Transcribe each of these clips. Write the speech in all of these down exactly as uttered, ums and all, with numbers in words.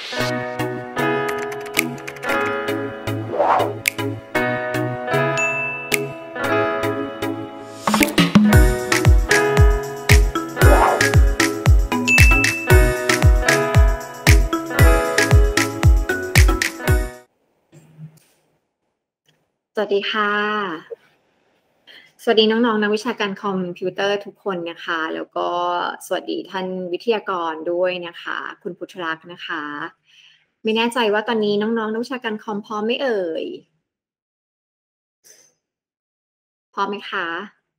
สวัสดีค่ะ สวัสดีน้องๆนักวิชาการคอมพิวเตอร์ทุกคนนะคะ แล้วก็สวัสดีท่านวิทยากรด้วยนะคะ คุณพุทธลักษณ์นะคะ ไม่แน่ใจว่าตอนนี้น้องๆนักวิชาการคอมพร้อมไหมเอ่ย? พร้อมไหมคะ?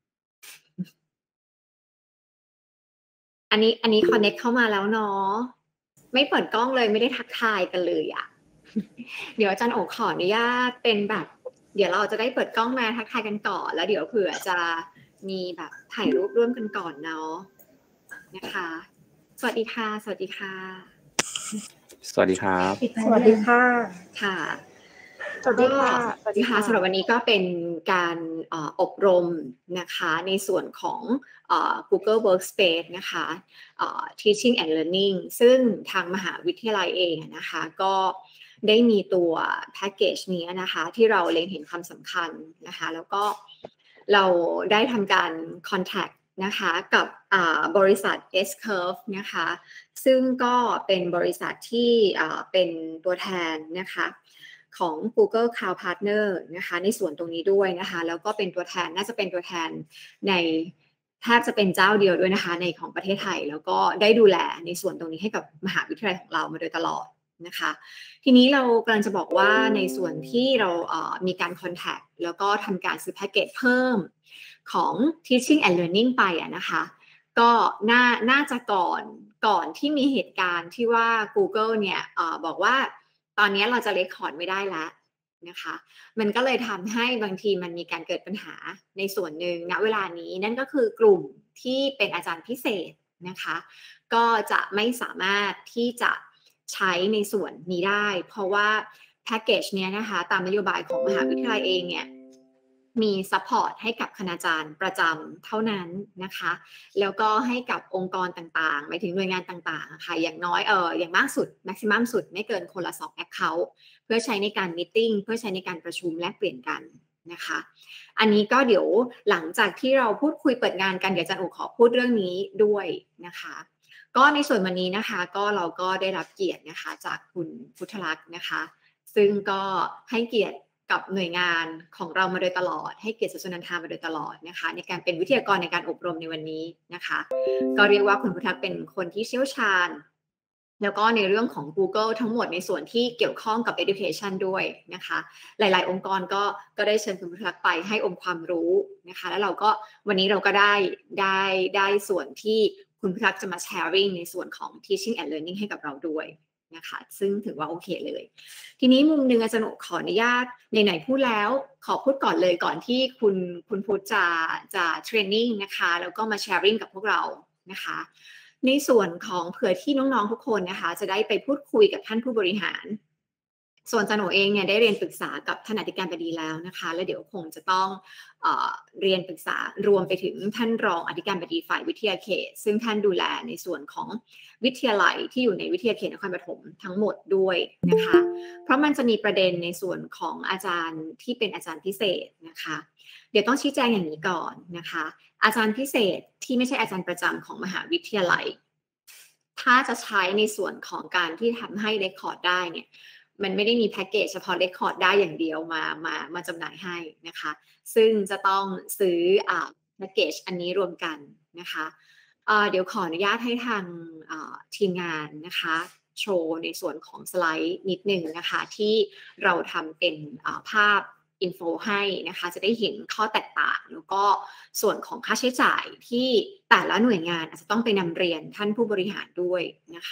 อันนี้ อันนี้คอนเน็กต์เข้ามาแล้วเนาะ ไม่เปิดกล้องเลย ไม่ได้ทักทายกันเลยอะ เดี๋ยวอาจารย์โอขออนุญาตเป็นแบบ เดี๋ยวเราจะได้เปิดกล้องมาทักทายกันก่อน แล้วเดี๋ยวเผื่อจะมีแบบถ่ายรูปร่วมกันก่อนเนาะ นะคะ สวัสดีค่ะ สวัสดีค่ะสวัสดีครับสวัสดีค่ะค่ะสวัสดีค่ะสวัสดีค่ะ สำหรับวันนี้ก็เป็นการ เอ่อ อบรมนะคะในส่วนของ เอ่อ Google Workspace นะคะ เอ่อ Teaching and Learning ซึ่งทางมหาวิทยาลัยเองอะนะคะ ก็ได้มีตัวแพ็กเกจนี้นะคะที่เราเล็งเห็นความสำคัญนะคะ แล้วก็เราได้ทำการคอนแท็กต์นะคะกับ อ่า บริษัท S-Curve นะคะ ซึ่งก็เป็นบริษัทที่ อ่า เป็นตัวแทนนะคะของ Google Cloud Partner นะคะ ในส่วนตรงนี้ด้วยนะคะ แล้วก็เป็นตัวแทน น่าจะเป็นตัวแทนใน แทบจะเป็นเจ้าเดียวด้วยนะคะในของประเทศไทย แล้วก็ได้ดูแลในส่วนตรงนี้ให้กับมหาวิทยาลัยของเรามาโดยตลอดนะคะ ทีนี้เรากำลังจะบอกว่าในส่วนที่เรา เอ่อ มีการคอนแท็กต์แล้วก็ทำการซื้อแพ็กเกจเพิ่มของ Teaching and Learning ไปอะนะคะ ก็น่า น่าจะก่อน ก่อนที่มีเหตุการณ์ที่ว่า Google เนี่ย เอ่อ บอกว่าตอนนี้เราจะ record ไม่ได้แล้วนะคะ มันก็เลยทำให้บางทีมันมีการเกิดปัญหาในส่วนหนึ่ง ณ เวลานี้ นั่นก็คือกลุ่มที่เป็นอาจารย์พิเศษนะคะ ก็จะไม่สามารถที่จะใช้ในส่วนนี้ได้ เพราะว่าแพ็กเกจเนี้ยนะคะ ตามนโยบายของมหาวิทยาลัยเองเนี่ย มีซัปพอร์ตให้กับคณาจารย์ประจำเท่านั้นนะคะ แล้วก็ให้กับองค์กรต่างๆ หมายถึงหน่วยงานต่างๆ อะค่ะ อย่างน้อย เอ่อ อย่างมากสุด แม็กซิมัม สุดไม่เกินคนละ สอง แอ็กเคานต์ เพื่อใช้ในการมีตติง เพื่อใช้ในการประชุมแลกเปลี่ยนกันนะคะ อันนี้ก็เดี๋ยวหลังจากที่เราพูดคุยเปิดงานกัน เดี๋ยวอาจารย์โอขอพูดเรื่องนี้ด้วยนะคะ ก็ในส่วนวันนี้นะคะ ก็เราก็ได้รับเกียรตินะคะจากคุณพุทธลักษณ์นะคะ ซึ่งก็ให้เกียรติกับหน่วยงานของเรามาโดยตลอด ให้เกียรติสุนันทามาโดยตลอดนะคะ ในการเป็นวิทยากรในการอบรมในวันนี้นะคะ ก็เรียกว่าคุณพุทธลักษณ์เป็นคนที่เชี่ยวชาญ แล้วก็ในเรื่องของ Google ทั้งหมดในส่วนที่เกี่ยวข้องกับ Education ด้วยนะคะ หลาย ๆ องค์กรก็ ก็ได้เชิญคุณพุทธลักษณ์ไปให้องค์ความรู้นะคะ แล้วเราก็ วันนี้เราก็ได้ ได้ ได้ส่วนที่คุณพุทธลักษณ์จะมา Sharing ในส่วนของ Teaching and Learning ให้กับเราด้วยนะคะ ซึ่งถือว่าโอเคเลย ทีนี้มุมหนึ่งอาจารย์โอขออนุญาต ไหน ๆ พูดแล้วขอพูดก่อนเลย ก่อนที่คุณ คุณพุทธจะ จะเทรนนิงนะคะ แล้วก็มา Sharing กับพวกเรานะคะ ในส่วนของเผื่อที่น้อง ๆ ทุกคนนะคะ จะได้ไปพูดคุยกับท่านผู้บริหาร ส่วนอาจารย์โอเองเนี่ยได้เรียนปรึกษากับท่านอธิการบดีแล้วนะคะ แล้วเดี๋ยวคงจะต้อง เอ่อ เรียนปรึกษารวมไปถึงท่านรองอธิการบดีฝ่ายวิทยาเขต ซึ่งท่านดูแลในส่วนของวิทยาลัยที่อยู่ในวิทยาเขตนครปฐมทั้งหมดด้วยนะคะ เพราะมันจะมีประเด็นในส่วนของอาจารย์ที่เป็นอาจารย์พิเศษนะคะ เดี๋ยวต้องชี้แจงอย่างนี้ก่อนนะคะ อาจารย์พิเศษที่ไม่ใช่อาจารย์ประจำของมหาวิทยาลัย ถ้าจะใช้ในส่วนของการที่ทำให้ record ได้เนี่ย มันไม่ได้มีแพ็กเกจเฉพาะ record ได้อย่างเดียวมา มา มาจำหน่ายให้นะคะ ซึ่งจะต้องซื้อ อ่า แพ็กเกจอันนี้รวมกันนะคะ อ่า เดี๋ยวขออนุญาตให้ทาง อ่า ทีมงานนะคะ โชว์ในส่วนของสไลด์นิดหนึ่งนะคะ ที่เราทำเป็น อ่า ภาพอินโฟให้นะคะ จะได้เห็นข้อแตกต่าง แล้วก็ส่วนของค่าใช้จ่ายที่แต่ละหน่วยงานอาจจะต้องไปนำเรียนท่านผู้บริหารด้วยนะคะ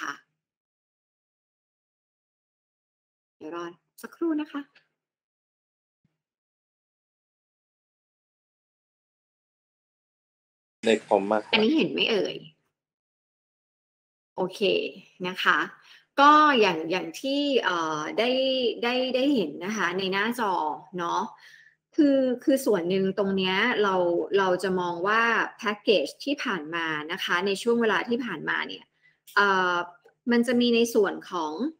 เดี๋ยวรอสักครู่นะคะในคอมมากกว่าอันนี้เห็นไหมเอ่ย? โอเคนะคะ ก็อย่าง อย่างที่ เอ่อ ได้ ได้ ได้เห็นนะคะในหน้าจอเนาะ คือ คือส่วนหนึ่งตรงเนี้ยเรา เราจะมองว่าแพ็กเกจที่ผ่านมานะคะ ในช่วงเวลาที่ผ่านมาเนี่ย เอ่อ มันจะมีในส่วนของ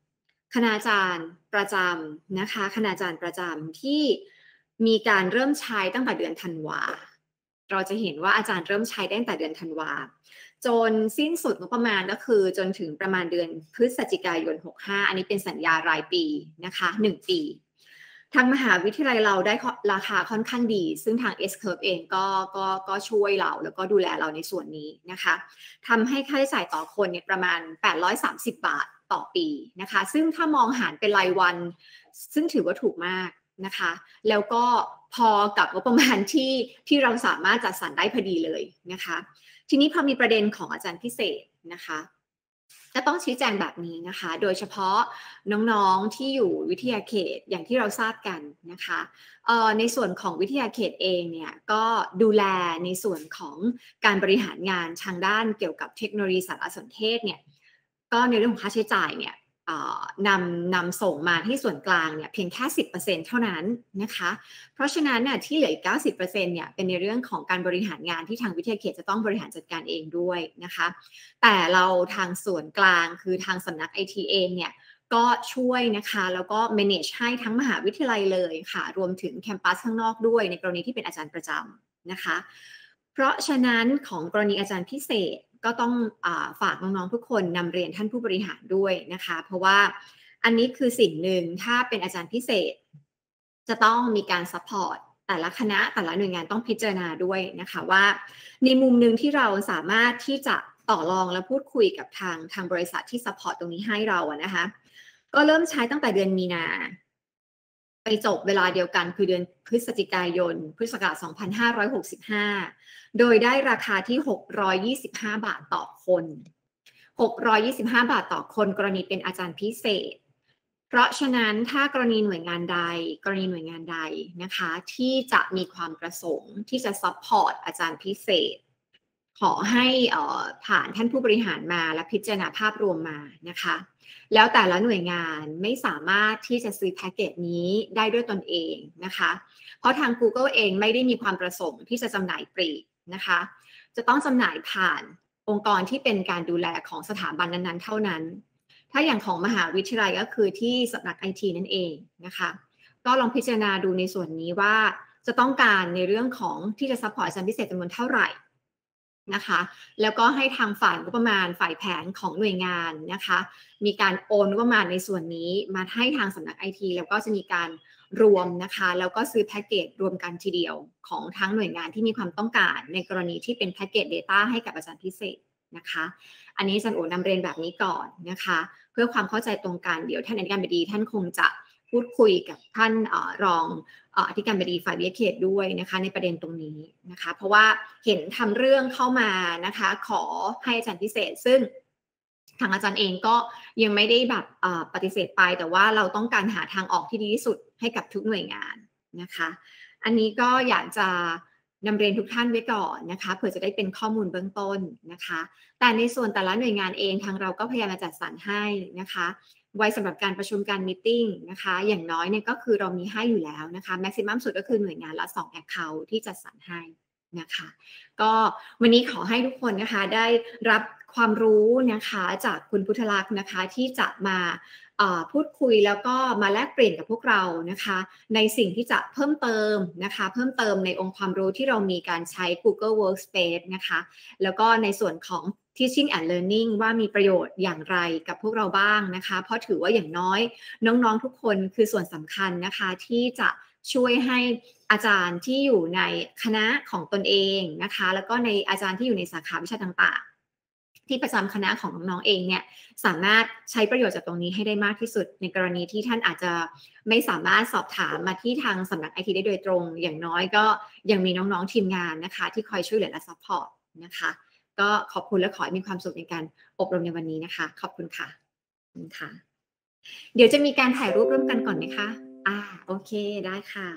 คณาจารย์ประจำนะคะคณาจารย์ประจำที่มีการเริ่มใช้ตั้งแต่เดือนธันวาเราจะเห็นว่าอาจารย์เริ่มใช้ตั้งแต่เดือนธันวาจนสิ้นสุดงบประมาณก็คือจนถึงประมาณเดือนพฤศจิกายนหกสิบห้าอันนี้เป็นสัญญารายปีนะคะหนึ่งปีทางมหาวิทยาลัยเราได้ราคาค่อนข้างดีซึ่งทาง S-Curve เองก็ก็ก็ช่วยเราแล้วก็ดูแลเราในส่วนนี้นะคะทำให้ค่าใช้จ่ายต่อคนเนี่ยประมาณแปดร้อยสามสิบบาทต่อปีนะคะซึ่งถ้ามองหารเป็นรายวันซึ่งถือว่าถูกมากนะคะแล้วก็พอกับงบประมาณที่ที่เราสามารถจัดสรรได้พอดีเลยนะคะทีนี้พอมีประเด็นของอาจารย์พิเศษนะคะจะต้องชี้แจงแบบนี้นะคะโดยเฉพาะน้องๆที่อยู่วิทยาเขตอย่างที่เราทราบกันนะคะในส่วนของวิทยาเขตเองเนี่ยก็ดูแลในส่วนของการบริหารงานทางด้านเกี่ยวกับเทคโนโลยีสารสนเทศเนี่ยก็ในเรื่องของค่าใช้จ่ายเนี่ยนำนำส่งมาที่ส่วนกลางเนี่ยเพียงแค่ สิบเปอร์เซ็นต์ เท่านั้นนะคะเพราะฉะนั้นน่ะที่เหลืออีก เก้าสิบเปอร์เซ็นต์ เนี่ยเป็นในเรื่องของการบริหารงานที่ทางวิทยาเขตจะต้องบริหารจัดการเองด้วยนะคะแต่เราทางส่วนกลางคือทางสำนัก ไอ ที เองเนี่ยก็ช่วยนะคะแล้วก็ manage ให้ทั้งมหาวิทยาลัยเลยค่ะรวมถึงแคมปัสข้างนอกด้วยในกรณีที่เป็นอาจารย์ประจำนะคะเพราะฉะนั้นของกรณีอาจารย์พิเศษก็ต้องอ่าฝากน้องๆทุกคนนำเรียนท่านผู้บริหารด้วยนะคะเพราะว่าอันนี้คือสิ่งหนึ่งถ้าเป็นอาจารย์พิเศษจะต้องมีการซัพพอร์ตแต่ละคณะแต่ละหน่วยงานต้องพิจารณาด้วยนะคะว่าในมุมหนึ่งที่เราสามารถที่จะต่อรองและพูดคุยกับทางทางบริษัทที่ซัพพอร์ตตรงนี้ให้เราอะนะคะก็เริ่มใช้ตั้งแต่เดือนมีนาไปจบเวลาเดียวกันคือเดือนพฤศจิกายนพุทธศักราชสองพันห้าร้อยหกสิบห้าโดยได้ราคาที่หกร้อยยี่สิบห้าบาทต่อคนหกร้อยยี่สิบห้าบาทต่อคนกรณีเป็นอาจารย์พิเศษเพราะฉะนั้นถ้ากรณีหน่วยงานใดกรณีหน่วยงานใดนะคะที่จะมีความประสงค์ที่จะซัพพอร์ตอาจารย์พิเศษขอให้ผ่านท่านผู้บริหารมาและพิจารณาภาพรวมมานะคะแล้วแต่ละหน่วยงานไม่สามารถที่จะซื้อแพ็กเกจนี้ได้ด้วยตนเองนะคะเพราะทาง Google เองไม่ได้มีความประสงค์ที่จะจำหน่ายปลีกนะคะจะต้องจำหน่ายผ่านองค์กรที่เป็นการดูแลของสถาบันนั้นๆเท่านั้นถ้าอย่างของมหาวิทยาลัยก็คือที่สำนัก ไอ ที นั่นเองนะคะก็ลองพิจารณาดูในส่วนนี้ว่าจะต้องการในเรื่องของที่จะซัพพอร์ตอาจารย์พิเศษจำนวนเท่าไหร่นะคะแล้วก็ให้ทางฝ่ายงบประมาณฝ่ายแผนของหน่วยงานนะคะมีการโอนงบประมาณในส่วนนี้มาให้ทางสำนัก ไอ ที แล้วก็จะมีการรวมนะคะแล้วก็ซื้อแพ็กเกจรวมกันทีเดียวของทั้งหน่วยงานที่มีความต้องการในกรณีที่เป็นแพ็กเกจ Data ให้กับอาจารย์พิเศษนะคะอันนี้อาจารย์โอนำเรียนแบบนี้ก่อนนะคะเพื่อความเข้าใจตรงกันเดี๋ยวท่านอธิการบดีท่านคงจะพูดคุยกับท่านรองอธิการบดีฝ่ายวิทยาเขตด้วยนะคะในประเด็นตรงนี้นะคะเพราะว่าเห็นทำเรื่องเข้ามานะคะขอให้อาจารย์พิเศษซึ่งทางอาจารย์เองก็ยังไม่ได้แบบปฏิเสธไปแต่ว่าเราต้องการหาทางออกที่ดีที่สุดให้กับทุกหน่วยงานนะคะอันนี้ก็อยากจะนำเรียนทุกท่านไว้ก่อนนะคะเผื่อจะได้เป็นข้อมูลเบื้องต้นนะคะแต่ในส่วนแต่ละหน่วยงานเองทางเราก็พยายามจัดสรรให้นะคะไว้สำหรับการประชุมการมีตติ้งนะคะอย่างน้อยเนี่ยก็คือเรามีให้อยู่แล้วนะคะแม็กซิมัมสุดก็คือหน่วยงานละสอง account ที่จัดสรรให้นะคะก็วันนี้ขอให้ทุกคนนะคะได้รับความรู้นะคะจากคุณพุทธลักษณ์นะคะที่จะมาพูดคุยแล้วก็มาแลกเปลี่ยนกับพวกเรานะคะในสิ่งที่จะเพิ่มเติมนะคะเพิ่มเติมในองค์ความรู้ที่เรามีการใช้ Google Workspace นะคะแล้วก็ในส่วนของ Teaching and Learning ว่ามีประโยชน์อย่างไรกับพวกเราบ้างนะคะเพราะถือว่าอย่างน้อยน้องๆทุกคนคือส่วนสำคัญนะคะที่จะช่วยให้อาจารย์ที่อยู่ในคณะของตนเองนะคะแล้วก็ในอาจารย์ที่อยู่ในสาขาวิชาต่างๆที่ประจำคณะของน้องๆเองเนี่ยสามารถใช้ประโยชน์จากตรงนี้ให้ได้มากที่สุดในกรณีที่ท่านอาจจะไม่สามารถสอบถามมาที่ทางสำนัก ไอ ที ได้โดยตรงอย่างน้อยก็ยังมีน้องๆทีมงานนะคะที่คอยช่วยเหลือและซัพพอร์ตนะคะก็ขอบคุณและขอให้มีความสุขในการอบรมในวันนี้นะคะขอบคุณค่ะขอบคุณค่ะเดี๋ยวจะมีการถ่ายรูปร่วมกันก่อนนะคะอ่าโอเคได้ค่ะ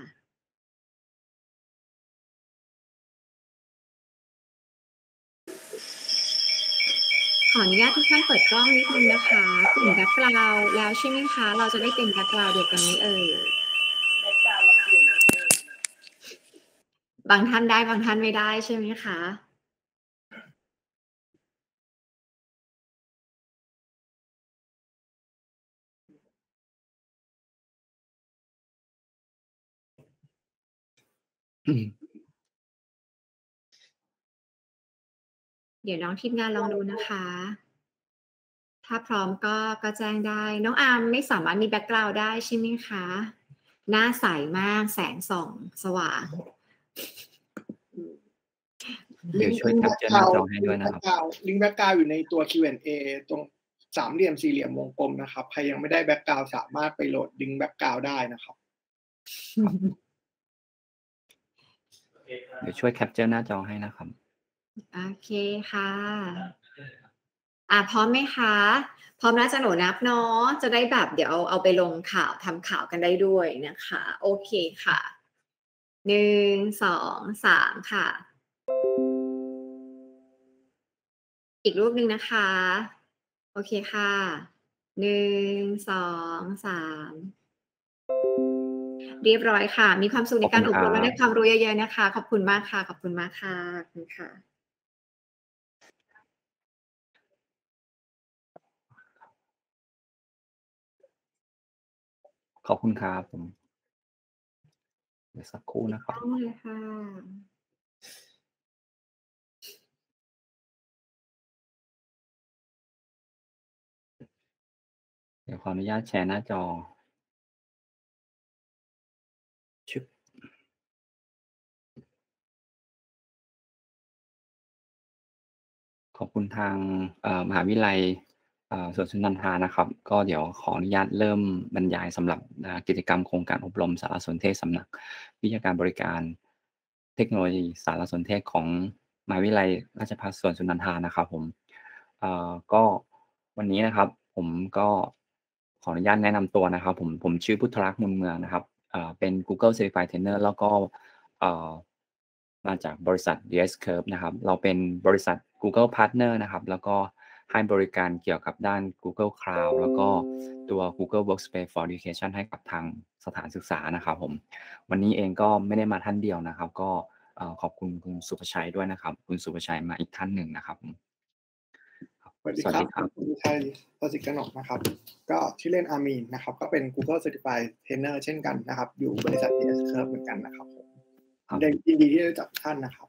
ขออนุญาตทุกท่านเปิดกล้องนิดนึงนะคะกลุ่มแบ็คกราวด์แล้วใช่ไหมคะเราจะได้เป็นแบ็คกราวด์เดียวกันนี้เอ่ยบางท่านได้บางท่านไม่ได้ใช่ไหมคะเดี๋ยวน้องทีมงานลองดูนะคะ ถ้าพร้อมก็ก็แจ้งได้ น้องอาร์มไม่สามารถมีแบ็กกราวด์ได้ใช่ไหมคะ หน้าใสมากแสงส่องสว่างเดี๋ยวช่วยแคปเจอร์หน้าจอให้ด้วยนะครับลิงก์แบ็กกราวด์อยู่ในตัว คิว แอนด์ เอ ตรงสามเหลี่ยมสี่เหลี่ยมวงกลมนะครับใครยังไม่ได้แบ็กกราวด์สามารถไปโหลดลิงก์แบ็กกราวด์ได้นะครับเดี๋ยวช่วยแคปเจอร์หน้าจอให้นะครับโอเคค่ะอ่ะพร้อมไหมคะพร้อมแล้วจะหนูนับเนาะจะได้แบบเดี๋ยวเอาเอาไปลงข่าวทำข่าวกันได้ด้วยนะคะโอเคค่ะหนึ่งสองสามค่ะอีกรูปหนึ่งนะคะโอเคค่ะหนึ่งสองสามเรียบร้อยค่ะมีความสุขในการอบรมและได้ความรู้เยอะๆนะคะขอบคุณมากค่ะขอบคุณมากค่ะขอบคุณค่ะขอบคุณครับผมเดี๋ยวสักครู่นะครับต้องเลยค่ะเดี๋ยวขออนุญาตแชร์หน้าจอชึบขอบคุณทางเอ่อมหาวิทยาลัยเอ่อสวนสุนันทานะครับก็เดี๋ยวขออนุญาตเริ่มบรรยายสำหรับอ่ากิจกรรมโครงการอบรมสารสนเทศสำนักวิทยาการบริการเทคโนโลยีสารสนเทศของมหาวิทยาลัยราชภัฏสวนสุนันทานะครับผมเอ่อก็วันนี้นะครับผมก็ขออนุญาตแนะนำตัวนะครับผมผมชื่อพุทธรักษ์มูลเมืองนะครับเอ่อเป็น Google Certified Trainer แล้วก็เอ่อมาจากบริษัท ดี เอส Curve นะครับเราเป็นบริษัท Google Partner นะครับแล้วก็ให้บริการเกี่ยวกับด้าน Google Cloud แล้วก็ตัว Google Workspace for Education ให้กับทางสถานศึกษานะครับผมวันนี้เองก็ไม่ได้มาท่านเดียวนะครับก็เอ่อขอบคุณคุณสุภชัยด้วยนะครับคุณสุภชัยมาอีกท่านหนึ่งนะครับผมสวัสดีครับผมสุภชัยประสิทธิ์กนกนะครับก็ชื่อเล่นอามีนนะครับก็เป็น Google Certified Trainer เช่นกันนะครับอยู่บริษัท ดี เอส Curve เหมือนกันนะครับผมยินดีที่ได้รู้จักท่านนะครับ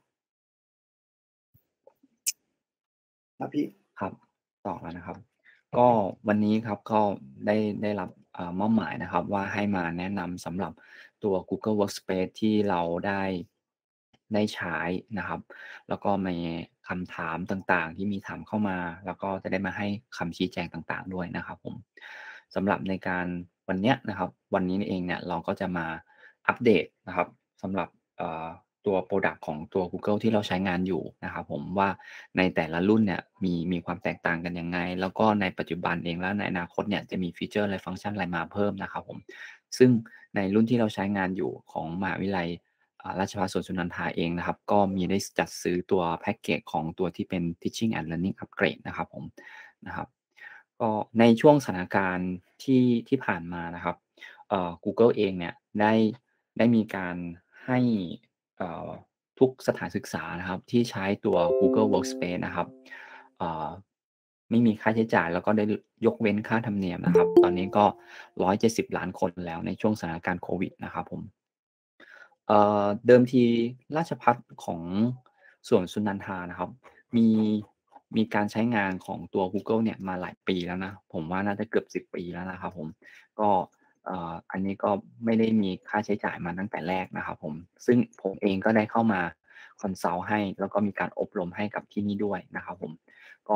ครับพี่ครับต่อแล้วนะครับก็วันนี้ครับก็ได้ได้รับมอบหมายนะครับว่าให้มาแนะนำสำหรับตัว Google Workspace ที่เราได้ได้ใช้นะครับแล้วก็มีคำถามต่างๆที่มีถามเข้ามาแล้วก็จะได้มาให้คำชี้แจงต่างๆด้วยนะครับผมสำหรับในการวันนี้นะครับวันนี้เองเนี่ยเราก็จะมาอัปเดตนะครับสำหรับตัว Product ของตัว Google ที่เราใช้งานอยู่นะครับผมว่าในแต่ละรุ่นเนี่ยมีมีความแตกต่างกันยังไงแล้วก็ในปัจจุบันเองและในอนาคตเนี่ยจะมีฟีเจอร์อะไรฟังก์ชันอะไรมาเพิ่มนะครับผมซึ่งในรุ่นที่เราใช้งานอยู่ของมหาวิทยาลัยราชภัฏสวนสุนันทาเองนะครับก็มีได้จัดซื้อตัวแพ็กเกจของตัวที่เป็น Teaching and Learning Upgrade นะครับผมนะครับก็ในช่วงสถานการณ์ที่ที่ผ่านมานะครับเอ่อ Google เองเนี่ยได้ได้มีการให้ทุกสถานศึกษานะครับที่ใช้ตัว Google Workspace นะครับไม่มีค่าใช้จ่ายแล้วก็ได้ยกเว้นค่าธรรมเนียมนะครับตอนนี้ก็หนึ่งร้อยเจ็ดสิบล้านคนแล้วในช่วงสถานการณ์โควิดนะครับผมเดิมทีราชภัฏของสวนสุนันทานะครับมีมีการใช้งานของตัว Google เนี่ยมาหลายปีแล้วนะผมว่าน่าจะเกือบสิบปีแล้วนะครับผมก็อันนี้ก็ไม่ได้มีค่าใช้จ่ายมาตั้งแต่แรกนะครับผมซึ่งผมเองก็ได้เข้ามาคอนซัลท์ให้แล้วก็มีการอบรมให้กับที่นี่ด้วยนะครับผมก็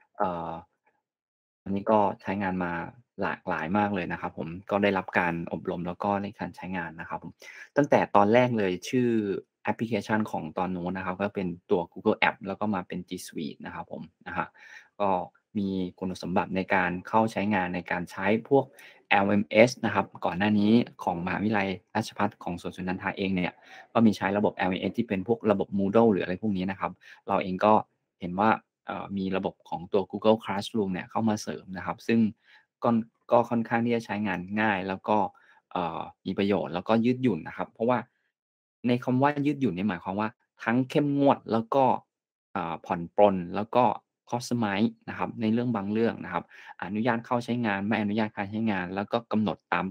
อันนี้ก็ใช้งานมาหลากหลายมากเลยนะครับผมก็ได้รับการอบรมแล้วก็ในการใช้งานนะครับผมตั้งแต่ตอนแรกเลยชื่อแอปพลิเคชันของตอนนู้นนะครับก็เป็นตัว Google App แล้วก็มาเป็น G Suite นะครับผมนะฮะก็มีคุณสมบัติในการเข้าใช้งานในการใช้พวก แอล เอ็ม เอส นะครับก่อนหน้านี้ของมหาวิทยาลัยราชภัฏของสวนสุนันทาเองเนี่ยก็มีใช้ระบบ แอล เอ็ม เอส ที่เป็นพวกระบบ Moodle หรืออะไรพวกนี้นะครับเราเองก็เห็นว่ามีระบบของตัว Google Classroom เนี่ยเข้ามาเสริมนะครับซึ่งก็ก็ค่อนข้างที่จะใช้งานง่ายแล้วก็มีประโยชน์แล้วก็ยืดหยุ่นนะครับเพราะว่าในคำว่ายืดหยุ่นนี่หมายความว่าทั้งเข้มงวดแล้วก็ผ่อนปรนแล้วก็ customize นะครับในเรื่องบางเรื่องนะครับอนุญาตเข้าใช้งานไม่อนุญาตการใช้งานแล้วก็กำหนดตาม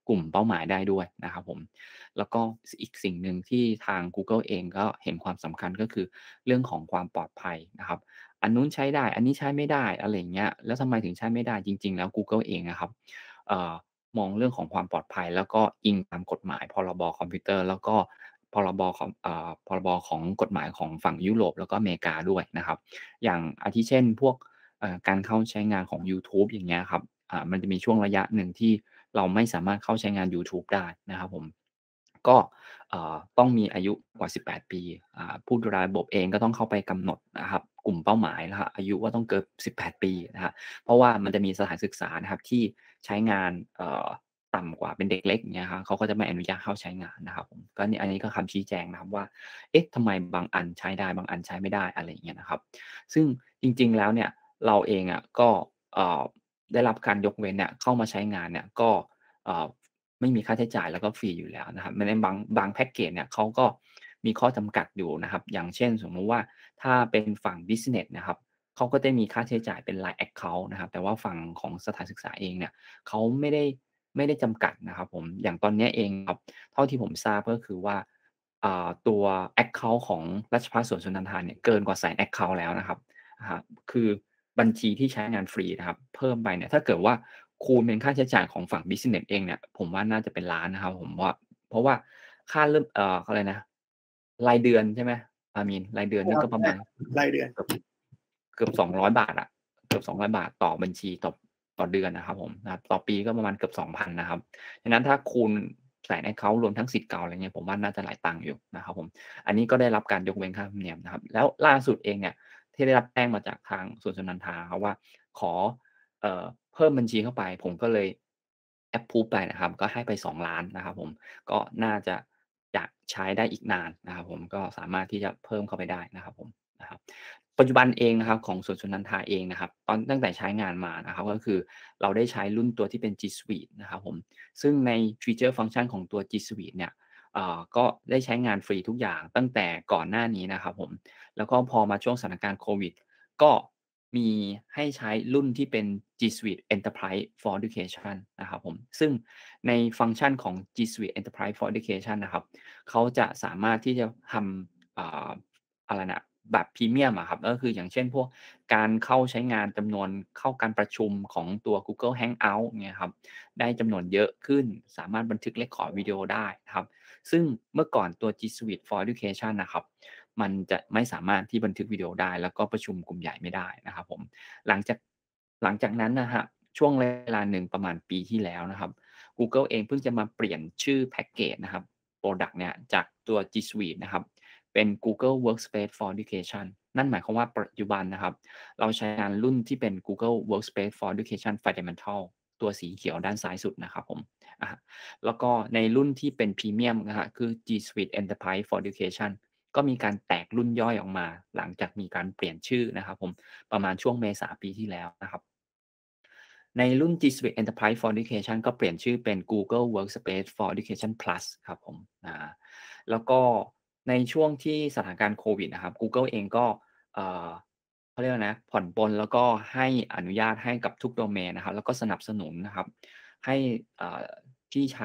กลุ่มเป้าหมายได้ด้วยนะครับผมแล้วก็อีกสิ่งหนึ่งที่ทาง Google เองก็เห็นความสำคัญก็คือเรื่องของความปลอดภัยนะครับอันนู้นใช้ได้อันนี้ใช้ไม่ได้อะไรอย่างเงี้ยแล้วทำไมถึงใช้ไม่ได้จริงๆแล้ว Google เองอะครับเอ่อมองเรื่องของความปลอดภัยแล้วก็อิงตามกฎหมายพรบคอมพิวเตอร์แล้วก็พรบของอ่าพรบของกฎหมายของฝั่งยุโรปแล้วก็อเมริกาด้วยนะครับอย่างอาทิเช่นพวกเอ่อการเข้าใช้งานของยูทูบอย่างเงี้ยครับอ่ามันจะมีช่วงระยะหนึ่งที่เราไม่สามารถเข้าใช้งานยูทูบได้นะครับผมก็เอ่อต้องมีอายุกว่าสิบแปดปีอ่าผู้ดูแลระบบเองก็ต้องเข้าไปกำหนดนะครับกลุ่มเป้าหมายนะครับอายุว่าต้องเกินสิบแปดปีนะครับเพราะว่ามันจะมีสถานศึกษานะครับที่ใช้งานเอ่อต่ำกว่าเป็นเด็กเล็กอย่างเงี้ยครับเขาก็จะไม่อนุญาตเข้าใช้งานนะครับผมก็นี่อันนี้ก็คำชี้แจงนะครับว่าเอ๊ะทำไมบางอันใช้ได้บางอันใช้ไม่ได้อะไรอย่างเงี้ยนะครับซึ่งจริงๆแล้วเนี่ยเราเองอะก็เอ่อได้รับการยกเว้นเนี่ยเข้ามาใช้งานเนี่ยก็เอ่อ ไม่มีค่าใช้จ่ายแล้วก็ฟรีอยู่แล้วนะครับในบางบางแพ็กเกจเนี่ยเขาก็มีข้อจำกัดอยู่นะครับอย่างเช่นสมมุติว่าถ้าเป็นฝั่งบิสเนสนะครับเขาก็จะมีค่าใช้จ่ายเป็นราย Account นะครับแต่ว่าฝั่งของสถานศึกษาเองเนี่ยเขาไม่ได้ไม่ได้จำกัดนะครับผมอย่างตอนนี้เองครับเท่าที่ผมทราบก็คือว่าอ่าตัว Account ของราชภัฏสวนสุนันทาเนี่ยเกินกว่าแสน Account แล้วนะครับอะฮะคือบัญชีที่ใช้งานฟรีนะครับเพิ่มไปเนี่ยถ้าเกิดว่า คูณเป็นค่าใช้จ่ายของฝั่งบิสเนสเองเนี่ยผมว่าน่าจะเป็นล้านนะครับผมว่าเพราะว่าค่าเริ่มเอ่ออะไรนะรายเดือนใช่ไหมอามีนรายเดือนนี่ก็ประมาณรายเดือนเกือบเกือบสองร้อยบาทอะเกือบสองร้อยบาทต่อบัญชีต่อต่อเดือนนะครับผมนะครับต่อปีก็ประมาณเกือบสองพันนะครับฉะนั้นถ้าคูณแสนแอ็กเคานต์รวมทั้งสิทธิ์เก่าอะไรเงี้ยผมว่าน่าจะหลายตังค์อยู่นะครับผมอันนี้ก็ได้รับการยกเว้นค่าธรรมเนียมนะครับแล้วล่าสุดเองเนี่ยที่ได้รับแจ้งมาจากทางสวนสุนันทาครับว่าขอ เอ่อเพิ่มบัญชีเข้าไปผมก็เลย approve ไปนะครับก็ให้ไปสองล้านนะครับผมก็น่าจะอยากใช้ได้อีกนานนะครับผมก็สามารถที่จะเพิ่มเข้าไปได้นะครับผมนะครับปัจจุบันเองนะครับของสวนสุนันทาเองนะครับตอนตั้งแต่ใช้งานมานะครับก็คือเราได้ใช้รุ่นตัวที่เป็น G Suite นะครับผมซึ่งในฟีเจอร์ฟังก์ชันของตัว G Suite เนี่ยเอ่อก็ได้ใช้งานฟรีทุกอย่างตั้งแต่ก่อนหน้านี้นะครับผมแล้วก็พอมาช่วงสถานการณ์โควิด ก็มีให้ใช้รุ่นที่เป็น G Suite Enterprise for Education นะครับผมซึ่งในฟังก์ชันของ G Suite Enterprise for Education นะครับเขาจะสามารถที่จะทำอ่าอะไรนะแบบพรีเมียมอะครับก็คืออย่างเช่นพวกการเข้าใช้งานจำนวนเข้าการประชุมของตัว Google Hangout เงี้ยครับได้จำนวนเยอะขึ้นสามารถบันทึก record วิดีโอได้นะครับซึ่งเมื่อก่อนตัว G Suite for Education นะครับ มันจะไม่สามารถที่บันทึกวิดีโอได้แล้วก็ประชุมกลุ่มใหญ่ไม่ได้นะครับผมหลังจากหลังจากนั้นนะครับช่วงเวลาหนึ่งประมาณปีที่แล้วนะครับ Google เองเพิ่งจะมาเปลี่ยนชื่อแพ็กเกจนะครับพรอดักต์เนี่ยจากตัว G Suite นะครับเป็น Google Workspace for Education นั่นหมายความว่าปัจจุบันนะครับเราใช้งานรุ่นที่เป็น Google Workspace for Education Fundamental ตัวสีเขียวด้านซ้ายสุดนะครับผมอ่าแล้วก็ในรุ่นที่เป็นพรีเมียมนะครับคือ G Suite Enterprise for Education ก็มีการแตกรุ่นย่อยออกมาหลังจากมีการเปลี่ยนชื่อนะครับผมประมาณช่วงเมษาปีที่แล้วนะครับในรุ่น G Suite Enterprise for Education ก็เปลี่ยนชื่อเป็น Google Workspace for Education Plus ครับผมอ่าแล้วก็ในช่วงที่สถานการณ์โควิดนะครับ Google เองก็เอ่อเขาเรียกว่านะผ่อนปลนแล้วก็ให้อนุญาตให้กับทุกโดเมนนะครับแล้วก็สนับสนุนนะครับให้อ่าที่ใช้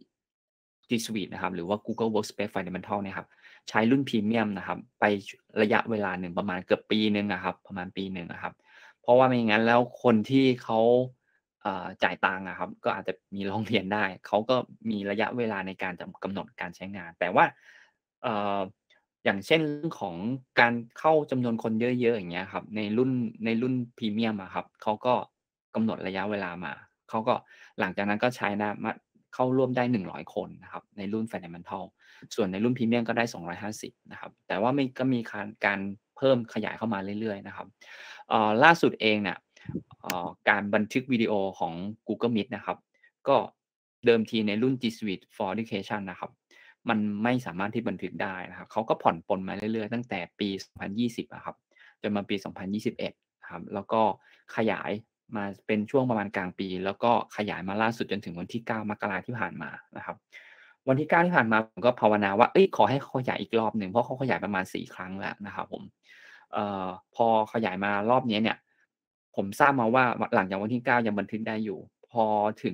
G Suite นะครับหรือว่า Google Workspace Fundamental เนี่ยครับ ใช้รุ่นพรีเมียมนะครับไประยะเวลาหนึ่งประมาณเกือบปีหนึ่งอะครับประมาณปีหนึ่งอะครับเพราะว่าไม่งั้นแล้วคนที่เขาเอ่อจ่ายตังค์อะครับก็อาจจะมีร้องเรียนได้เขาก็มีระยะเวลาในการจำกำหนดการใช้งานแต่ว่าเอ่ออย่างเช่นเรื่องของการเข้าจำนวนคนเยอะๆอย่างเงี้ยครับในรุ่นในรุ่นพรีเมียมอะครับเขาก็กำหนดระยะเวลามาเขาก็หลังจากนั้นก็ใช้นะมาเข้าร่วมได้หนึ่งร้อยคนนะครับในรุ่น Fundamental ส่วนในรุ่นพรีเมียมก็ได้สองร้อยห้าสิบนะครับแต่ว่ามีก็มีการการเพิ่มขยายเข้ามาเรื่อยๆนะครับเอ่อล่าสุดเองเนี่ยเอ่อการบันทึกวิดีโอของ Google Meet นะครับก็เดิมทีในรุ่น G Suite for Education นะครับมันไม่สามารถที่บันทึกได้นะครับเขาก็ผ่อนปลนมาเรื่อยๆตั้งแต่ปีสองพันยี่สิบอะครับจนมาปีสองพันยี่สิบเอ็ดครับแล้วก็ขยายมาเป็นช่วงประมาณกลางปีแล้วก็ขยายมาล่าสุดจนถึงวันที่เก้ามกราที่ผ่านมานะครับวันที่เก้าที่ผ่านมาผมก็ภาวนาว่าเฮ้ยขอให้เขาขยายอีกรอบหนึ่งเพราะเขาขยายประมาณสี่ครั้งแล้วนะครับผมเอ่อพอขยายมารอบนี้เนี่ยผมทราบมาว่าหลังจากวันที่เก้ายังบันทึกได้อยู่พอถึง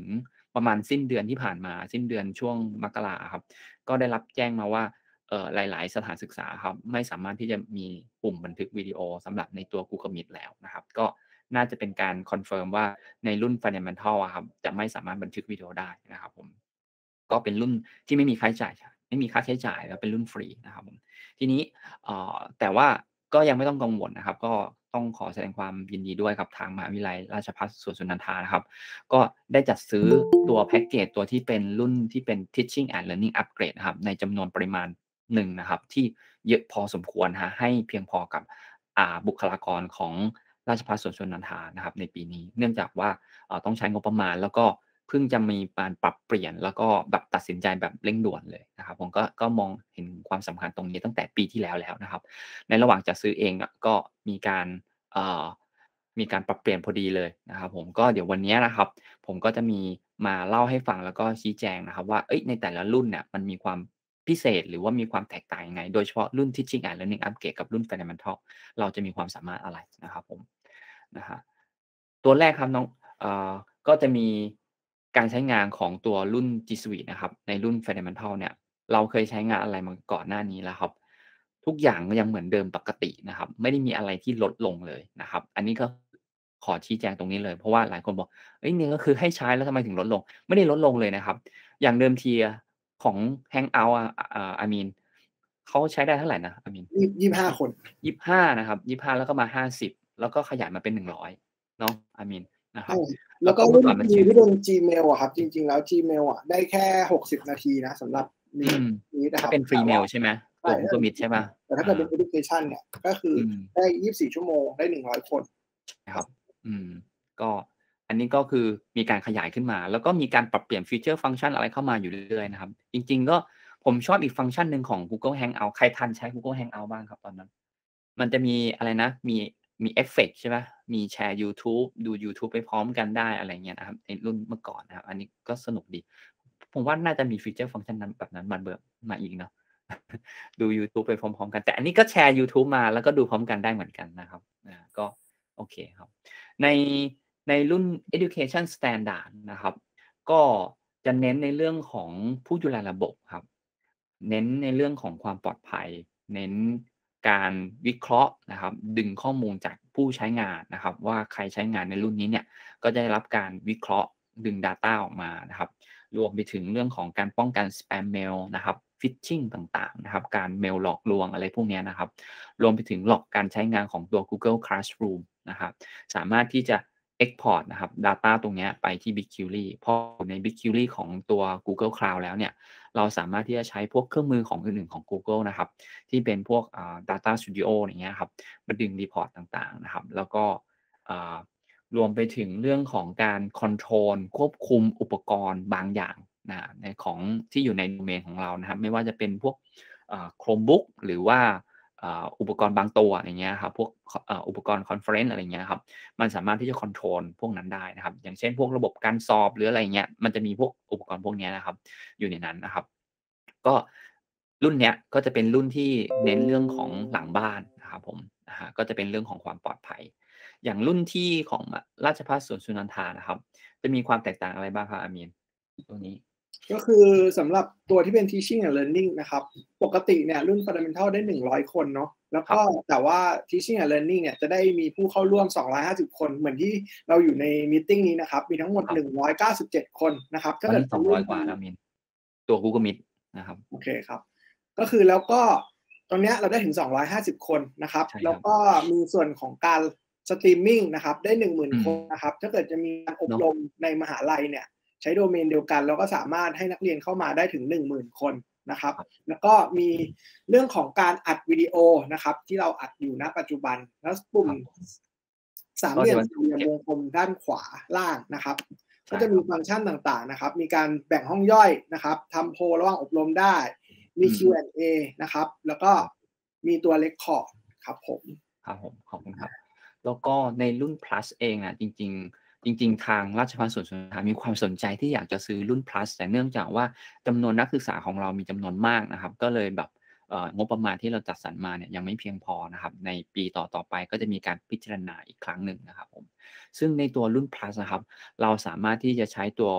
ประมาณสิ้นเดือนที่ผ่านมาสิ้นเดือนช่วงมกราครับก็ได้รับแจ้งมาว่าเอ่อหลายๆสถานศึกษาครับไม่สามารถที่จะมีปุ่มบันทึกวิดีโอสำหรับในตัว Google Meet แล้วนะครับก็น่าจะเป็นการคอนเฟิร์มว่าในรุ่น Fundamental อะครับจะไม่สามารถบันทึกวิดีโอได้นะครับผมก็เป็นรุ่นที่ไม่มีค่าใช้จ่ายไม่มีค่าใช้จ่ายแล้วเป็นรุ่นฟรีนะครับผมทีนี้เอ่อแต่ว่าก็ยังไม่ต้องกังวลนะครับก็ต้องขอแสดงความยินดีด้วยกับทางมหาวิทยาลัยราชภัฏสวนสุนันทานะครับก็ได้จัดซื้อตัวแพ็กเกจตัวที่เป็นรุ่นที่เป็น Teaching and Learning Upgrade นะครับในจำนวนปริมาณหนึ่งนะครับที่เยอะพอสมควรฮะให้เพียงพอกับอ่าบุคลากรของราชภัฏสวนสุนันทานะครับในปีนี้เนื่องจากว่าเอ่อต้องใช้งบประมาณแล้วก็เพิ่งจะมีการปรับเปลี่ยนแล้วก็แบบตัดสินใจแบบเร่งด่วนเลยนะครับผมก็ก็มองเห็นความสำคัญตรงนี้ตั้งแต่ปีที่แล้วแล้วนะครับในระหว่างจัดซื้อเองอะก็มีการเอ่อมีการปรับเปลี่ยนพอดีเลยนะครับผมก็เดี๋ยววันนี้นะครับผมก็จะมีมาเล่าให้ฟังแล้วก็ชี้แจงนะครับว่าเอ้ยในแต่ละรุ่นเนี่ยมันมีความพิเศษหรือว่ามีความแตกต่างยังไงโดยเฉพาะรุ่น Teaching and Learning Upgrade กับรุ่น Fundamental เราจะมีความสามารถอะไรนะครับผมนะฮะตัวแรกครับน้องเอ่อก็จะมีการใช้งานของตัวรุ่น G Suite นะครับในรุ่น Fundamental เนี่ยเราเคยใช้งานอะไรมาก่อนหน้านี้แล้วครับทุกอย่างยังเหมือนเดิมปกตินะครับไม่ได้มีอะไรที่ลดลงเลยนะครับอันนี้ก็ขอชี้แจงตรงนี้เลยเพราะว่าหลายคนบอกเฮ้ยเนี่ยก็คือให้ใช้แล้วทำไมถึงลดลงไม่ได้ลดลงเลยนะครับอย่างเดิมทีอะของ Hangout อะอ่า I mean เขาใช้ได้เท่าไรนะ I mean ยี่ยี่สิบห้าคนยี่สิบห้านะครับยี่สิบห้าแล้วก็มาห้าสิบแล้วก็ขยายมาเป็นหนึ่งร้อยเนาะ I mean นะครับแล้แล้ว วก็ก็รุ่เมื่นอก่อนมัน G ชื่อที่เป็น Gmail อะครับจริงๆแล้ว Gmail อะได้แค่หกสิบนาทีนะสำหรับอืม Meet นะคถ้ารับเป็นฟรีแต่ว่าเมลใช่ไหมใช่ตัว Google Meet ใช่เปล่าแต่ถ้าอาเกิดเป็น Education เนี่ยก็คืออืมได้ยี่สิบสี่ชั่วโมงได้หนึ่งร้อยคนครับอืมก็อันนี้ก็คือมีการขยายขึ้นมา แล้วก็มีการปรับเปลี่ยนฟีเจอร์ฟังก์ชันอะไรเข้ามาอยู่เรื่อยๆนะครับ จริงๆก็ผมชอบอีกฟังก์ชันหนึ่งของ Google Hangout ใครทันใช้ Google Hangout บ้างครับตอนนั้น มันจะมีอะไรนะ มีมีเอฟเฟกต์ใช่ไหมมีแชร์ยูทูบดูยูทูบไปพร้อมกันได้อะไรเงี้ยนะครับในรุ่นเมื่อก่อนนะครับ อันนี้ก็สนุกดี ผมว่าน่าจะมีฟีเจอร์ฟังก์ชันนั้นแบบนั้นมาเบิกมาอีกเนาะ ดูยูทูบไปพร้อมๆกัน แต่อันนี้ก็แชร์ยูทูบมาแล้วก็ดูพร้อมกันได้เหมือนกันนะครับอาก็โอเคครับ ในในรุ่น Education Standard นะครับก็จะเน้นในเรื่องของผู้ดูแลระบบครับเน้นในเรื่องของความปลอดภัยเน้นการวิเคราะห์นะครับดึงข้อมูลจากผู้ใช้งานนะครับว่าใครใช้งานในรุ่นนี้เนี่ยก็จะได้รับการวิเคราะห์ดึง Data ออกมานะครับรวมไปถึงเรื่องของการป้องกัน Spam Mail นะครับ Phishing ต่างๆนะครับการเมลหลอกลวงอะไรพวกนี้นะครับรวมไปถึงหลอกการใช้งานของตัว Google Classroom นะครับสามารถที่จะ Export นะครับ Data ตรงนี้ไปที่ BigQuery พออยู่ใน BigQuery ของตัว Google Cloud แล้วเนี่ยเราสามารถที่จะใช้พวกเครื่องมือของอื่นๆของ Google นะครับที่เป็นพวกอ่า Data Studio อย่างเงี้ยครับมาดึง Report ต่างๆนะครับแล้วก็อ่ารวมไปถึงเรื่องของการคอนโทรลควบคุมอุปกรณ์บางอย่างนะในของที่อยู่ในโดเมนของเรานะครับไม่ว่าจะเป็นพวกอ่า Chromebook หรือว่าอ่าอุปกรณ์บางตัวอย่างเงี้ยครับพวกเอ่ออุปกรณ์คอนเฟอเรนซ์อะไรอย่างเงี้ยครับมันสามารถที่จะคอนโทรลพวกนั้นได้นะครับอย่างเช่นพวกระบบการสอบหรืออะไรอย่างเงี้ยมันจะมีพวกอุปกรณ์พวกเนี้ยนะครับอยู่ในนั้นนะครับก็รุ่นเนี้ยก็จะเป็นรุ่นที่เน้นเรื่องของหลังบ้านนะครับผมนะฮะก็จะเป็นเรื่องของความปลอดภัยอย่างรุ่นที่ของราชภัฏสวนสุนันทานะครับจะมีความแตกต่างอะไรบ้างครับอามีนตรงนี้ก็คือสำหรับตัวที่เป็น Teaching and Learning นะครับปกติเนี่ยรุ่น Fundamental ได้หนึ่งร้อยคนเนาะแล้วก็แต่ว่า Teaching and Learning เนี่ยจะได้มีผู้เข้าร่วมสองร้อยห้าสิบคนเหมือนที่เราอยู่ในมีตติ้งนี้นะครับมีทั้งหมดหนึ่งร้อยเก้าสิบเจ็ดคนนะครับถ้าเกิดสองร้อยกว่าแล้วมีนตัว Google Meet นะครับโอเคครับก็คือแล้วก็ตรงเนี้ยเราได้ถึงสองร้อยห้าสิบคนนะครับแล้วก็มีส่วนของการสตรีมมิ่งนะครับได้ หนึ่งหมื่น คนนะครับถ้าเกิดจะมีการอบรมในมหาลัยเนี่ยใช้โดเมนเดียวกันแล้วก็สามารถให้นักเรียนเข้ามาได้ถึง หนึ่งหมื่น คนนะครับแล้วก็มีเรื่องของการอัดวิดีโอนะครับที่เราอัดอยู่ณปัจจุบันแล้วปุ่มสามเหลี่ยมสี่เหลี่ยมวงกลมด้านขวาล่างนะครับก็จะมีฟังก์ชันต่างๆนะครับมีการแบ่งห้องย่อยนะครับทำโพลระหว่างอบรมได้มี คิว แอนด์ เอ นะครับแล้วก็มีตัวเรคคอร์ดครับผมครับผมขอบคุณครับแล้วก็ในรุ่น plus เองอ่ะจริงๆจริงๆทางราชภัฏสวนสุนันทามีความสนใจที่อยากจะซื้อรุ่น plus แต่เนื่องจากว่าจำนวนนักศึกษาของเรามีจำนวนมากนะครับก็เลยแบบเอ่องบประมาณที่เราจัดสรรมาเนี่ยยังไม่เพียงพอนะครับในปีต่อๆไปก็จะมีการพิจารณาอีกครั้งหนึ่งนะครับผมซึ่งในตัวรุ่น plus นะครับเราสามารถที่จะใช้ตัว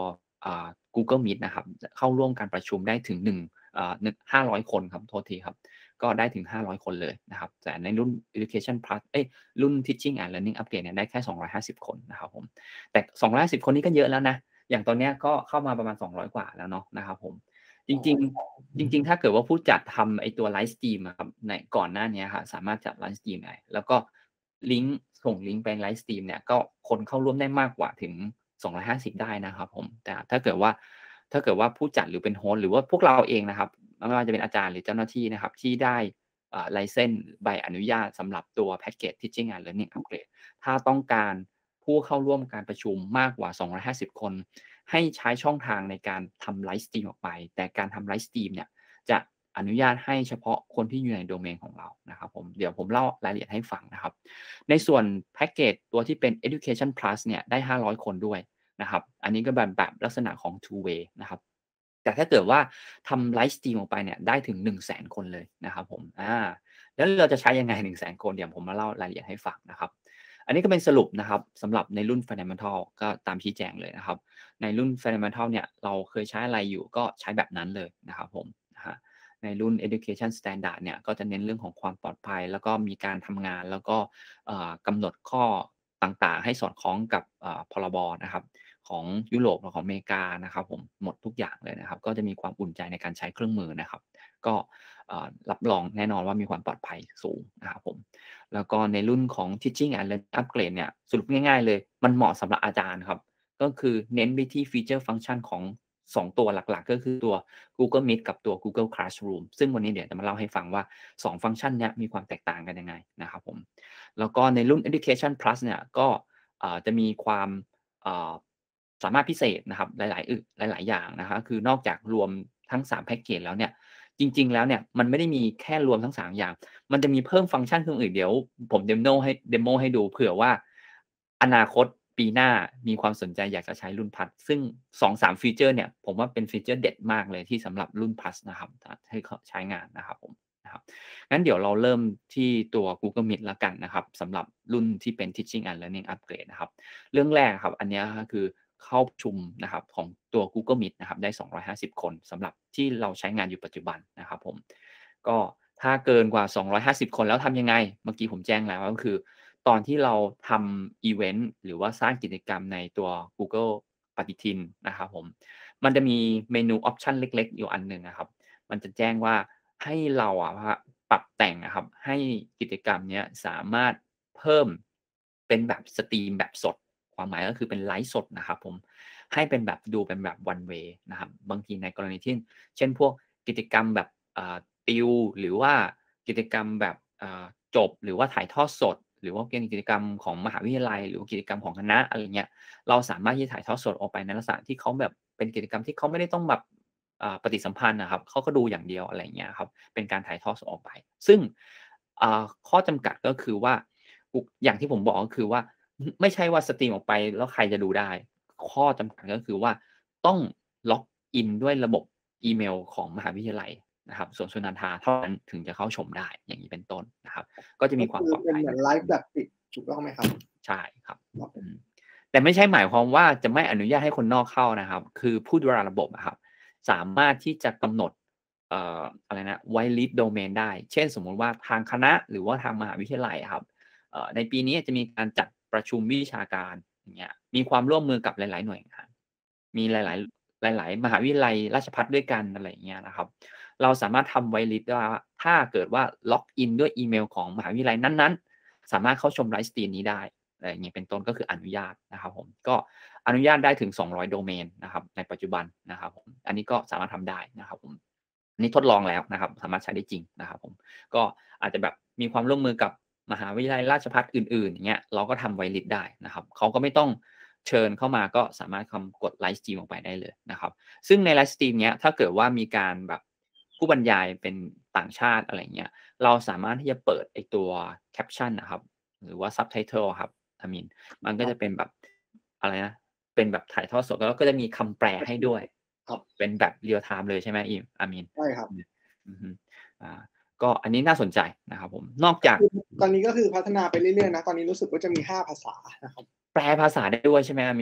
อ่า Google Meet นะครับเข้าร่วมการประชุมได้ถึงหนึ่งอ่าหนึ่ง ห้าร้อยคนครับโทษทีครับก็ได้ถึงห้าร้อยคนเลยนะครับแต่ในรุ่น Education Plus เอ๊ยรุ่น Teaching and Learning Upgrade เนี่ยได้แค่สองร้อยห้าสิบคนนะครับผมแต่สองร้อยห้าสิบคนนี้ก็เยอะแล้วนะอย่างตอนเนี้ยก็เข้ามาประมาณสองร้อยกว่าแล้วเนาะนะครับผมจริงๆจริงๆถ้าเกิดว่าผู้จัดทำไอ้ตัวไลฟ์สตรีมอะครับในก่อนหน้านี้ครับสามารถจัดไลฟ์สตรีมได้แล้วก็ลิงก์ส่งลิงก์ไปไลฟ์สตรีมเนี่ยก็คนเข้าร่วมได้มากกว่าถึงสองร้อยห้าสิบได้นะครับผมแต่ถ้าเกิดว่าถ้าเกิดว่าผู้จัดหรือเป็นโฮสต์หรือว่าพวกเราเองนะครับไม่ว่าจะเป็นอาจารย์หรือเจ้าหน้าที่นะครับที่ได้อ่าไลเซนส์ใบอนุญาตสำหรับตัวแพ็กเกจ Teaching and Learning Upgrade ถ้าต้องการผู้เข้าร่วมการประชุมมากกว่าสองร้อยห้าสิบคนให้ใช้ช่องทางในการทำไลฟ์สตรีมออกไปแต่การทำไลฟ์สตรีมเนี่ยจะอนุญาตให้เฉพาะคนที่อยู่ในโดเมนของเรานะครับผมเดี๋ยวผมเล่ารายละเอียดให้ฟังนะครับในส่วนแพ็กเกจตัวที่เป็น Education Plus เนี่ยได้ห้าร้อยคนด้วยนะครับอันนี้ก็แบบแบบลักษณะของ two way นะครับแต่ถ้าเกิดว่าทำไลฟ์สตรีมออกไปเนี่ยได้ถึง หนึ่งแสน คนเลยนะครับผมอาแล้วเราจะใช้ยังไง หนึ่งแสน คนเดี๋ยวผมมาเล่ารายละเอียดให้ฟังนะครับอันนี้ก็เป็นสรุปนะครับสำหรับในรุ่น Fundamental ก็ตามชี้แจงเลยนะครับในรุ่น Fundamental เนี่ยเราเคยใช้อะไรอยู่ก็ใช้แบบนั้นเลยนะครับผมนะฮะในรุ่น Education Standard เนี่ยก็จะเน้นเรื่องของความปลอดภัยแล้วก็มีการทำงานแล้วก็กำหนดข้อต่างๆให้สอดคล้องกับพรบนะครับของยุโรปและของอเมริกานะครับผมหมดทุกอย่างเลยนะครับก็จะมีความอุ่นใจในการใช้เครื่องมือนะครับก็รับรองแน่นอนว่ามีความปลอดภัยสูงนะครับผมแล้วก็ในรุ่นของ Teaching and Learning Upgrade เนี่ยสรุปง่ายๆเลยมันเหมาะสำหรับอาจารย์ครับก็คือเน้นไปที่ฟีเจอร์ฟังก์ชันของสองตัวหลักๆก็คือตัว Google Meet กับตัว Google Classroom ซึ่งวันนี้เดี๋ยวจะมาเล่าให้ฟังว่าสองฟังก์ชันนี้มีความแตกต่างกันยังไงนะครับผมแล้วก็ในรุ่น Education Plus เนี่ยก็จะมีความสามารถพิเศษนะครับหลายๆอึหลายๆอย่างนะครับคือนอกจากรวมทั้งสามแพ็กเกจแล้วเนี่ยจริงๆแล้วเนี่ยมันไม่ได้มีแค่รวมทั้งสามอย่างมันจะมีเพิ่มฟังก์ชันอื่นๆเดี๋ยวผมเดโมให้เดโมให้ดูเผื่อว่าอนาคตปีหน้ามีความสนใจอยากจะใช้รุ่น Plus ซึ่ง สองถึงสาม ฟีเจอร์เนี่ยผมว่าเป็นฟีเจอร์เด็ดมากเลยที่สำหรับรุ่น Plus นะครับให้เขาใช้งานนะครับผมนะครับงั้นเดี๋ยวเราเริ่มที่ตัว Google Meet แล้วกันนะครับสำหรับรุ่นที่เป็น Teaching and Learning Upgrade นะครับเรื่องแรกครับอันนี้ก็คือเข้าประชุมนะครับของตัว Google Meet นะครับได้สองร้อยห้าสิบคนสำหรับที่เราใช้งานอยู่ปัจจุบันนะครับผมก็ถ้าเกินกว่าสองร้อยห้าสิบคนแล้วทำยังไงเมื่อกี้ผมแจ้งแล้วก็คือตอนที่เราทำอีเวนต์หรือว่าสร้างกิจกรรมในตัว Google ปฏิทินนะครับผมมันจะมีเมนูออปชันเล็กๆอยู่อันหนึ่งนะครับมันจะแจ้งว่าให้เราอะปรับแต่งนะครับให้กิจกรรมนี้สามารถเพิ่มเป็นแบบสตรีมแบบสดความหมายก็คือเป็นไลฟ์สดนะครับผมให้เป็นแบบดูเป็นแบบ one way นะครับบางทีในกรณีที่เช่นพวกกิจกรรมแบบติวหรือว่ากิจกรรมแบบจบหรือว่าถ่ายทอดสดหรือว่าเป็นกิจกรรมของมหาวิทยาลัยหรือกิจกรรมของคณะอะไรเงี้ยเราสามารถที่จะถ่ายทอดสดออกไปในลักษณะที่เขาแบบเป็นกิจกรรมที่เขาไม่ได้ต้องแบบปฏิสัมพันธ์นะครับเขาก็ดูอย่างเดียวอะไรเงี้ยครับเป็นการถ่ายทอดสดออกไปซึ่งข้อจำกัดก็คือว่าอย่างที่ผมบอกก็คือว่าไม่ใช่ว่าสตรีมออกไปแล้วใครจะดูได้ข้อจำกัดก็คือว่าต้องล็อกอินด้วยระบบอีเมลของมหาวิทยาลัยนะครับส่วนสุนันทาเท่านั้นถึงจะเข้าชมได้อย่างนี้เป็นต้นนะครับก็จะมีความปลอดภัยเป็นเหมือนไลฟ์แบบปิดถูกต้องไหมครับใช่ครับแต่ไม่ใช่หมายความว่าจะไม่อนุญาตให้คนนอกเข้านะครับคือผู้ดูแลระบบครับสามารถที่จะกำหนดเอ่ออะไรนะ whitelist domain ได้เช่นสมมุติว่าทางคณะหรือว่าทางมหาวิทยาลัยครับในปีนี้จะมีการจัดประชุมวิชาการอย่างเงี้ยมีความร่วมมือกับหลายๆหน่วยงานมีหลายๆหลายๆมหาวิทยาลัยราชภัฏด้วยกันอะไรอย่างเงี้ยนะครับเราสามารถทำไวลิสต์ได้ว่าถ้าเกิดว่าล็อกอินด้วยอีเมลของมหาวิทยาลัยนั้นๆสามารถเข้าชมไลฟ์สตรีมนี้ได้อะไรอย่างเงี้ยเป็นต้นก็คืออนุญาตนะครับผมก็อนุญาตได้ถึงสองร้อยโดเมนนะครับในปัจจุบันนะครับผมอันนี้ก็สามารถทำได้นะครับผมอันนี้ทดลองแล้วนะครับสามารถใช้ได้จริงนะครับผมก็อาจจะแบบมีความร่วมมือกับมหาวิทยาลัยราชภัฏอื่นๆอย่างเงี้ยเราก็ทำไวลิสต์ได้นะครับเขาก็ไม่ต้องเชิญเข้ามาก็สามารถทำกดไลฟ์สตรีมออกไปได้เลยนะครับซึ่งในไลฟ์สตรีมเนี้ยถ้าเกิดว่ามีการแบบผู้บรรยายเป็นต่างชาติอะไรเงี้ยเราสามารถที่จะเปิดไอตัวแคปชั่นนะครับหรือว่าซับไตเติลครับอามินมันก็จะเป็นแบบอะไรนะเป็นแบบถ่ายทอดสดแล้วก็จะมีคำแปลให้ด้วยเป็นแบบเรียลไทม์เลยใช่ไหมอิมอามินใช่ครับอือฮึอ่าก็อันนี้น่าสนใจนะครับผมนอกจากตอนนี้ก็คือพัฒนาไปเรื่อยๆนะตอนนี้รู้สึกว่าจะมีห้าภาษานะครับแปลภาษาได้ด้วยใช่ไหมอามินใช่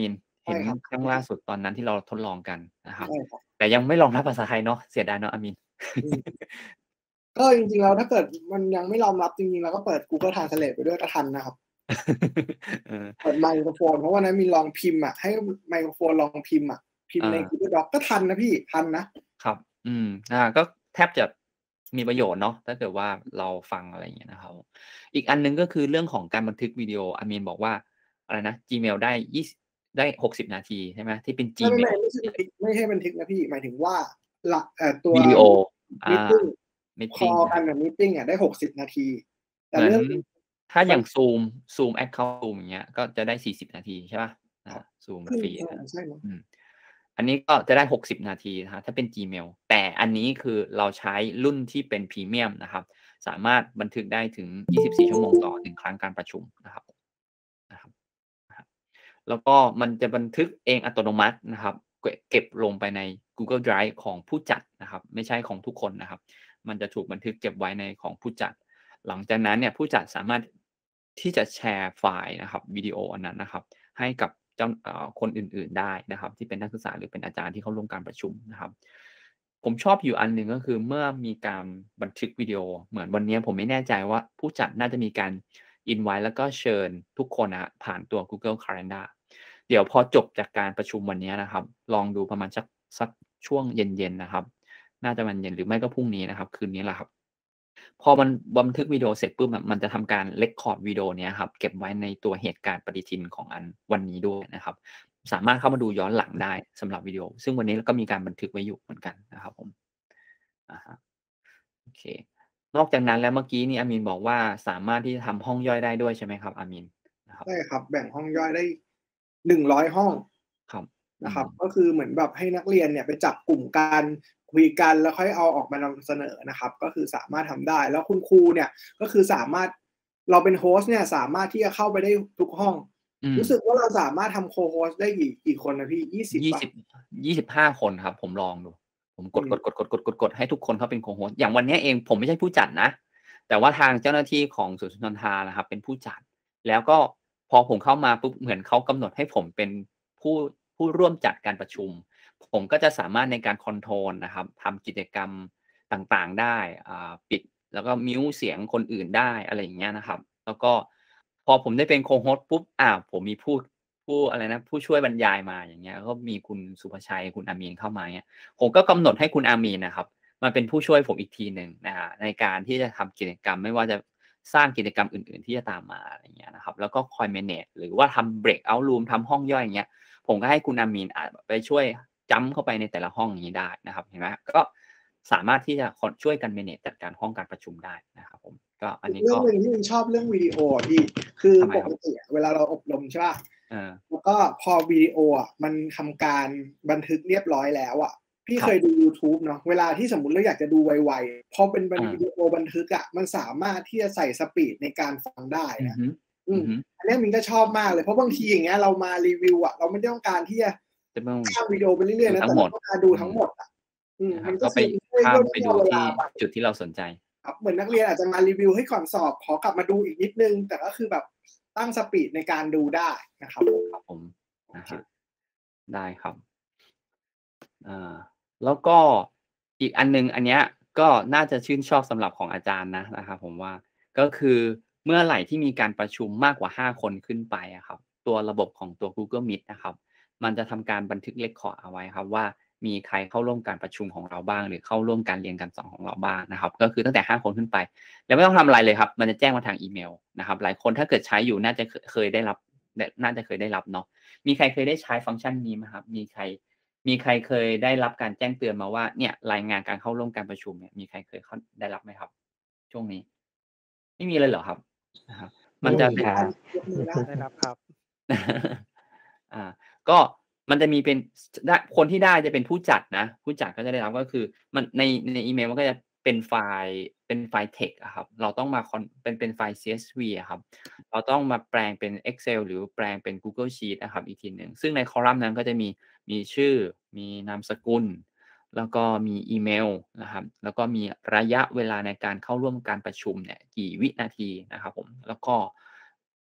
เห็นครับครั้งล่าสุดตอนนั้นที่เราทดลองกันนะครับใช่ครับแต่ยังไม่รองรับภาษาไทยเนาะ เสียดายเนาะอามินอืม ก็จริงๆแล้วถ้าเกิดมันยังไม่รองรับจริงๆเราก็เปิด Google Translate ไปด้วยก็ทันนะครับเออเปิดไมโครโฟน เพราะวันนั้นมีลองพิมพ์อะ ให้ไมโครโฟนลองพิมพ์อะ พิมพ์ในอา Google Docs ก็ทันนะพี่ ทันนะครับ อืม อา ก็แทบจะมีประโยชน์เนาะ ถ้าเกิดว่าเราฟัง อะไรอย่างเงี้ยนะครับ อีกอันหนึ่งก็คือเรื่องของการบันทึกวิดีโอ อามีนบอกว่าอะไรนะ Gmail ได้ยี่สิบ ได้ หกสิบ นาทีใช่ไหม? ที่เป็นไม่ ๆ Gmail ๆ ไม่ใช่บันทึก ไม่ใช่บันทึกนะพี่ หมายถึงว่า หลัก เอ่อ ตัววิดีโอ อามีตติงมีตคติงอลกันกับมีตติงอะได้ หกสิบ นาที แต่เหมือเรนื่องถ้าอมยั่านง Zoom Zoom แอ็กเคานต์ Zoom อย่างเงี้ย ก็จะได้ สี่สิบ นาทีใช่เปล่า? อาครับ Zoom ขึ้นฟรีเออ ใช่มั้งอืม อันนี้ก็จะได้ หกสิบ นาทีนะครับ ถ้าเป็น Gmail แต่อันนี้คือเราใช้รุ่นที่เป็นพรีเมียมนะครับ สามารถบันทึกได้ถึง ยี่สิบสี่ ชั่วโมงต่อ หนึ่ง ครั้งการประชุมนะครับ นะครับ นะครับ แล้วก็มันจะบันทึกเองอัตโนมัตินะครับ เกวะ เก็บลงไปใน Google Drive ของผู้จัดนะครับ ไม่ใช่ของทุกคนนะครับ มันจะถูกบันทึกเก็บไว้ในของผู้จัด หลังจากนั้นเนี่ยผู้จัดสามารถที่จะแชร์ไฟล์นะครับ วิดีโออันนั้นนะครับ ให้กับเจ้า เอ่อ คนอื่น ๆ ได้นะครับ ที่เป็นนักศึกษาหรือเป็นอาจารย์ที่เข้าร่วมการประชุมนะครับ ผมชอบอยู่อันหนึ่ง ก็คือเมื่อมีการบันทึกวิดีโอ เหมือนวันเนี้ยผมไม่แน่ใจว่าผู้จัดน่าจะมีการ invite แล้วก็เชิญทุกคนอะครับผ่านตัว Google Calendar เดี๋ยวพอจบจากการประชุมวันเนี้ยนะครับ ลองดูประมาณสัก สักช่วงเย็น ๆ นะครับ น่าจะวันเย็นหรือไม่ก็พรุ่งนี้นะครับ คืนนี้แหละครับ พอมันบันทึกวิดีโอเสร็จปุ๊บอะ มันจะทำการ record วิดีโอเนี้ยครับ เก็บไว้ในตัวเหตุการณ์ปฏิทินของอันวันนี้ด้วยนะครับ สามารถเข้ามาดูย้อนหลังได้สำหรับวิดีโอ ซึ่งวันนี้เราก็มีการบันทึกไว้อยู่เหมือนกันนะครับผม อะฮะ โอเค นอกจากนั้นแล้วเมื่อกี้นี่อามีนบอกว่า สามารถที่จะทำห้องย่อยได้ด้วยใช่ไหมครับอามีน? นะครับใช่ครับ แบ่งห้องย่อยได้ หนึ่งร้อย ห้องครับ อนืะครับมก็คือเหมือนแบบให้นักเรียนเนี่ยไปจับกลุ่มกัน คุยกัน แล้วค่อยเอาออกมานำเสนอนะครับ ก็คือสามารถทำได้ แล้วคุณครูเนี่ยก็คือสามารถ เราเป็น Host เนี่ยสามารถที่จะเข้าไปได้ทุกห้องอืมรู้สึกว่าเราสามารถทำ Co-host ได้กี่ กี่คนนะพี่ ยี่สิบยี่เปล่า? สิบ ยี่สิบห้า คนครับ ผมลองดู ผมกอืมด ๆ ๆ ๆ ๆ ๆ ให้ทุกคนเข้าเป็น Co-host อย่างวันเนี้ยเองผมไม่ใช่ผู้จัดนะ แต่ว่าทางเจ้าหน้าที่ของศูนย์สุนทรภานะครับเป็นผู้จัด แล้วก็พอผมเข้ามาปุ๊บ เหมือนเขากำหนดให้ผมเป็นผู้ ผู้ร่วมจัดการประชุม ผมก็จะสามารถในการคอนโทรลนะครับ ทำกิจกรรมต่าง ๆ ได้ อ่า ปิดแล้วก็มิวต์เสียงคนอื่นได้ อะไรอย่างเงี้ยนะครับ แล้วก็พอผมได้เป็น Co-host ปุ๊บ อ้าว ผมมีผู้ ผู้อะไรนะ ผู้ช่วยบรรยายมา อย่างเงี้ย ก็มีคุณสุภชัย คุณอามีนเข้ามา อย่างเงี้ย ผมก็กำหนดให้คุณอามีนน่ะครับมาเป็นผู้ช่วยผมอีกทีหนึ่งนะครับ ในการที่จะทำกิจกรรม ไม่ว่าจะสร้างกิจกรรมอื่น ๆ ที่จะตามมา อะไรอย่างเงี้ยนะครับ แล้วก็คอย manage หรือว่าทำ break out room ทำห้องย่อย อย่างเงี้ย ผมก็ให้คุณอามีน อ่า ไปช่วยจัมป์เข้าไปในแต่ละห้องอย่างงี้ได้นะครับ เห็นไหม ก็สามารถที่จะคอน ช่วยกัน manage จัดการห้องการประชุมได้นะครับผม ก็อันอีกนี้กเรื่อ็งหนึ่งที่มินชอบเรื่องวิดีโออะพี่ คือทำไมครปกับ? ติอะเวลาเราอบรมใช่เปล่าเออแล้วก็พอวิดีโออะมันทำการบันทึกเรียบร้อยแล้วอะ พี่ครเคับยดูยูทูบเนาะ เวลาที่สมมุติเราอยากจะดูไว ๆ พอเป็นบันอวิาดีโอบันทึกอะ มันสามารถที่จะใส่สปีดในการฟังได้นะอือฮึอืมอือฮึอันเนี้ยมินก็ชอบมากเลย เพราะบางทีอย่างเงี้ยเรามารีวิวอะ เราไม่ได้ต้องการที่จะจะต้องข้ามวิดีโอไปเรื่อย ๆ นะดูทัแ้ต่งหเมราดต้องการดูอืมทั้งหมดอะ อืมนะครมับนก็คก็ไปือช่วยข้าย่มนยไปดู่อเวทลาี่ไปจุดที่เราสนใจครับ เหมือนนักเรียนอาจจะมารีวิวให้ก่อนสอบ ขอกลับมาดูอีกนิดหนึ่ง แต่ก็คือแบบตั้งสปีดในการดูได้นะครับผมครับผมโอนะเคครับ ได้ครับ อา แล้วก็อีกอันหนึ่ง อันเนี้ยก็น่าจะชื่นชอบสำหรับของอาจารย์นะ นะครับผมว่า ก็คือเมื่อไหร่ที่มีการประชุมมากกว่า ห้า คนขึ้นไปอะครับ ตัวระบบของตัว Google Meet นะครับ มันจะทำการบันทึก record เอาไว้ครับว่า มีใครเข้าร่วมการประชุมของเราบ้าง หรือเข้าร่วมการเรียนการสอนของเราบ้างนะครับ ก็คือตั้งแต่ ห้า คนขึ้นไป แล้วไม่ต้องทำอะไรเลยครับ มันจะแจ้งมาทางอีเมลนะครับ หลายคนถ้าเกิดใช้อยู่น่าจะ เค เคยได้รับ น น่าจะเคยได้รับเนาะ มีใครเคยได้ใช้ฟังก์ชันนี้ไหมครับ? มีใคร มีใครเคยได้รับการแจ้งเตือนมาว่า เนี่ยรายงานการเข้าร่วมการประชุมเนี่ย มีใครเคยเข้า ได้รับไหมครับ ช่วงนี้? ไม่มีเลยเหรอครับ? นะครับไมมั่นจะมีเป็นครับยกมือได้ได้รับครับอ่า ก็มันจะมีเป็น ส ได้ คนที่ได้จะเป็นผู้จัดนะ ผู้จัดก็จะได้รับ ก็คือมันใน ในอีเมลมันก็จะเป็นไฟล์ เป็นไฟล์ text อะครับ เราต้องมาคอน เป็น เป็นไฟล์ ซี เอส วี อะครับ เราต้องมาแปลงเป็น Excel หรือแปลงเป็น Google Sheets อะครับอีกทีหนึ่ง ซึ่งในคอลัมน์นั้นก็จะมี มีชื่อ มีนามสกุล แล้วก็มีอีเมลนะครับ แล้วก็มีระยะเวลาในการเข้าร่วมการประชุมเนี่ยกี่วินาทีนะครับผม แล้วก็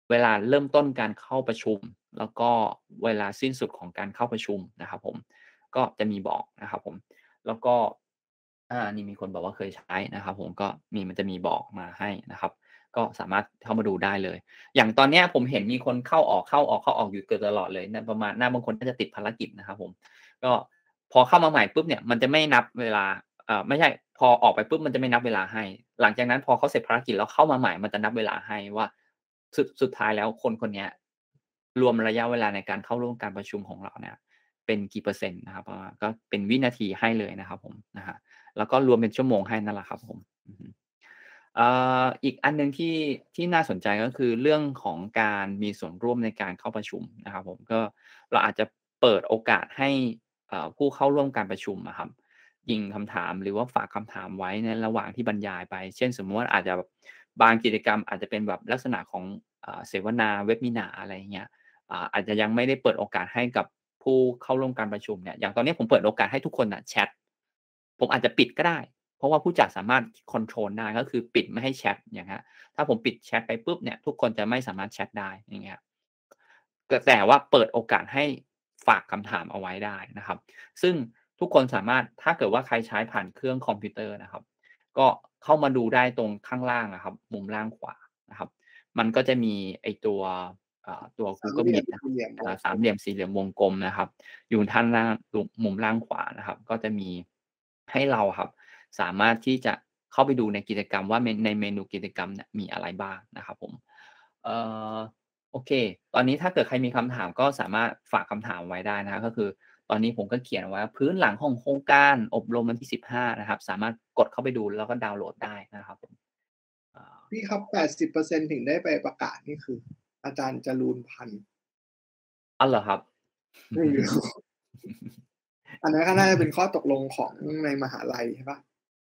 เวลาเริ่มต้นการเข้าประชุมแล้วก็เวลาสิ้นสุดของการเข้าประชุมนะครับผมก็จะมีบอกนะครับผมแล้วก็อ่านี่มีคนบอกว่าเคยใช้นะครับผมก็มีมันจะมีบอกมาให้นะครับก็สามารถเข้ามาดูได้เลยอย่างตอนเนี้ยผมเห็นมีคนเข้าออกเข้าออกเข้าออกอยู่เกือบตลอดเลยนะประมาณน่าบางคนน่าจะติดภารกิจนะครับผมก็พอเข้ามาใหม่ปุ๊บเนี่ยมันจะไม่นับเวลาเอ่อไม่ใช่พอออกไปปุ๊บมันจะไม่นับเวลาให้หลังจากนั้นพอเขาเสร็จภารกิจแล้วเข้ามาใหม่มันจะนับเวลาให้ว่าสุดสุดท้ายแล้วคนคนเนี้ยรวมระยะเวลาในการเข้าร่วมการประชุมของเราเนี่ยเป็นกี่เปอร์เซ็นต์นะครับประมาณก็เป็นวินาทีให้เลยนะครับผมนะฮะแล้วก็รวมเป็นชั่วโมงให้นั่นแหละครับผมอือฮึเอ่ออีกอันหนึ่งที่ที่น่าสนใจก็คือเรื่องของการมีส่วนร่วมในการเข้าประชุมนะครับผมก็เราอาจจะเปิดโอกาสให้เอ่อผู้เข้าร่วมการประชุมอะครับยิงคำถามหรือว่าฝากคำถามไว้ในระหว่างที่บรรยายไปเช่นสมมุติว่าอาจจะแบบบางกิจกรรมอาจจะเป็นแบบลักษณะของอ่าเสวนาเวบินาร์อะไรอย่างเงี้ยอ่าอาจจะยังไม่ได้เปิดโอกาสให้กับผู้เข้าร่วมการประชุมเนี่ยอย่างตอนนี้ผมเปิดโอกาสให้ทุกคนน่ะแชตผมอาจจะปิดก็ได้เพราะว่าผู้จัดสามารถคอนโทรลได้ก็คือปิดไม่ให้แชตอย่างเงี้ยถ้าผมปิดแชตไปปุ๊บเนี่ยทุกคนจะไม่สามารถแชตได้อย่างเงี้ยแต่แต่ว่าเปิดโอกาสให้ฝากคำถามเอาไว้ได้นะครับซึ่งทุกคนสามารถถ้าเกิดว่าใครใช้ผ่านเครื่องคอมพิวเตอร์นะครับก็เข้ามาดูได้ตรงข้างล่างอะครับมุมล่างขวานะครับมันก็จะมีไอ้ตัวอ่าตัวสาม Google เหลี่ยม Meet นะสี่เหลี่ยมอ่าสามเหลี่ยมสี่เหลี่ยมวงกลมนะครับอยู่ทางล่างตรงมุมล่างขวานะครับก็จะมีให้เราอะครับสามารถที่จะเข้าไปดูในกิจกรรมว่าเมนในเมนูกิจกรรมเนี่ยมีอะไรบ้างนะครับผมเอ่อโอเคตอนนี้ถ้าเกิดใครมีคำถามก็สามารถฝากคำถามไว้ได้นะครับก็คือตอนนี้ผมก็เขียนไว้ว่าพื้นหลังของโครงการอบรมวันที่สิบห้านะครับสามารถกดเข้าไปดูแล้วก็ดาวน์โหลดได้นะครับผมอ่าพี่ครับ แปดสิบเปอร์เซ็นต์ ถึงได้ไปประกาศนี่คือ อาจารย์จรูนพันธ์อ้าวเหรอครับไม่รู้ อันนั้นก็น่าจะเป็นข้อตกลงของในมหาลัยใช่ปะ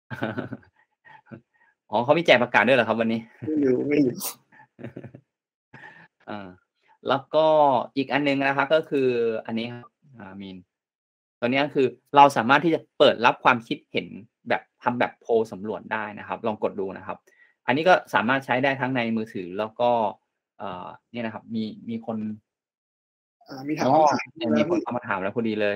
อ๋อเขามีแจกประกาศด้วยเหรอครับวันนี้ไม่รู้ไม่รู้อาแล้วก็อีกอันหนึ่งนะครับก็คืออันนี้ครับอ่ามีนตัวเนี้ยคือเราสามารถที่จะเปิดรับความคิดเห็นแบบทำแบบโพลสำรวจได้นะครับลองกดดูนะครับอันนี้ก็สามารถใช้ได้ทั้งในมือถือแล้วก็เอ่อเนี่ยนะครับมีมีคนอ่ามีถามอ๋อคำถามเนี่ยแล้มีวคนพี่เข้ามาถามแล้วพอดีเลย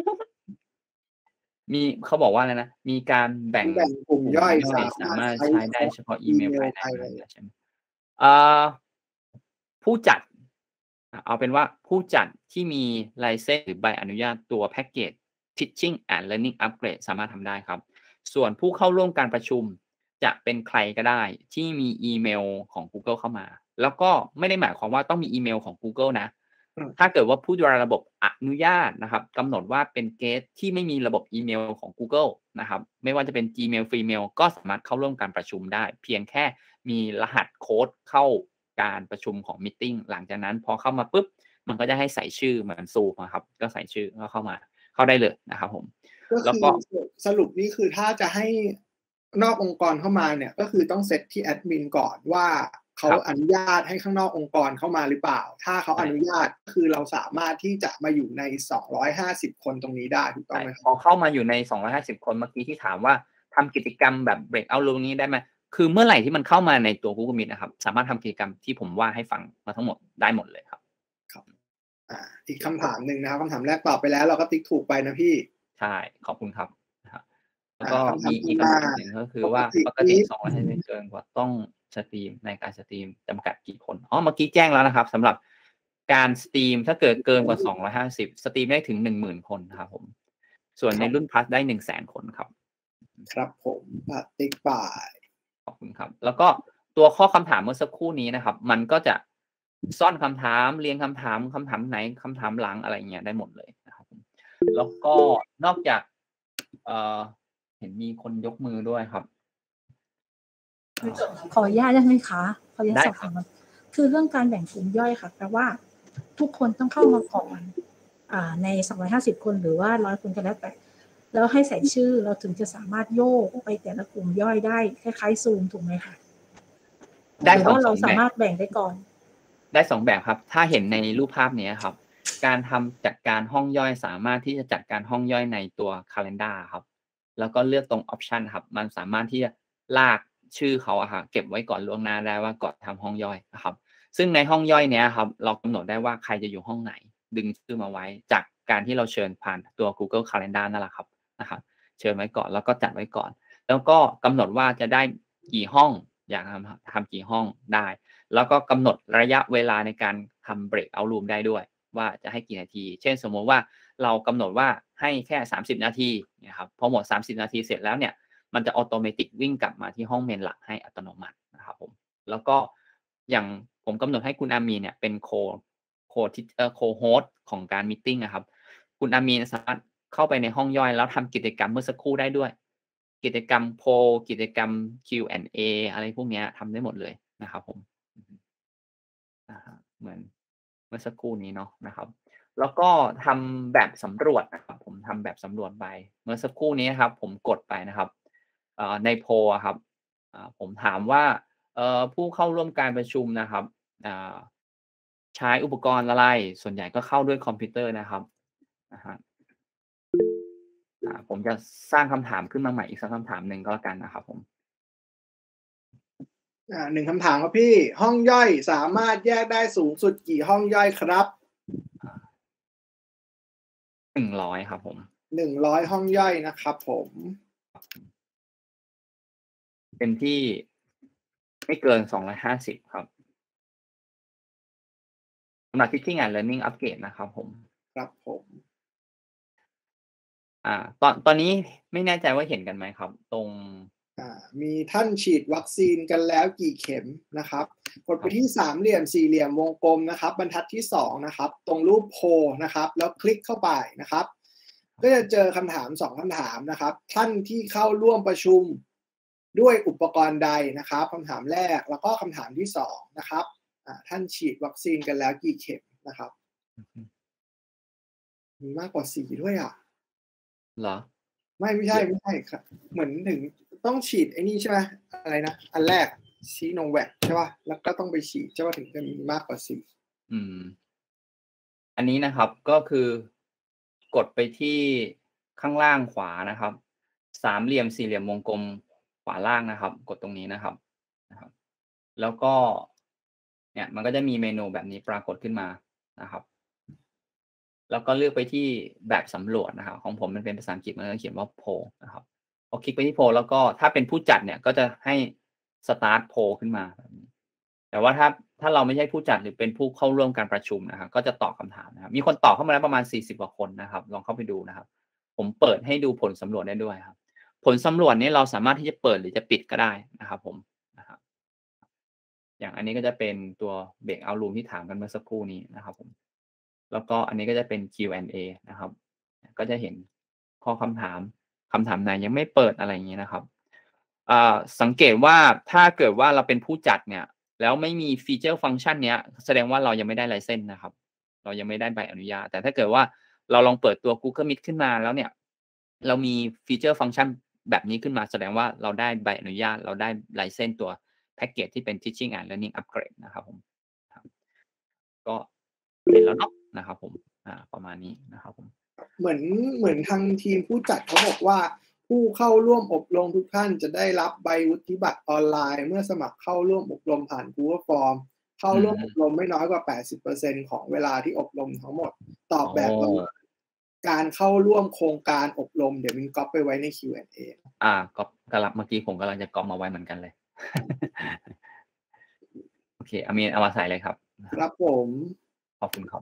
มีเขาบอกว่าอะไรนะมีการแบ่งแบ่งกลุ่มกลุ่มย่อยย่อยสาสามารถมารถใช้ใช้ได้เฉพาะอีเมลอีเมลภายในภายในนั้นใช่ไหมอ่าผู้จัดอ่าเอาเป็นว่าผู้จัดที่มีไลเซนส์หรือใบอนุญาตตัวแพ็กเกจ Teaching and Learning Upgrade สามารถทำได้ครับ ส่วนผู้เข้าร่วมการประชุมจะเป็นใครก็ได้ที่มีอีเมลของ Google เข้ามา แล้วก็ไม่ได้หมายความว่าต้องมีอีเมลของ Google นะอืมถ้าเกิดว่าผู้ดูแลระบบอนุญาตนะครับกำหนดว่าเป็นเกสที่ไม่มีระบบอีเมลของ Google นะครับไม่ว่าจะเป็น Gmail Freemail ก็สามารถเข้าร่วมการประชุมได้ เพียงแค่มีรหัสโค้ดเข้าการประชุมของมีตติงหลังจากนั้นพอเข้ามาปุ๊บมันก็จะให้ใส่ชื่อเหมือน Zoom อะครับก็ใส่ชื่อก็เข้ามาเข้าได้เลยนะครับผมก็แล้วคือก็สรุปนี่คือถ้าจะให้นอกองค์กรเข้ามาเนี่ยก็คือต้องเซตที่แอดมินก่อนว่าเขาครับอนุญาตให้ข้างนอกองค์กรเข้ามาหรือเปล่า ถ้าเขาใช่อนุญาตคือเราสามารถที่จะมาอยู่ในสองร้อยห้าสิบคนตรงนี้ได้ถูกต้องไหมคพรับอเข้ามาอยู่ในสองร้อยห้าสิบคนเมื่อกี้ที่ถามว่าทำกิจกรรมแบบ breakout room นี้ได้ไหมคือเมื่อไหร่ที่มันเข้ามาในตัว Google Meet นะครับสามารถทำกิจกรรมที่ผมว่าให้ฟังมาทั้งหมดได้หมดเลยครับอ่าอีกคำถามหนึ่งนะครับคำถามแรกตอบไปแล้วเราก็ติ๊กถูกไปนะพี่ใช่ขอบคุณครับนะครับแล้วอ่าก็คำถามมีอีกต่อคำมาถามหนึ่งก็คือว่าปปกกติติสองร้อยห้าสิบเกินกว่าต้องสตรีมในการสตรีมจำกัดกี่คนอ๋อเมื่อกี้แจ้งแล้วนะครับสำหรับการสตรีมถ้าเกิดเกินกว่าสองร้อยห้าสิบสตรีมได้ถึง หนึ่งหมื่น คนครับผมส่วนในรุ่น Plus ได้ หนึ่งแสน คนครับครับผมอ่ะติ๊กไปขอบคุณครับ แล้วก็ตัวข้อคำถามเมื่อสักครู่นี้นะครับ มันก็จะซ่อนคำถามเรียงคำถามคำถามไหนคำถามหลังอะไรเงี้ยได้หมดเลยนะครับผมแล้วก็นอกจากเอ่อเห็นมีคนยกมือด้วยครับขออนุญาตได้ไหมคะขออนุญาตได้สอบครัถาบมคือเรื่องการแบ่งกลุ่มย่อยค่ะแปลว่าทุกคนต้องเข้ามาก่อนอ่าในสองร้อยห้าสิบคนหรือว่าร้อยคนก็แล้วแต่แล้วให้ใส่ชื่อเราถึงจะสามารถโยกไปแต่ละกลุ่มย่อยได้คล้ายๆซูมถูกไหมคะได้หรือสองว่าสเราองแบสาบมารถแบ่งได้ก่อนได้สองแบบครับ ถ้าเห็นในรูปภาพนี้ครับ การทำจัดการห้องย่อยสามารถที่จะจัดการห้องย่อยในตัว Calendar ครับ แล้วก็เลือกตรง Option ครับ มันสามารถที่จะลากชื่อเขาอะครับเก็บไว้ก่อนล่วงหน้าได้ว่าก่อนทำห้องย่อยนะครับซึ่งในห้องย่อยเนี้ยครับเรากำหนดได้ว่าใครจะอยู่ห้องไหนดึงชื่อมาไว้จากการที่เราเชิญผ่านตัว Google Calendar นั่นแหละครับนะครับเชิญไว้ก่อนแล้วก็จัดไว้ก่อนแล้วก็กำหนดว่าจะได้กี่ห้องอยากทำทำกี่ห้องได้แล้วก็กำหนดระยะเวลาในการทำ break out room ได้ด้วยว่าจะให้กี่นาทีเช่นสมมติว่าเรากำหนดว่าให้แค่สามสิบนาทีนะครับพอหมดสามสิบนาทีเสร็จแล้วเนี่ยมันจะออโตเมติกวิ่งกลับมาที่ห้องเมนหลักให้อัตโนมัตินะครับผมแล้วก็อย่างผมกำหนดให้คุณอามีเนี่ยเป็นโคโคที่เอ่อโคโฮสต์ของการมีตติ้งนะครับคุณอามีสามารถเข้าไปในห้องย่อยแล้วทำกิจกรรมเมื่อสักครู่ได้ด้วยกิจกรรมโพลกิจกรรม คิว แอนด์ เอ อะไรพวกนี้ทำได้หมดเลยนะครับผมเหมือนเมื่อสักครู่นี้เนาะนะครับแล้วก็ทำแบบสำรวจนะครับผมทำแบบสำรวจไปเมื่อสักครู่นี้ครับผมกดไปนะครับในโพลครับผมถามว่าผู้เข้าร่วมการประชุมนะครับใช้อุปกรณ์อะไรส่วนใหญ่ก็เข้าด้วยคอมพิวเตอร์นะครับนะฮะผมจะสร้างคำถามขึ้นมาใหม่อีกสักคำถามหนึ่งก็แล้วกันนะครับผมอ่าหนึ่งคำถามครับพี่ห้องย่อยสามารถแยกได้สูงสุดกี่ห้องย่อยครับหนึ่งร้อยครับผมหนึ่งร้อยห้องย่อยนะครับผมเป็นที่ไม่เกินสองร้อยห้าสิบครับสำหรับ Teaching and Learning Upgrade นะครับผมครับผมอ่าตอนตอนนี้ไม่แน่ใจว่าเห็นกันไหมครับตรงอ่ามีท่านฉีดวัคซีนกันแล้วกี่เข็มนะครับกดไปที่สามเหลี่ยมสี่เหลี่ยมวงกลมนะครับบรรทัดที่สองนะครับตรงรูปโพลนะครับแล้วคลิกเข้าไปนะครับก็จะเจอคำถามสองคำถามนะครับท่านที่เข้าร่วมประชุมด้วยอุปกรณ์ใดนะครับคำถามแรกแล้วก็คำถามที่สองนะครับอ่าท่านฉีดวัคซีนกันแล้วกี่เข็มนะครับมีมากกว่าสี่ด้วยอ่ะเหรอไม่ไม่ใช่ไม่ใช่ครับเหมือนถึงต้องฉีดไอ้นี่ใช่ไหมอะไรนะอันแรกซีโนแวคใช่ป่ะแล้วก็ต้องไปฉีดใช่ป่ะถึงจะมีมากกว่าสี่อืมอันนี้นะครับก็คือกดไปที่ข้างล่างขวานะครับสามเหลี่ยมสี่เหลี่ยมวงกลมขวาล่างนะครับกดตรงนี้นะครับนะครับแล้วก็เนี่ยมันก็จะมีเมนูแบบนี้ปรากฏขึ้นมานะครับแล้วก็เลือกไปที่แบบสำรวจนะครับของผมมันเป็นภาษาอังกฤษมันก็เขียนว่าโพลนะครับพอคลิกไปที่โพลแล้วก็ถ้าเป็นผู้จัดเนี่ยก็จะให้สตาร์ทโพลขึ้นมาแบบนี้แต่ว่าถ้าถ้าเราไม่ใช่ผู้จัดหรือเป็นผู้เข้าร่วมการประชุมนะครับก็จะตอบคำถามนะครับมีคนตอบเข้ามาแล้วประมาณสี่สิบกว่าคนนะครับลองเข้าไปดูนะครับผมเปิดให้ดูผลสำรวจได้ด้วยครับผลสำรวจนี้เราสามารถที่จะเปิดหรือจะปิดก็ได้นะครับผมนะครับอย่างอันนี้ก็จะเป็นตัว breakout room ที่ถามกันเมื่อสักครู่นี้นะครับผมแล้วก็อันนี้ก็จะเป็น คิว แอนด์ เอ นะครับก็จะเห็นข้อคำถามคำถามไหนยังไม่เปิดอะไรอย่างนี้นะครับสังเกตว่าถ้าเกิดว่าเราเป็นผู้จัดเนี่ยแล้วไม่มีฟีเจอร์ฟังก์ชันเนี้ยแสดงว่าเรายังไม่ได้ไลเซนส์นะครับเรายังไม่ได้ใบอนุญาตแต่ถ้าเกิดว่าเราลองเปิดตัว Google Meet ขึ้นมาแล้วเนี่ยเรามีฟีเจอร์ฟังก์ชันแบบนี้ขึ้นมาแสดงว่าเราได้ใบอนุญาตเราได้ไลเซนส์ตัวแพ็กเกจที่เป็น Teaching and Learning Upgrade นะครับผมก็เป็นแล้วเนาะนะครับผมอ่าประมาณนี้นะครับผมเหมือนเหมือนทางทีมผู้จัดเขาบอกว่าผู้เข้าร่วมอบรมทุกท่านจะได้รับใบวุฒิบัตรออนไลน์เมื่อสมัครเข้าร่วมอบรมผ่าน Google Form เข้าร่วมอบรมไม่น้อยกว่า แปดสิบเปอร์เซ็นต์ ของเวลาที่อบรมทั้งหมดตอบแบบการเข้าร่วมโครงการอบรมเดี๋ยวมินก๊อปไปไว้ใน คิว แอนด์ เออ่าก๊อปกำลังเมื่อกี้ผมกำลังจะก๊อปมาไว้เหมือนกันเลยโอเคอามีนเอามาใส่เลยครับครับผมขอบคุณครับ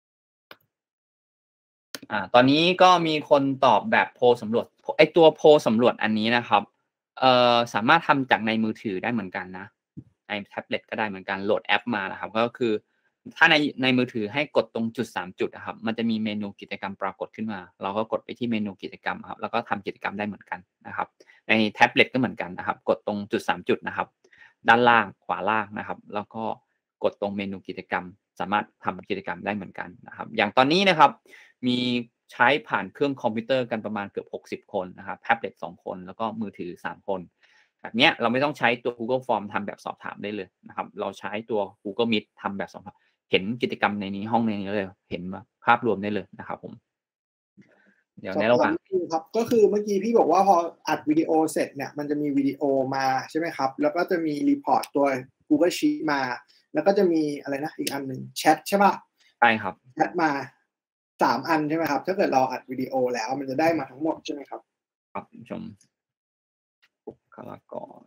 อ่าตอนนี้ก็มีคนตอบแบบโพลสำรวจไอตัวโพลสำรวจอันนี้นะครับเอ่อสามารถทำจากในมือถือได้เหมือนกันนะในแท็บเล็ตก็ได้เหมือนกันโหลดแอปมานะครับก็คือถ้าในในมือถือให้กดตรงจุดสามจุดนะครับมันจะมีเมนูกิจกรรมปรากฏขึ้นมาเราก็กดไปที่เมนูกิจกรรมครับแล้วก็ทำกิจกรรมได้เหมือนกันนะครับในแท็บเล็ตก็เหมือนกันนะครับกดตรงจุดสามจุดนะครับด้านล่างขวาล่างนะครับแล้วก็กดตรงเมนูกิจกรรมสามารถทำกิจกรรมได้เหมือนกันนะครับอย่างตอนนี้นะครับมีใช้ผ่านเครื่องคอมพิวเตอร์กันประมาณเกือบหกสิบคนนะครับแท็บเล็ตสองคนแล้วก็มือถือสามคนแบบนี้เราไม่ต้องใช้ตัว Google Form ทำแบบสอบถามได้เลยนะครับเราใช้ตัว Google Meet ทำแบบสอบถามเห็นกิจกรรมในนี้ห้องในนี้เลยเห็นภาพรวมได้เลยนะครับผมเดี๋ยวในระหว่างครับก็คือเมื่อกี้พี่บอกว่าพออัดวิดีโอเสร็จเนี่ยมันจะมีวิดีโอมาใช่ไหมครับแล้วก็จะมีรีพอร์ตตัว Google Sheet มาแล้วก็จะมีอะไรนะอีกอันหนึ่งแชทใช่ป่ะใช่ครับแชทมาสามอันใช่ไหมครับถ้าเกิดเราอัดวิดีโอแล้วมันจะได้มาทั้งหมดใช่ไหมครับครับชมบุคลากร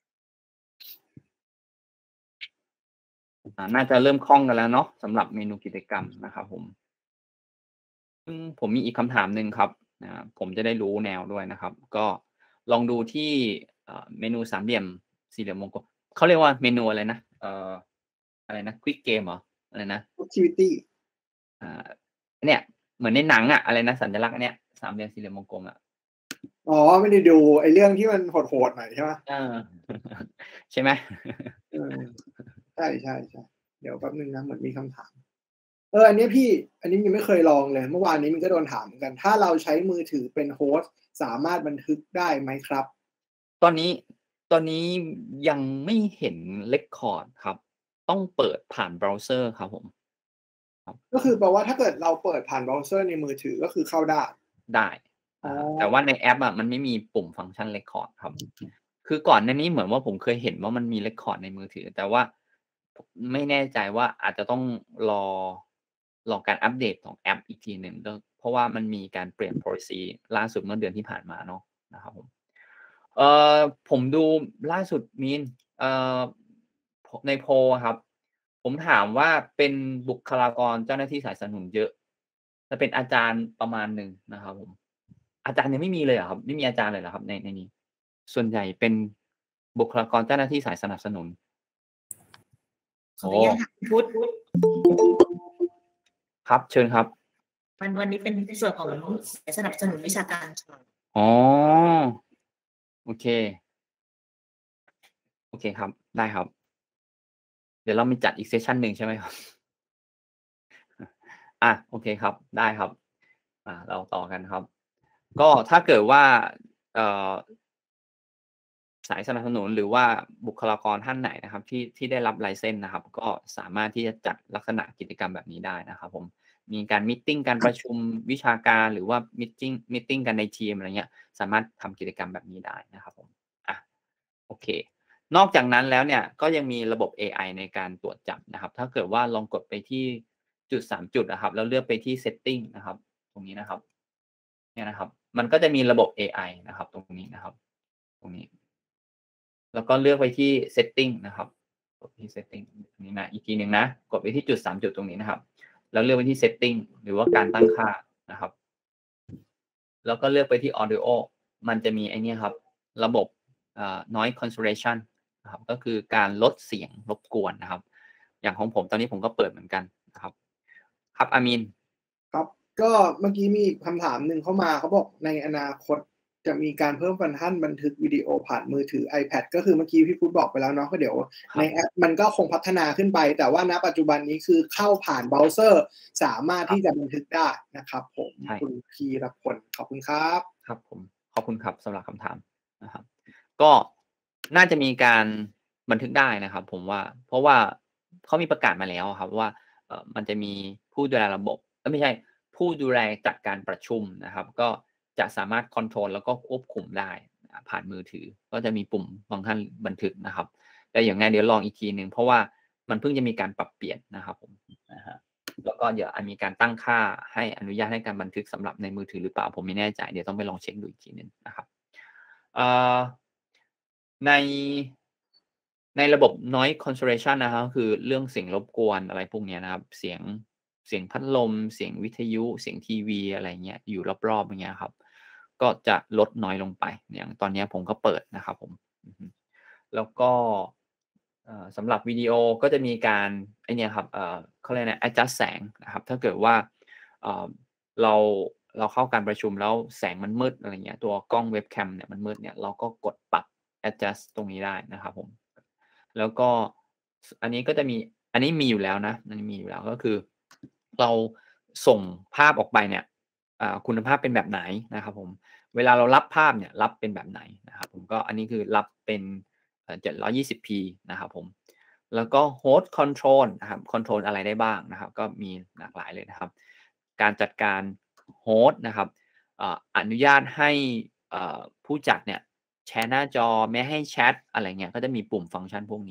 น่าจะเริ่มคล่องกันแล้วเนาะสำหรับเมนูกิจกรรมนะครับผมซึ่งผมมีอีกคำถามหนึ่งครับนะผมจะได้รู้แนวด้วยนะครับก็ลองดูที่เมนูสามเหลี่ยมสี่เหลี่ยมวงกลมเขาเรียกว่าเมนูอะไรนะเอ่ออะไรนะ Quick Game เหรออะไรนะ Activity อ่าเนี่ยเหมือนในหนังอะอะไรนะสัญลักษณ์อันเนี้ยสามเหลี่ยมสี่เหลี่ยมวงกลมอะอ๋อไม่ได้ดูไอ้เรื่องที่มันโหดๆหน่อยใช่ไหมเออใช่ไหมเออใช่ใช่ใช่เดี๋ยวแป๊บนึงนะเหมือนมีคำถามเอออันนี้พี่อันนี้ยังไม่เคยลองเลยเมื่อวานนี้มันก็โดนถามเหมือนกันถ้าเราใช้มือถือเป็นโฮสต์สามารถบันทึกได้ไหมครับตอนนี้ตอนนี้ยังไม่เห็นเรคคอร์ดครับต้องเปิดผ่านเบราว์เซอร์ครับผมก็คือแปลว่าถ้าเกิดเราเปิดผ่านเบราว์เซอร์ในมือถือก็คือเข้าได้ได้แต่ว่าในแอปอ่ะมันไม่มีปุ่มฟังก์ชันเรคคอร์ดครับคือก่อนหน้านี้เหมือนว่าผมเคยเห็นว่ามันมีเรคคอร์ดในมือถือแต่ว่าไม่แน่ใจว่าอาจจะต้องรอรอการอัปเดตของแอปอีกทีหนึ่งเพราะว่ามันมีการเปลี่ยน policy ล่าสุดเมื่อเดือนที่ผ่านมาเนาะนะครับผมเอ่อผมดูล่าสุดมีนเอ่อในโพลครับผมถามว่าเป็นบุคลากรเจ้าหน้าที่สายสนับสนุนเยอะจะเป็นอาจารย์ประมาณหนึ่งนะครับผมอาจารย์ยังไม่มีเลยเหรอครับไม่มีอาจารย์เลยเหรอครับในในนี้ส่วนใหญ่เป็นบุคลากรเจ้าหน้าที่สายสนับสนุนขออนุญาตถามพุทธครับเชิญครับวันวันนี้เป็นส่วนของสนับสนุนวิชาการอ๋อโอเคโอเคครับได้ครับเดี๋ยวเรามีจัดอีกเซสชันหนึ่งใช่ไหมครับอ่ะโอเคครับได้ครับอ่าเราต่อกันครับก็ถ้าเกิดว่าเอ่อสายสนับสนุนหรือว่าบุคลากรท่านไหนนะครับที่ที่ได้รับไลเซนส์นะครับก็สามารถที่จะจัดลักษณะกิจกรรมแบบนี้ได้นะครับผมมีการมีตติ้งการประชุมวิชาการหรือว่ามีตติ้งมีตติ้งกันในทีมอะไรเงี้ยสามารถทำกิจกรรมแบบนี้ได้นะครับผมอ่ะโอเคนอกจากนั้นแล้วเนี่ยก็ยังมีระบบ เอ ไอ ในการตรวจจับนะครับถ้าเกิดว่าลองกดไปที่จุดสามจุดนะครับแล้วเลือกไปที่ setting นะครับตรงนี้นะครับเนี่ยนะครับมันก็จะมีระบบ เอ ไอ นะครับตรงนี้นะครับตรงนี้แล้วก็เลือกไปที่ setting นะครับกดที่ setting นี้นะอีกทีหนึ่งนะกดไปที่จุดสามจุดตรงนี้นะครับแล้วเลือกไปที่ setting หรือว่าการตั้งค่านะครับแล้วก็เลือกไปที่ audio มันจะมีไอ้นี่ครับระบบnoise cancellation นะครับก็คือการลดเสียงรบกวนนะครับอย่างของผมตอนนี้ผมก็เปิดเหมือนกันนะครับครับอามีนครับก็เมื่อกี้มีคำถามหนึ่งเข้ามาเขาบอกในอนาคตจะมีการเพิ่มฟังก์ชันบันทึกวิดีโอผ่านมือถือ iPad ก็คือเมื่อกี้พี่พุทธบอกไปแล้วเนาะก็เดี๋ยวในแอปมันก็คงพัฒนาขึ้นไปแต่ว่าณปัจจุบันนี้คือเข้าผ่านเบราว์เซอร์สามารถที่จะบันทึกได้นะครับผมคุณพีรพลขอบคุณครับครับผมขอบคุณครับสำหรับคำถามนะครับก็น่าจะมีการบันทึกได้นะครับผมว่าเพราะว่าเขามีประกาศมาแล้วครับว่าเอ่อมันจะมีผู้ดูแลระบบไม่ใช่ผู้ดูแลจัดการประชุมนะครับก็จะสามารถคอนโทรลแล้วก็ควบคุมได้ผ่านมือถือก็จะมีปุ่มฟังก์ชันบันทึกนะครับแต่อย่างไงเดี๋ยวลองอีกทีหนึ่งเพราะว่ามันเพิ่งจะมีการปรับเปลี่ยนนะครับผมนะฮะแล้วก็เดี๋ยวมีการตั้งค่าให้อนุญาตให้การบันทึกสำหรับในมือถือหรือเปล่าผมไม่แน่ใจเดี๋ยวต้องไปลองเช็คดูอีกทีนึงนะครับในในระบบ noise cancellation นะครับคือเรื่องเสียงรบกวนอะไรพวกนี้นะครับเสียงเสียงพัดลมเสียงวิทยุเสียงทีวีอะไรเงี้ยอยู่รอบๆอย่างเงี้ยครับก็จะลดน้อยลงไปอย่างตอนนี้ผมก็เปิดนะครับผมแล้วก็สำหรับวิดีโอก็จะมีการไอเนี้ยครับเขาเรียกนะ adjust แสงนะครับถ้าเกิดว่าเราเราเข้าการประชุมแล้วแสงมันมืดอะไรเงี้ยตัวกล้องเว็บแคมเนี่ยมันมืดเนี่ยเราก็กดปรับ adjust ตรงนี้ได้นะครับผมแล้วก็อันนี้ก็จะมีอันนี้มีอยู่แล้วนะอันนี้มีอยู่แล้วก็คือเราส่งภาพออกไปเนี่ยคุณภาพเป็นแบบไหนนะครับผมเวลาเรารับภาพเนี่ยรับเป็นแบบไหนนะครับผมก็อันนี้คือรับเป็นเจ็ดร้อยยี่สิบพี นะครับผมแล้วก็ host control นะครับ control อะไรได้บ้างนะครับก็มีหลากหลายเลยนะครับการจัดการ host นะครับอนุญาตให้ผู้จัดเนี่ยแชร์หน้าจอไม่ให้แชทอะไรเงี้ยก็จะมีปุ่มฟังก์ชันพวกนี้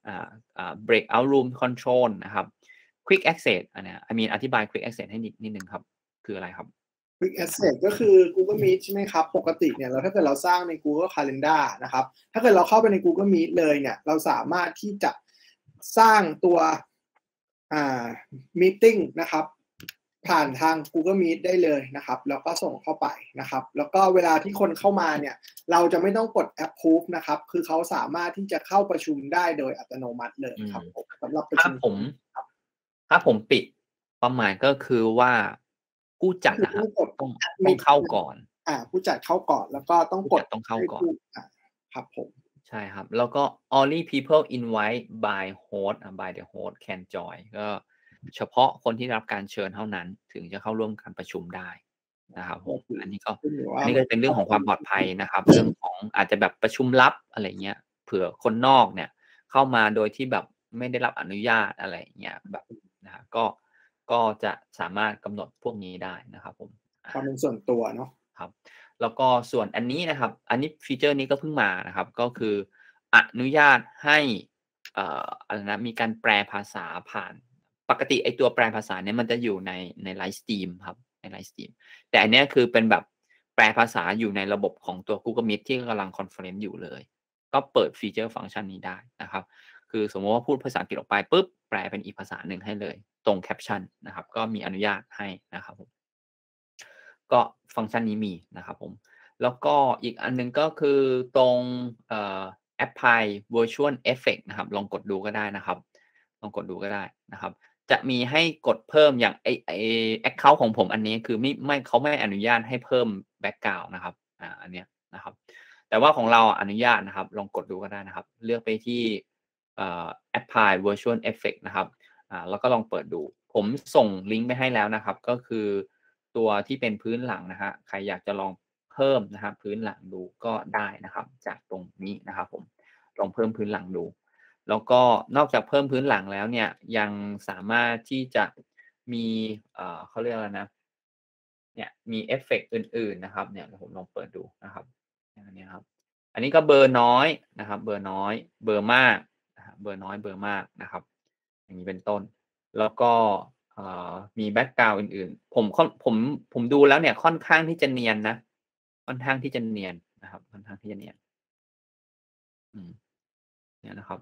อ่าอ่า breakout room control นะครับ quick access อันเนี้ยอามีนอธิบาย quick access ให้นิดนิดนึงครับคืออะไรครับ Quick Access ก็คือ Google Meet ใช่ไหมครับปกติเนี่ยเราถ้าเกิดเราสร้างใน Google Calendar นะครับถ้าเกิดเราเข้าไปใน Google Meet เลยเนี่ยเราสามารถที่จะสร้างตัวอ่า meeting นะครับผ่านทาง Google Meet ได้เลยนะครับแล้วก็ส่งเข้าไปนะครับแล้วก็เวลาที่คนเข้ามาเนี่ยเราจะไม่ต้องกด approve นะครับคือเขาสามารถที่จะเข้าประชุมได้โดยอัตโนมัติเลยครับผมสำหรับประถ้าชุมผมถ้าผมปิดความหมายก็คือว่าผู้จัดนะครับกดต้องต้องเข้าก่อนอ่าผู้จัดเข้าก่อนแล้วก็ต้องกดผู้จัดต้องเข้าก่อนอ่าครับผมใช่ครับแล้วก็ only people invite by host by the host can join ก็เฉพาะคนที่รับการเชิญเท่านั้นถึงจะเข้าร่วมการประชุมได้นะครับผมอันนี้ก็อันนี้ก็เป็นเรื่องของความปลอดภัยนะครับเรื่องของอาจจะแบบประชุมลับอะไรเงี้ยเผื่อคนนอกเนี่ยเข้ามาโดยที่แบบไม่ได้รับอนุญาตอะไรเงี้ยแบบนะก็ก็จะสามารถกำหนดพวกนี้ได้นะครับผมความเป็นส่วนตัวเนาะครับแล้วก็ส่วนอันนี้นะครับอันนี้ฟีเจอร์นี้ก็เพิ่งมานะครับก็คืออนุญาตให้เอ่ออะไรนะมีการแปลภาษาผ่านปกติไอตัวแปลภาษาเนี่ยมันจะอยู่ในในไลฟ์สตรีมครับในไลฟ์สตรีมแต่อันนี้คือเป็นแบบแปลภาษาอยู่ในระบบของตัว Google Meet ที่กำลังคอนเฟอเรนซ์อยู่เลยก็เปิดฟีเจอร์ฟังก์ชันนี้ได้นะครับคือสมมติว่าพูดภาษาอังกฤษออกไปปุ๊บแปลเป็นอีกภาษาหนึ่งให้เลยตรงแคปชั่นนะครับก็มีอนุญาตให้นะครับผมก็ฟังก์ชันนี้มีนะครับผมแล้วก็อีกอันนึงก็คือตรงเอ่อ apply virtual effect นะครับลองกดดูก็ได้นะครับลองกดดูก็ได้นะครับจะมีให้กดเพิ่มอย่างไอไอ account ของผมอันนี้คือไม่ไม่เขาไม่อนุญาตให้เพิ่ม background นะครับอ่าอันเนี้ยนะครับแต่ว่าของเราอนุญาตนะครับลองกดดูก็ได้นะครับเลือกไปที่เอ่อ apply virtual effect นะครับอ่าแล้วก็ลองเปิดดูผมส่งลิงก์ไปให้แล้วนะครับก็คือตัวที่เป็นพื้นหลังนะฮะใครอยากจะลองเพิ่มนะครับพื้นหลังดูก็ได้นะครับจากตรงนี้นะครับผมลองเพิ่มพื้นหลังดูแล้วก็นอกจากเพิ่มพื้นหลังแล้วเนี่ยยังสามารถที่จะมีเอ่อเขาเรียกอะไรนะเนี่ยมีเอฟเฟกต์อื่นๆนะครับเนี่ยผมลองเปิดดูนะครับอันนี้ครับอันนี้ก็เบอร์น้อยนะครับเบอร์น้อยเบอร์มากนะครับเบอร์น้อยเบอร์มากนะครับอย่างนี้เป็นต้นแล้วก็มีแบ็กกราวด์อื่นๆผมผมผมดูแล้วเนี่ยค่อนข้างที่จะเนียนนะค่อนข้างที่จะเนียนนะครับค่อนข้างที่จะเนียนอืมเนี่ยนะครับ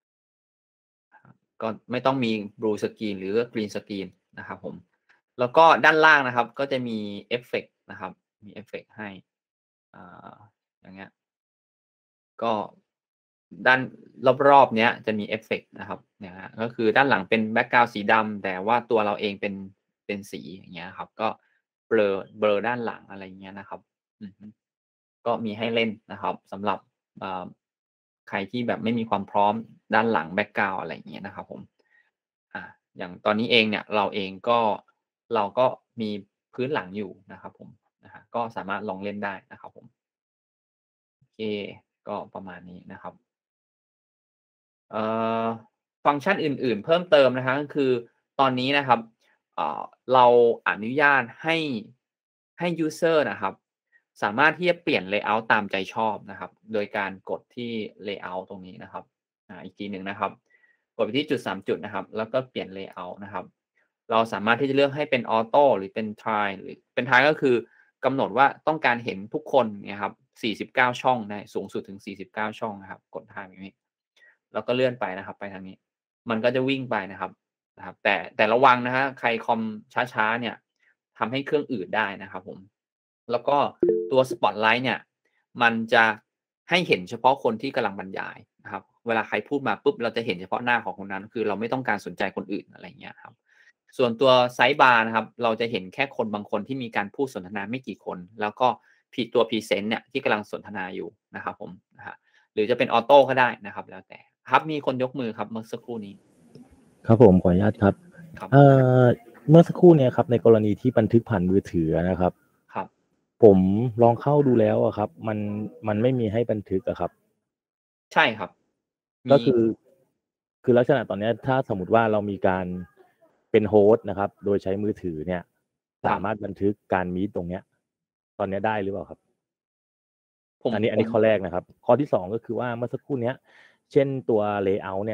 ก็ไม่ต้องมีบลูสกรีนหรือกรีนสกรีนนะครับผมแล้วก็ด้านล่างนะครับก็จะมีเอฟเฟกต์นะครับมีเอฟเฟกต์ให้อ่าอย่างเงี้ยก็ด้านรอบๆเนี้ยจะมีเอฟเฟกต์นะครับเนี่ยก็คือด้านหลังเป็นแบ็คกราวด์สีดำแต่ว่าตัวเราเองเป็นเป็นสีอย่างเงี้ยครับก็เบลอเบลอด้านหลังอะไรเงี้ยนะครับก็มีให้เล่นนะครับสำหรับใครที่แบบไม่มีความพร้อมด้านหลังแบ็คกราวด์อะไรอย่างเงี้ยนะครับผมอ่าอย่างตอนนี้เองเนี่ยเราเองก็เราก็มีพื้นหลังอยู่นะครับผมนะฮะก็สามารถลองเล่นได้นะครับผมโอเคก็ประมาณนี้นะครับเอ่อฟังก์ชันอื่นๆเพิ่มเติมนะครับก็คือตอนนี้นะครับเอ่อเราอนุญาตให้ให้ user นะครับสามารถที่จะเปลี่ยน layout ตามใจชอบนะครับโดยการกดที่ layout ตรงนี้นะครับอ่าอีกทีหนึ่งนะครับกดไปที่จุดสามจุดนะครับแล้วก็เปลี่ยน layout นะครับเราสามารถที่จะเลือกให้เป็น auto หรือเป็น try หรือเป็น try ก็คือกำหนดว่าต้องการเห็นทุกคนนะครับสี่สิบเก้าช่องได้สูงสุดถึงสี่สิบเก้าช่องนะครับกด try แบบนี้แล้วก็เลื่อนไปนะครับไปทางนี้มันก็จะวิ่งไปนะครับนะครับแต่แต่ระวังนะฮะใครคอมช้าๆเนี่ยทำให้เครื่องอื่นได้นะครับผมแล้วก็ตัว Spotlight เนี่ยมันจะให้เห็นเฉพาะคนที่กำลังบรรยายนะครับเวลาใครพูดมาปุ๊บเราจะเห็นเฉพาะหน้าของคนนั้นคือเราไม่ต้องการสนใจคนอื่นอะไรเงี้ยครับส่วนตัวไซด์บาร์นะครับเราจะเห็นแค่คนบางคนที่มีการพูดสนทนาไม่กี่คนแล้วก็ผิดตัวพรีเซนต์เนี่ยที่กำลังสนทนาอยู่นะครับผมนะฮะหรือจะเป็นออโต้ก็ได้นะครับแล้วแต่ครับมีคนยกมือครับเมื่อสักครู่นี้ครับผมขออนุญาตครับเอ่อเมื่อสักครู่เนี่ยครับในกรณีที่บันทึกผ่านมือถือนะครับครับผมลองเข้าดูแล้วอะครับมันมันไม่มีให้บันทึกอะครับใช่ครับก็คือคือลักษณะตอนนี้ถ้าสมมติว่าเรามีการเป็นโฮสต์นะครับโดยใช้มือถือเนี่ยสามารถบันทึกการมีตตรงเนี้ยตอนนี้ได้หรือเปล่าครับอันนี้อันนี้ข้อแรกนะครับข้อที่สองก็คือว่าเมื่อสักครู่เนี้ยเช่นตัว layout เนี่ย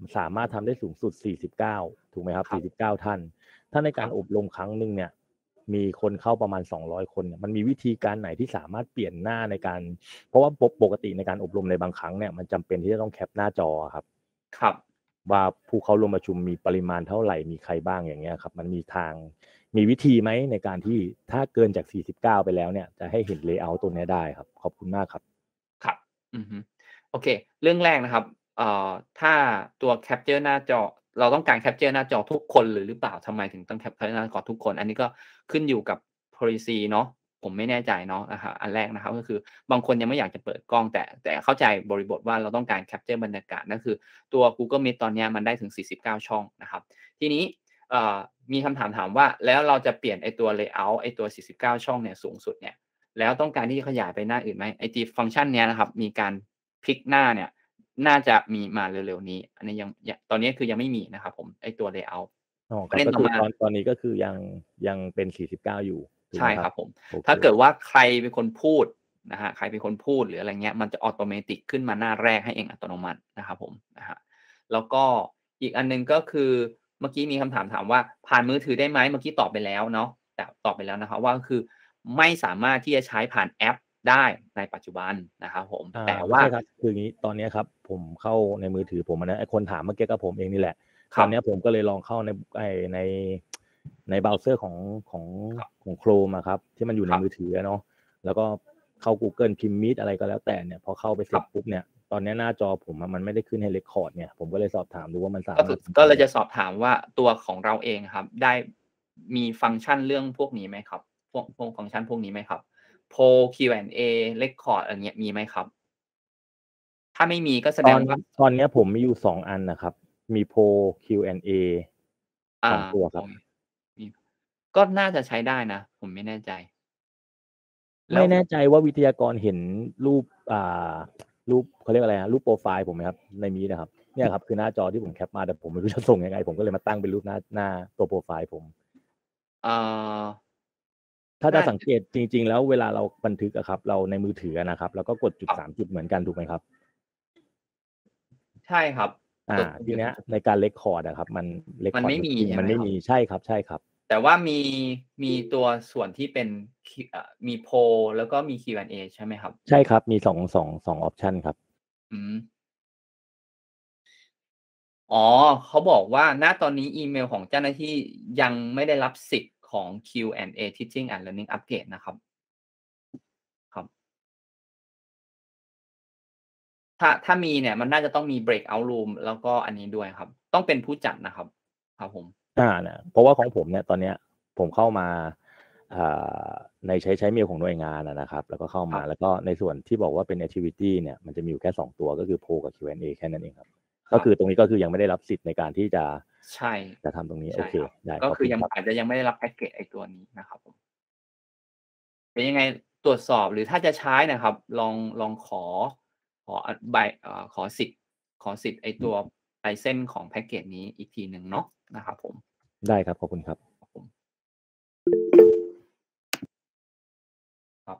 สามารถทำได้สูงสุดสี่สิบเก้าถูกไหมครับสี่สิบเก้าท่านถ้าในการอบรมครั้งหนึ่งเนี่ยมีคนเข้าประมาณสองร้อยคนเนี่ยมันมีวิธีการไหนที่สามารถเปลี่ยนหน้าในการเพราะว่าปกติในการอบรมในบางครั้งเนี่ยมันจำเป็นที่จะต้องแคปหน้าจอครับครับว่าผู้เข้าร่วมประชุมมีปริมาณเท่าไหร่มีใครบ้างอย่างเงี้ยครับมันมีทางมีวิธีไหมในการที่ถ้าเกินจากสี่สิบเก้าไปแล้วเนี่ยจะให้เห็นเลเยอร์ตัวนี้ได้ครับขอบคุณมากครับครับอือฮึโอเคเรื่องแรกนะครับเอ่อถ้าตัวแคปเจอร์หน้าจอเราต้องการแคปเจอร์หน้าจอทุกคนหรือหรือเปล่าทำไมถึงต้องแคปเจอร์หน้าจอทุกคนอันนี้ก็ขึ้นอยู่กับ policy เนาะผมไม่แน่ใจเนาะนะครับอันแรกนะครับก็คือบางคนยังไม่อยากจะเปิดกล้องแต่แต่เข้าใจบริบทว่าเราต้องการแคปเจอร์บรรยากาศนั่นคือตัว Google Meet ตอนนี้มันได้ถึงสี่สิบเก้าช่องนะครับทีนี้เอ่อมีคำถามถามว่าแล้วเราจะเปลี่ยนไอ้ตัว layout ไอ้ตัวสี่สิบเก้าช่องเนี่ยสูงสุดเนี่ยแล้วต้องการที่จะขยายไปหน้าอื่นไหมไอ้ที่ฟังก์ชันเนี้ยนะครับมีการพลิกหน้าเนี่ยน่าจะมีมาเร็วๆนี้อันนี้ยังตอนนี้คือยังไม่มีนะครับผมไอ้ตัว layout อ๋อก็คือตอนตอนนี้ก็คือยังยังเป็นสี่สิบเก้าอยู่ใช่ครับผมถ้าเกิดว่าใครเป็นคนพูดนะฮะใครเป็นคนพูดหรืออะไรเงี้ยมันจะออโตเมติกขึ้นมาหน้าแรกให้เองอัตโนมัตินะครับผมนะฮะแล้วก็อีกอันนึงก็คือเมื่อกี้มีคำถามถามว่าผ่านมือถือได้ไหมเมื่อกี้ตอบไปแล้วเนาะแต่ตอบไปแล้วนะครับว่าคือไม่สามารถที่จะใช้ผ่านแอปได้ในปัจจุบันนะครับผมแต่ว่าครับคืออย่างนี้ตอนนี้ครับผมเข้าในมือถือผมนะไอ้คนถามเมื่อกี้ก็ผมเองนี่แหละตอนนี้ผมก็เลยลองเข้าในในในเบราว์เซอร์ของของของ Chrome อะครับที่มันอยู่ในมือถือเนาะแล้วก็เข้า Google พิมพ์ Meet อะไรก็แล้วแต่เนี่ยพอเข้าไปเสร็จปุ๊บเนี่ยตอนนี้หน้าจอผมมันไม่ได้ขึ้นให้เรคคอร์ดเนี่ยผมก็เลยสอบถามดูว่ามันสามารถก็เลยจะสอบถามว่าตัวของเราเองครับได้มีฟังก์ชันเรื่องพวกนี้ไหมครับพวกพวกฟังก์ชันพวกนี้ไหมครับโพล คิว แอนด์ เอ record อะไรเงี้ยมีไหมครับถ้าไม่มีก็แสดงว่าตอนนี้ผมมีอยู่สองอันนะครับมีโพล คิว แอนด์ เอ สองตัวครับก็น่าจะใช้ได้นะผมไม่แน่ใจไม่แน่ใจว่าวิทยากรเห็นรูปอ่ารูปเขาเรียกอะไรนะรูปโปรไฟล์ผมไหมครับในมีนะครับเนี่ยครับคือหน้าจอที่ผมแคปมาแต่ผมไม่รู้จะส่งยังไงผมก็เลยมาตั้งเป็นรูปหน้าหน้าตัวโปรไฟล์ผมอ่าถ้าจะสังเกตจริงๆแล้วเวลาเราบันทึกอะครับเราในมือถือนะครับแล้วก็กดจุดสามจุดเหมือนกันถูกไหมครับใช่ครับอ่าทีเนี้ยในการเรคคอร์ดอะครับมันเรคคอร์ดมันไม่มีมันไม่มีใช่ครับใช่ครับแต่ว่ามีมีตัวส่วนที่เป็นมีโพลแล้วก็มี คิว แอนด์ เอ ใช่ไหมครับใช่ครับมีสอง สอง สองออปชันครับอืมอ๋อเขาบอกว่าณตอนนี้อีเมลของเจ้าหน้าที่ยังไม่ได้รับสิทธิ์ของ คิว แอนด์ เอ Teaching and Learning Upgrade นะครับครับถ้าถ้ามีเนี่ยมันน่าจะต้องมี breakout room แล้วก็อันนี้ด้วยครับต้องเป็นผู้จัดนะครับครับผมอ่านะเพราะว่าของผมเนี่ยตอนเนี้ยผมเข้ามาในใช้ใช้เมลของหน่วยงานนะครับแล้วก็เข้ามาแล้วก็ในส่วนที่บอกว่าเป็น activity เนี่ยมันจะมีอยู่แค่สองตัวก็คือ โพล กับ คิว แอนด์ เอ แค่นั้นเองครับก็คือตรงนี้ก็คือยังไม่ได้รับสิทธิ์ในการที่จะใช่จะทำตรงนี้โอเคได้ก็คือยังอาจจะยังไม่ได้รับแพ็กเกจไอ้ตัวนี้นะครับผมเป็นยังไงตรวจสอบหรือถ้าจะใช้นะครับลองลองขอขอใบขอสิทธิ์ขอสิทธิ์ไอ้ตัวไลเซนส์ของแพ็กเกจนี้อีกทีหนึ่งเนาะนะครับผมได้ครับขอบคุณครับครับ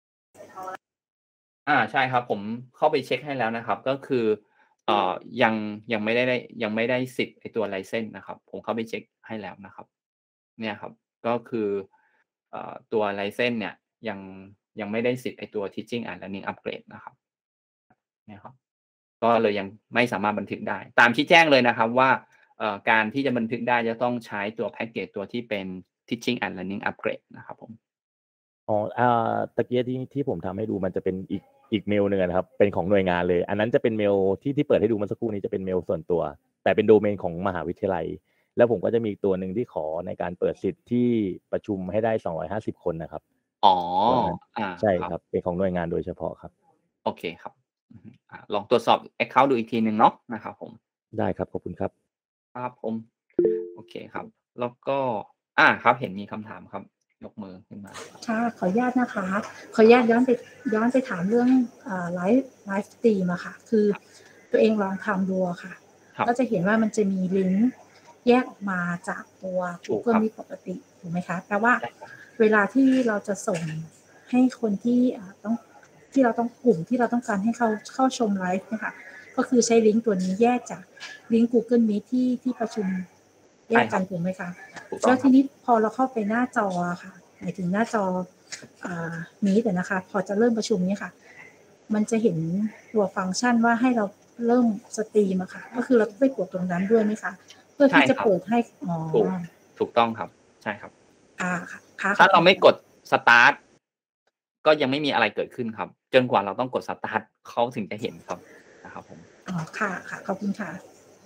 อ่าใช่ครับผมเข้าไปเช็คให้แล้วนะครับก็คือเอ่อยังยังไม่ได้ยังไม่ได้สิทธิ์ไอ้ตัวไลเซนส์นะครับผมเข้าไปเช็คให้แล้วนะครับเนี่ยครับก็คือเอ่อตัวไลเซนส์เนี่ยยังยังไม่ได้สิทธิ์ไอ้ตัว Teaching and Learning Upgrade นะครับเนี่ยครับก็เลยยังไม่สามารถบันทึกได้ตามที่แจ้งเลยนะครับว่าเอ่อการที่จะบันทึกได้จะต้องใช้ตัวแพ็กเกจตัวที่เป็น Teaching and Learning Upgrade นะครับผมอ๋ออ่าตะเกียที่ที่ผมทำให้ดูมันจะเป็นอีกอีกเมลนึงนะครับเป็นของหน่วยงานเลยอันนั้นจะเป็นเมลที่ที่เปิดให้ดูเมื่อสักครู่นี้จะเป็นเมลส่วนตัวแต่เป็นโดเมนของมหาวิทยาลัยแล้วผมก็จะมีตัวหนึ่งที่ขอในการเปิดสิทธิ์ที่ประชุมให้ได้สองร้อยห้าสิบคนนะครับอ๋ออ่าใช่ครับเป็นของหน่วยงานโดยเฉพาะครับโอเคครับลองตรวจสอบ account ดูอีกทีนึงเนาะนะครับผมได้ครับขอบคุณครับครับผมโอเคครับแล้วก็อ่าครับเห็นมีคำถามครับยกมือขึ้นมาค่ะขออนุญาตนะคะขออนุญาตย้อนไปย้อนไปถามเรื่องไลฟ์ไลฟ์สตรีมอะค่ะคือตัวเองลองทำดูค่ะก็จะเห็นว่ามันจะมีลิงก์แยกออกมาจากตัว Google Meet ปกติถูกไหมคะแปลว่าเวลาที่เราจะส่งให้คนที่ต้องที่เราต้องกลุ่มที่เราต้องการให้เขาเข้าชมไลฟ์เนี่ยค่ะก็คือใช้ลิงก์ตัวนี้แยกจากลิงก์ Google Meet ที่ที่ประชุมแยกกันถูกไหมคะแล้วทีนี้พอเราเข้าไปหน้าจอค่ะหมายถึงหน้าจออ่า Meet นะคะ พอจะเริ่มประชุมนี้ค่ะมันจะเห็นตัวฟังก์ชันว่าให้เราเริ่มสตรีมอะค่ะก็คือเราต้องไปกดตรงนั้นด้วยไหมคะเพื่อที่จะเปิดให้อ๋อถูกถูกต้องครับใช่ครับอ่าค่ะถ้าเราไม่กดสตาร์ทก็ยังไม่มีอะไรเกิดขึ้นครับจนกว่าเราต้องกดสตาร์ทเขาถึงจะเห็นครับนะครับผมอ๋อค่ะค่ะขอบคุณค่ะ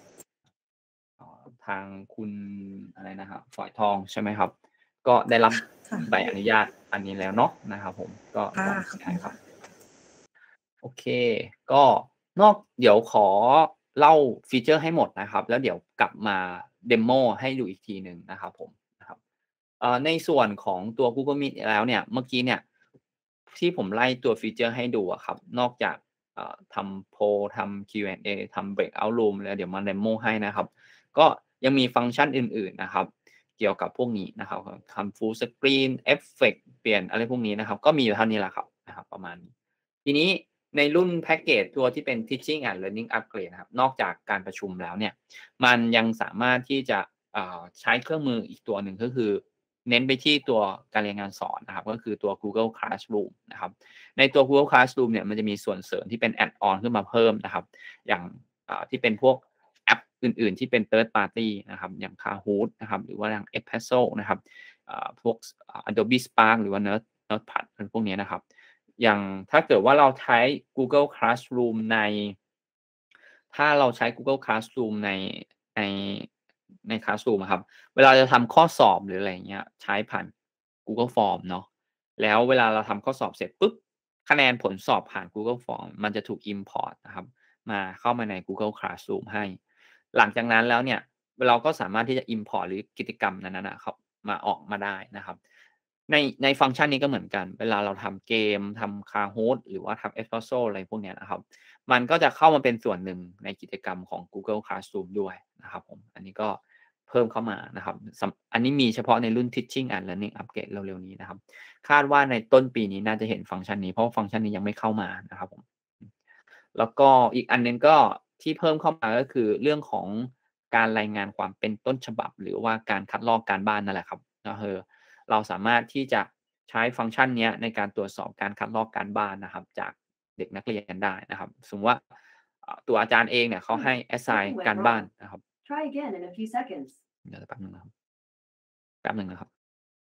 ทางคุณอะไรนะครับฝอยทองใช่ไหมครับก็ได้รับใบอนุญาตอันนี้แล้วเนาะนะครับผมก็ใช่ครับโอเคก็นอกเดี๋ยวขอเล่าฟีเจอร์ให้หมดนะครับแล้วเดี๋ยวกลับมาเดโมให้ดูอีกทีหนึ่งนะครับผมนะครับในส่วนของตัว Google Meet แล้วเนี่ยเมื่อกี้เนี่ยที่ผมไล่ตัวฟีเจอร์ให้ดูอะครับนอกจากทำโพลทำ คิว แอนด์ เอ ทำ breakout room แล้วเดี๋ยวมาเดโมให้นะครับก็ยังมีฟังก์ชันอื่นๆนะครับเกี่ยวกับพวกนี้นะครับทำ full screen effect เปลี่ยนอะไรพวกนี้นะครับก็มีอยู่เท่านี้แหละครับนะครับประมาณนี้ทีนี้ในรุ่นแพ็กเกจตัวที่เป็น teaching and learning upgrade นะครับนอกจากการประชุมแล้วเนี่ยมันยังสามารถที่จะใช้เครื่องมืออีกตัวหนึ่งก็คือเน้นไปที่ตัวการเรียนการสอนนะครับก็คือตัว Google Classroom นะครับในตัว Google Classroom เนี่ยมันจะมีส่วนเสริมที่เป็น add on ขึ้นมาเพิ่มนะครับอย่างที่เป็นพวกแอปอื่นๆที่เป็น third party นะครับอย่าง Kahoot นะครับหรือว่าอย่าง Edpasso นะครับพวก Adobe Spark หรือว่า Nerd Notepad พวกนี้นะครับอย่างถ้าเกิดว่าเราใช้ Google Classroom ในถ้าเราใช้ Google Classroom ในในใน Classroom ครับเวลาจะทำข้อสอบหรืออะไรเงี้ยใช้ผ่าน Google Form เนาะแล้วเวลาเราทำข้อสอบเสร็จปุ๊บคะแนนผลสอบผ่าน Google Form มันจะถูก import นะครับมาเข้ามาใน Google Classroom ให้หลังจากนั้นแล้วเนี่ยเราก็สามารถที่จะ import หรือกิจกรรมนั้นๆนะครับมาออกมาได้นะครับในในฟังก์ชันนี้ก็เหมือนกันเวลาเราทำเกมทำ Kahoot หรือว่าทำ Edpasso อะไรพวกนี้นะครับมันก็จะเข้ามาเป็นส่วนหนึ่งในกิจกรรมของ Google Classroom ด้วยนะครับผมอันนี้ก็เพิ่มเข้ามานะครับอันนี้มีเฉพาะในรุ่น Teaching and Learning Upgrade เร็วๆนี้นะครับคาดว่าในต้นปีนี้น่าจะเห็นฟังก์ชันนี้เพราะฟังก์ชันนี้ยังไม่เข้ามานะครับผมแล้วก็อีกอันนึงก็ที่เพิ่มเข้ามาก็คือเรื่องของการรายงานความเป็นต้นฉบับหรือว่าการคัดลอกการบ้านนั่นแหละครับก็คือเราสามารถที่จะใช้ฟังก์ชันนี้ในการตรวจสอบการคัดลอกการบ้านนะครับจากเด็กนักเรียนได้นะครับสมมติว่าตัวอาจารย์เองเนี่ยเขาให้ assign การบ้านนะครับ Try again in a few seconds เดี๋ยวแป๊บนึงนะครับแป๊บนึงนะครับ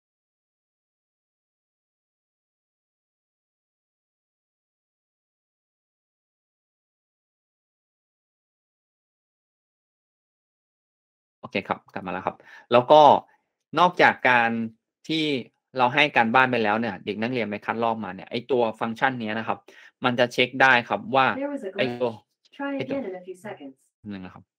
โอเคครับกลับมาแล้วครับแล้วก็นอกจากการที่เราให้การบ้านไปแล้วเนี่ยเด็กนักเรียนไปคัดลอกมาเนี่ยไอตัวฟังก์ชันนี้นะครับมันจะเช็คได้ครับว่าไอตัวไอตัวนึงนะครับ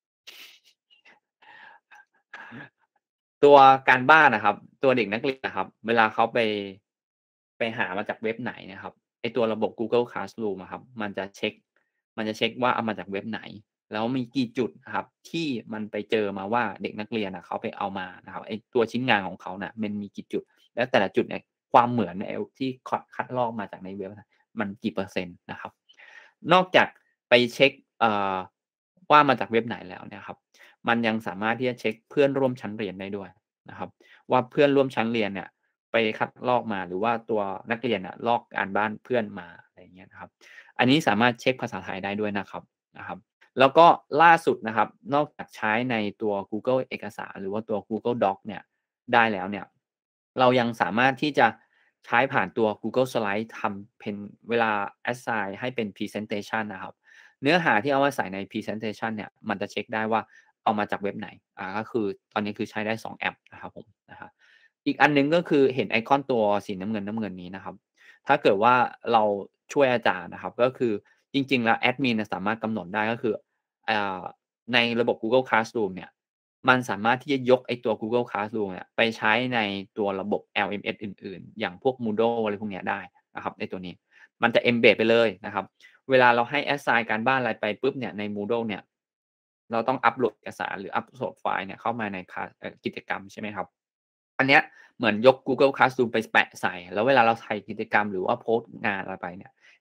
ตัวการบ้านนะครับตัวเด็กนักเรียนนะครับเวลาเขาไปไปหามาจากเว็บไหนนะครับไอตัวระบบ Google Classroom อะครับมันจะเช็คมันจะเช็คว่าเอามาจากเว็บไหนแล้วมีกี่จุดครับที่มันไปเจอมาว่าเด็กนักเรียนนะเขาไปเอามานะครับไอตัวชิ้นงานของเขาเนี่ยมันมีกี่จุดแล้วแต่ละจุดเนี่ยความเหมือนในที่คัดลอกมาจากในเว็บมันกี่เปอร์เซ็นต์นะครับนอกจากไปเช็คเอ่อว่ามาจากเว็บไหนแล้วเนี่ยครับมันยังสามารถที่จะเช็คเพื่อนร่วมชั้นเรียนได้ด้วยนะครับว่าเพื่อนร่วมชั้นเรียนเนี่ยไปคัดลอกมาหรือว่าตัวนักเรียนน่ะลอกการบ้านเพื่อนมาอะไรอย่างเงี้ยนะครับอันนี้สามารถเช็คภาษาไทยได้ด้วยนะครับนะครับแล้วก็ล่าสุดนะครับนอกจากใช้ในตัว Google เอกสารหรือว่าตัว Google Doc เนี่ยได้แล้วเนี่ยเรายังสามารถที่จะใช้ผ่านตัว Google Slide ทำเป็นเวลา assign ให้เป็น presentation นะครับเนื้อหาที่เอามาใส่ใน presentation เนี่ยมันจะเช็คได้ว่าเอามาจากเว็บไหนอ่าก็คือตอนนี้คือใช้ได้สองแอปนะครับผมนะครับอีกอันนึงก็คือเห็นไอคอนตัวสีน้ำเงินน้ำเงินนี้นะครับถ้าเกิดว่าเราช่วยอาจารย์นะครับก็คือจริงๆแล้วแอดมินสามารถกำหนดได้ก็คืออ่าในระบบ Google Classroom เนี่ยมันสามารถที่จะยกไอตัว Google Classroom เนี่ยไปใช้ในตัวระบบ แอล เอ็ม เอส อื่นๆอย่างพวก Moodle อะไรพวกนี้ได้นะครับในตัวนี้มันจะ embed ไปเลยนะครับเวลาเราให้ assign การบ้านอะไรไปปุ๊บเนี่ยใน Moodle เนี่ยเราต้องอัปโหลดเอกสารหรืออัปโหลดไฟล์เนี่ยเข้ามาในกิจกรรมใช่ไหมครับอันเนี้ยเหมือนยก Google Classroom ไปแปะใส่แล้วเวลาเราใส่กิจกรรมหรือว่าโพสต์งานอะไรไปเนี่ย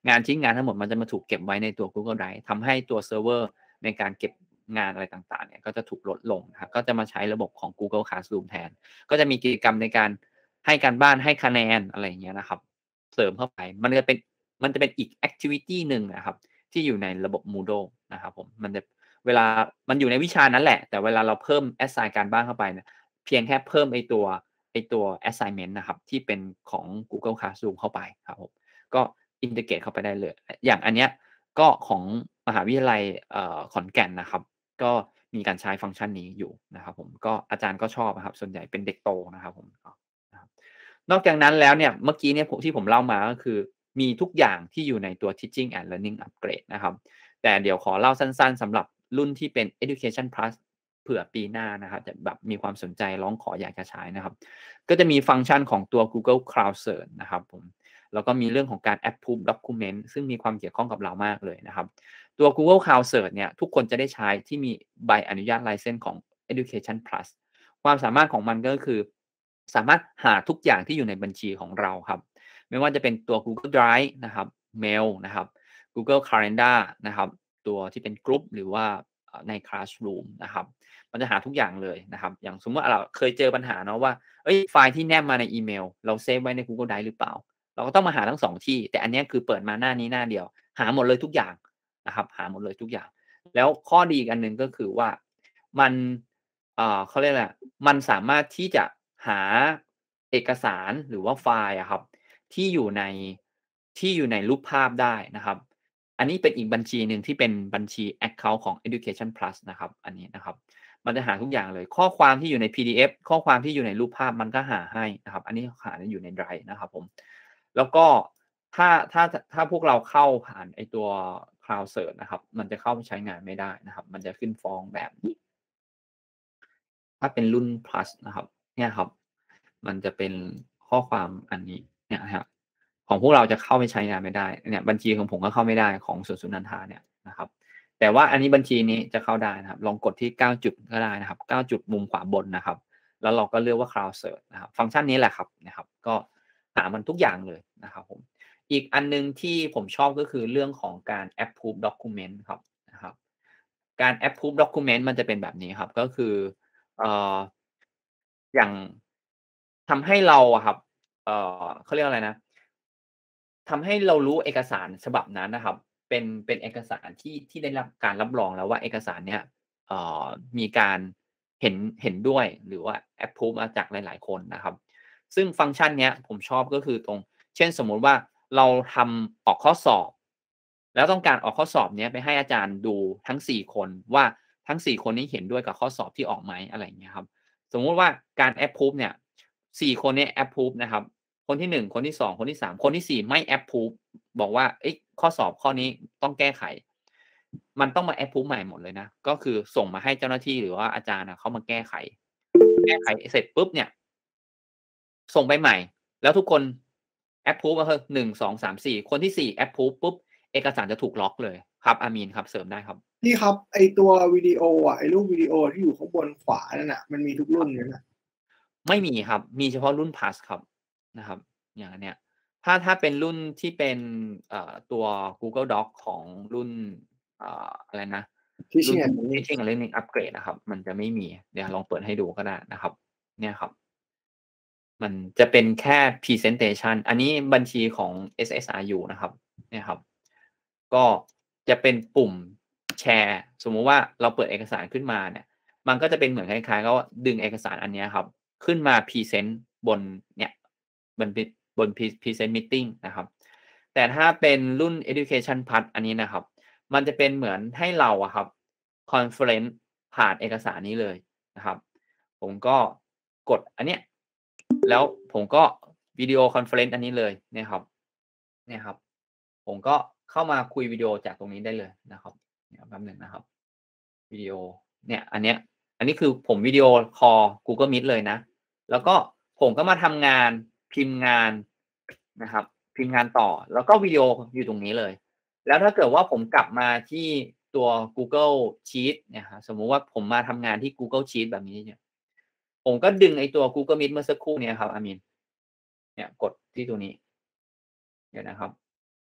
งานชิ้นงานทั้งหมดมันจะมาถูกเก็บไว้ในตัว Google Drive ทำให้ตัวเซิร์ฟเวอร์ในการเก็บงานอะไรต่างๆเนี่ยก็จะถูกลดลงนะครับก็จะมาใช้ระบบของ Google Classroom แทนก็จะมีกิจกรรมในการให้การบ้านให้คะแนนอะไรอย่างเงี้ยนะครับเสริมเข้าไปมันจะเป็นมันจะเป็นอีก activity หนึ่งนะครับที่อยู่ในระบบ Moodle นะครับผมมันจะเวลามันอยู่ในวิชานั้นแหละแต่เวลาเราเพิ่ม assign การบ้านเข้าไปเนี่ยเพียงแค่เพิ่มไอ้ตัวไอ้ตัว assignment นะครับที่เป็นของ Google Classroom เข้าไปครับผมก็อินทิเกรตเข้าไปได้เลยอย่างอันเนี้ยก็ของมหาวิทยาลัยเอ่อขอนแก่นนะครับก็มีการใช้ฟังก์ชันนี้อยู่นะครับผมก็อาจารย์ก็ชอบนะครับส่วนใหญ่เป็นเด็กโตนะครับผมนะครับนอกจากนั้นแล้วเนี่ยเมื่อกี้เนี่ยที่ผมเล่ามาก็คือมีทุกอย่างที่อยู่ในตัว Teaching and Learning Upgrade นะครับแต่เดี๋ยวขอเล่าสั้นๆสำหรับรุ่นที่เป็น Education Plus เผื่อปีหน้านะครับจะแบบมีความสนใจร้องขออยากจะใช้นะครับก็จะมีฟังก์ชันของตัว Google Cloud Search นะครับผมแล้วก็มีเรื่องของการ approve document ซึ่งมีความเกี่ยวข้องกับเรามากเลยนะครับตัว Google Cloud Search เนี่ยทุกคนจะได้ใช้ที่มีใบอนุญาตไลเซนส์ของ Education Plus ความสามารถของมันก็คือสามารถหาทุกอย่างที่อยู่ในบัญชีของเราครับไม่ว่าจะเป็นตัว Google Drive นะครับ Mail นะครับ Google Calendar นะครับตัวที่เป็นกรุ๊ปหรือว่าใน Classroom นะครับมันจะหาทุกอย่างเลยนะครับอย่างสมมติว่าเราเคยเจอปัญหาเนาะว่าเอ้ยไฟล์ที่แนบมาในอีเมลเราเซฟไว้ใน Google Drive หรือเปล่าเราก็ต้องมาหาทั้งสองที่แต่อันนี้คือเปิดมาหน้านี้หน้าเดียวหาหมดเลยทุกอย่างนะครับหาหมดเลยทุกอย่างแล้วข้อดีอีกอันหนึ่งก็คือว่ามันเอ่อเขาเรียกอะไรมันสามารถที่จะหาเอกสารหรือว่าไฟล์อะครับที่อยู่ในที่อยู่ในรูปภาพได้นะครับอันนี้เป็นอีกบัญชีหนึ่งที่เป็นบัญชี Account ของ Education Plus นะครับอันนี้นะครับมันจะหาทุกอย่างเลยข้อความที่อยู่ใน พี ดี เอฟ ข้อความที่อยู่ในรูปภาพมันก็หาให้นะครับอันนี้หาอยู่ใน Drive นะครับผมแล้วก็ถ้าถ้าถ้าพวกเราเข้าผ่านไอตัว Cloud Search นะครับมันจะเข้าไปใช้งานไม่ได้นะครับมันจะขึ้นฟ้องแบบนี้ถ้าเป็นรุ่น plus นะครับเนี่ยครับมันจะเป็นข้อความอันนี้เนี่ยครับของพวกเราจะเข้าไปใช้งานไม่ได้เนี่ยบัญชีของผมก็เข้าไม่ได้ของสวนสุนันทาเนี่ยนะครับแต่ว่าอันนี้บัญชีนี้จะเข้าได้นะครับลองกดที่เก้าจุดก็ได้นะครับเก้าจุดมุมขวาบนนะครับแล้วเราก็เลือกว่า Cloud Search นะครับฟังก์ชันนี้แหละครับนะครับก็หามันทุกอย่างเลยนะครับผมอีกอันนึงที่ผมชอบก็คือเรื่องของการ approve document ครับนะครับการ approve document มันจะเป็นแบบนี้ครับก็คือเอ่ออย่างทำให้เราอะครับเอ่อเขาเรียกอะไรนะทำให้เรารู้เอกสารฉบับนั้นนะครับเป็นเป็นเอกสารที่ที่ได้รับการรับรองแล้วว่าเอกสารเนี้ยเอ่อมีการเห็นเห็นด้วยหรือว่า approve มาจากหลายๆคนนะครับซึ่งฟังก์ชันเนี้ยผมชอบก็คือตรงเช่นสมมุติว่าเราทำออกข้อสอบแล้วต้องการออกข้อสอบเนี้ยไปให้อาจารย์ดูทั้งสี่คนว่าทั้งสี่คนนี้เห็นด้วยกับข้อสอบที่ออกไหมอะไรอย่างเงี้ยครับสมมุติว่าการ approve เนี่ยสี่คนนี้ approve นะครับคนที่หนึ่งคนที่สองคนที่สามคนที่สี่ไม่ approve บอกว่าเอ๊ะข้อสอบข้อนี้ต้องแก้ไขมันต้องมา approve ใหม่หมดเลยนะก็คือส่งมาให้เจ้าหน้าที่หรือว่าอาจารย์น่ะเขามาแก้ไขแก้ไขเสร็จปุ๊บเนี่ยส่งไปใหม่แล้วทุกคน approve ก็คือหนึ่ง สอง สาม สี่คนที่สี่ approve ปุ๊บเอกสารจะถูกล็อกเลยครับอามีนครับเสริมได้ครับพี่ครับไอตัววิดีโออ่ะไอรูปวิดีโอที่อยู่ข้างบนขวานั่นน่ะมันมีทุกรุ่นไหมนะไม่มีครับมีเฉพาะรุ่น plus ครับนะครับอย่างอันเนี้ยถ้าถ้าเป็นรุ่นที่เป็นเอ่อตัว Google Doc ของรุ่นเอ่ออะไรนะรุ่น Teaching and Learning Upgrade นะครับมันจะไม่มีเดี๋ยวลองเปิดให้ดูก็ได้นะครับเนี่ยครับมันจะเป็นแค่ Presentation อันนี้บัญชีของ เอส เอส อาร์ ยู นะครับเนี่ยครับก็จะเป็นปุ่มแชร์สมมุติว่าเราเปิดเอกสารขึ้นมาเนี่ยมันก็จะเป็นเหมือนคล้ายๆกับว่าดึงเอกสารอันนี้ครับขึ้นมา Present บนเนี่ยบนบน Present Meeting นะครับแต่ถ้าเป็นรุ่น Education Plus อันนี้นะครับมันจะเป็นเหมือนให้เราอะครับ Conference ผ่านเอกสารนี้เลยนะครับผมก็กดอันเนี้ยแล้วผมก็วิดีโอคอนเฟอเรนซ์อันนี้เลยเนี่ยครับเนี่ยครับผมก็เข้ามาคุยวิดีโอจากตรงนี้ได้เลยนะครับเนี่ยแป๊บนึงนะครับวิดีโอเนี่ยอันเนี้ยอันนี้คือผมวิดีโอคอล Google Meet เลยนะแล้วก็ผมก็มาทำงานพิมพ์งานนะครับพิมพ์งานต่อแล้วก็วิดีโออยู่ตรงนี้เลยแล้วถ้าเกิดว่าผมกลับมาที่ตัว Google Sheet เนี่ยครับสมมุติว่าผมมาทำงานที่ Google Sheet แบบนี้เนี่ยผมก็ดึงไอ้ตัว Google Meet เมื่อสักครู่เนี่ยครับอามินเนี่ยกดที่ตัวนี้เดี๋ยวนะครับ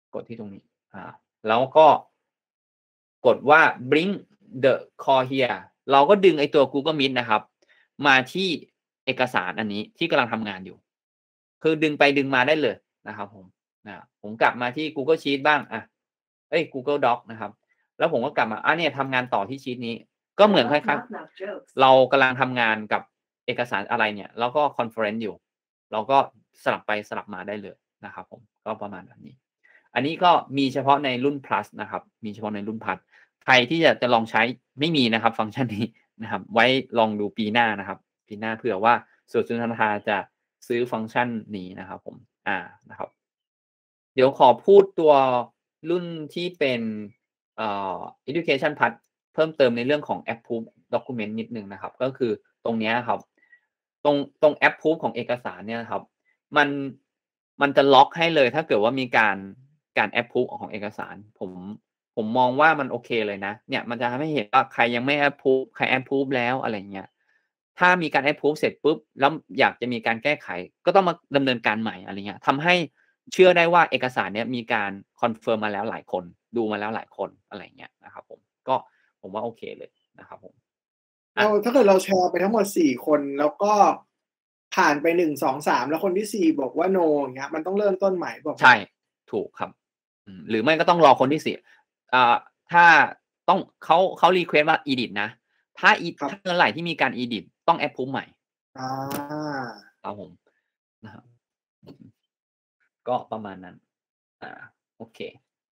กดที่ตรงนี้อ่าแล้วก็กดว่า bring the call here เราก็ดึงไอตัว Google Meet นะครับมาที่เอกสารอันนี้ที่กำลังทำงานอยู่คือดึงไปดึงมาได้เลยนะครับผมนะผมกลับมาที่ Google Sheet บ้างอ่ะเอ้ย Google Doc นะครับแล้วผมก็กลับมาอ่ะเนี่ยทำงานต่อที่ชีทนี้ก็เหมือนคล้ายๆเรากำลังทำงานกับเอกสารอะไรเนี่ยแล้วก็คอนเฟอเรนซ์อยู่เราก็สลับไปสลับมาได้เลยนะครับผมก็ประมาณแบบนี้อันนี้ก็มีเฉพาะในรุ่น plus นะครับมีเฉพาะในรุ่น plus ใครที่จะจะลองใช้ไม่มีนะครับฟังก์ชันนี้นะครับไว้ลองดูปีหน้านะครับปีหน้าเผื่อว่าสุสุนันทาจะซื้อฟังก์ชันนี้นะครับผมอ่านะครับเดี๋ยวขอพูดตัวรุ่นที่เป็นเอ่อ education part เพิ่มเติมในเรื่องของ approve document นิดนึงนะครับก็คือตรงนี้ครับตรงตรง approve ของเอกสารเนี่ยครับมันมันจะล็อกให้เลยถ้าเกิดว่ามีการการ approve ของเอกสารผมผมมองว่ามันโอเคเลยนะเนี่ยมันจะทำให้เห็นว่าใครยังไม่ approve ใคร approve แล้วอะไรเงี้ยถ้ามีการ approve เสร็จปุ๊บแล้วอยากจะมีการแก้ไขก็ต้องมาดำเนินการใหม่อะไรเงี้ยทำให้เชื่อได้ว่าเอกสารเนี้ยมีการคอนเฟิร์มมาแล้วหลายคนดูมาแล้วหลายคนอะไรเงี้ยนะครับผมก็ผมว่าโอเคเลยนะครับผมเราถ้าเกิดเราแชร์ไปทั้งหมดสี่คนแล้วก็ผ่านไปหนึ่งสองสามแล้วคนที่สี่บอกว่า no อย่างเงี้ยมันต้องเริ่มต้นใหม่บอกใช่ถูกครับหรือไม่ก็ต้องรอคนที่สี่อ่าถ้าต้องเขาเขารีเควสว่า edit นะถ้าถ้าเมื่อไหร่ที่มีการ edit ต้อง approve ใหม่อ่าครับผมนะครับก็ประมาณนั้นอ่าโอเค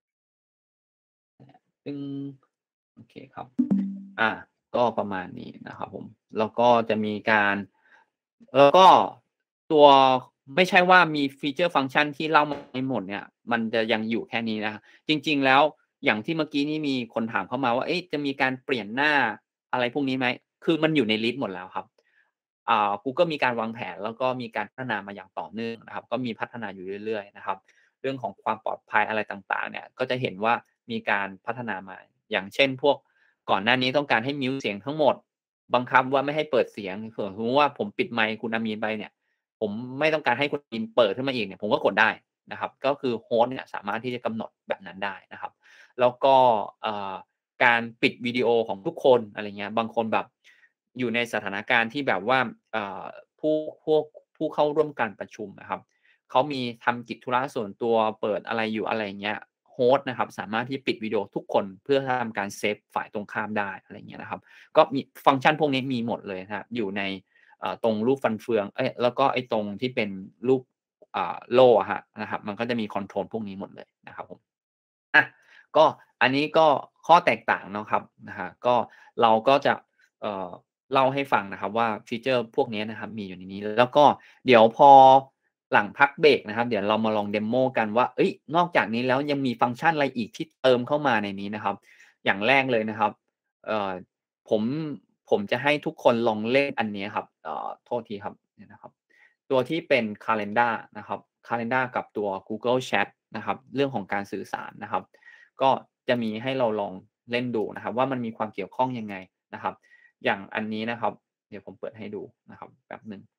ซึ่งโอเคครับอ่าก็ประมาณนี้นะครับผมแล้วก็จะมีการแล้วก็ตัวไม่ใช่ว่ามีฟีเจอร์ฟังก์ชันที่เล่ามาไม่หมดเนี่ยมันจะยังอยู่แค่นี้นะจริงๆแล้วอย่างที่เมื่อกี้นี้มีคนถามเข้ามาว่าเอ๊ะจะมีการเปลี่ยนหน้าอะไรพวกนี้ไหมคือมันอยู่ในลิสต์หมดแล้วครับอ่า Google มีการวางแผนแล้วก็มีการพัฒนามาอย่างต่อเนื่องนะครับก็มีพัฒนาอยู่เรื่อยๆนะครับเรื่องของความปลอดภัยอะไรต่างๆเนี่ยก็จะเห็นว่ามีการพัฒนามาอย่างเช่นพวกก่อนหน้านี้ต้องการให้มิวเสียงทั้งหมดบังคับว่าไม่ให้เปิดเสียงสมมติว่าผมปิดไมค์คุณอามีนไปเนี่ยผมไม่ต้องการให้คุณอามีนเปิดขึ้นมาอีกเนี่ยผมก็กดได้นะครับก็คือโฮสต์เนี่ยสามารถที่จะกำหนดแบบนั้นได้นะครับแล้วก็การปิดวิดีโอของทุกคนอะไรเงี้ยบางคนแบบอยู่ในสถานการณ์ที่แบบว่าผู้พวกผู้เข้าร่วมการประชุมนะครับเขามีทำกิจธุระส่วนตัวเปิดอะไรอยู่อะไรเงี้ยโฮสต์นะครับสามารถที่ปิดวิดีโอทุกคนเพื่อทำการเซฟฝ่ายตรงข้ามได้อะไรเงี้ยนะครับก็มีฟังก์ชันพวกนี้มีหมดเลยนะครับอยู่ในตรงรูปฟันเฟืองเอ้ยแล้วก็ไอ้ตรงที่เป็นรูปโล่ฮะนะครับมันก็จะมีคอนโทรลพวกนี้หมดเลยนะครับผมอ่ะก็อันนี้ก็ข้อแตกต่างเนาะครับนะฮะก็เราก็จะเอ่อเล่าให้ฟังนะครับว่าฟีเจอร์พวกนี้นะครับมีอยู่ในนี้แล้วก็เดี๋ยวพอหลังพักเบรกนะครับเดี๋ยวเรามาลองเดโมกันว่าเอ้ยนอกจากนี้แล้วยังมีฟังก์ชันอะไรอีกที่เติมเข้ามาในนี้นะครับอย่างแรกเลยนะครับเอ่อผมผมจะให้ทุกคนลองเล่นอันนี้ครับเอ่อโทษทีครับเนี่ยนะครับตัวที่เป็น Calendar นะครับ Calendar กับตัว Google Chat นะครับเรื่องของการสื่อสารนะครับก็จะมีให้เราลองเล่นดูนะครับว่ามันมีความเกี่ยวข้องยังไงนะครับอย่างอันนี้นะครับเดี๋ยวผมเปิดให้ดูนะครับแป๊บหนึ่ง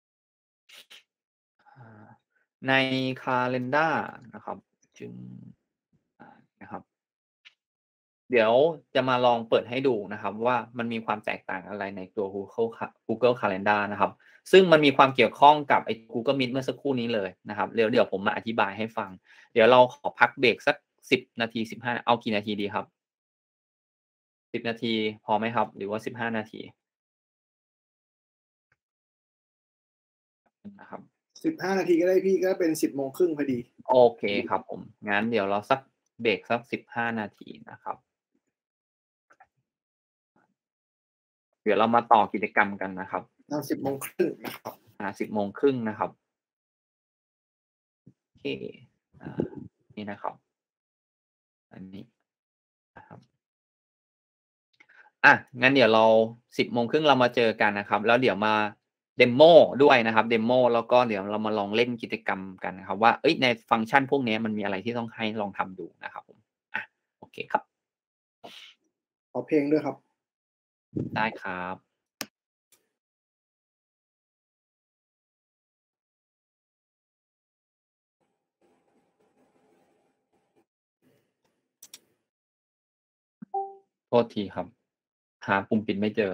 ใน Calendar นะครับจึงนะครับเดี๋ยวจะมาลองเปิดให้ดูนะครับว่ามันมีความแตกต่างอะไรในตัว Google Google Calendar นะครับซึ่งมันมีความเกี่ยวข้องกับไอ้ Google Meet เมื่อสักครู่นี้เลยนะครับเดี๋ยวเดี๋ยวผมมาอธิบายให้ฟังเดี๋ยวเราขอพักเบรกสักสิบนาทีสิบห้าเอากี่นาทีดีครับสิบนาทีพอไหมครับหรือว่าสิบห้านาทีนะครับสิบห้านาทีก็ได้พี่ก็เป็นสิบโมงครึ่งพอดีโอเคครับผมงั้นเดี๋ยวเราสักเบรกสักสิบห้านาทีนะครับเดี๋ยวเรามาต่อกิจกรรมกันนะครับตอนสิบโมงครึ่งนะครับอ่าสิบโมงครึ่งนะครับโอเคอ่านี่นะครับอันนี้นะครับอ่ะงั้นเดี๋ยวเราสิบโมงครึ่งเรามาเจอกันนะครับแล้วเดี๋ยวมาเดโมด้วยนะครับเดโมแล้วก็เดี๋ยวเรามาลองเล่นกิจกรรมกันนะครับว่าเอ้ยในฟังก์ชันพวกนี้มันมีอะไรที่ต้องให้ลองทำดูนะครับผมอ่ะโอเคครับขอเพลงด้วยครับได้ครับโทษทีครับ หาปุ่มปิดไม่เจอ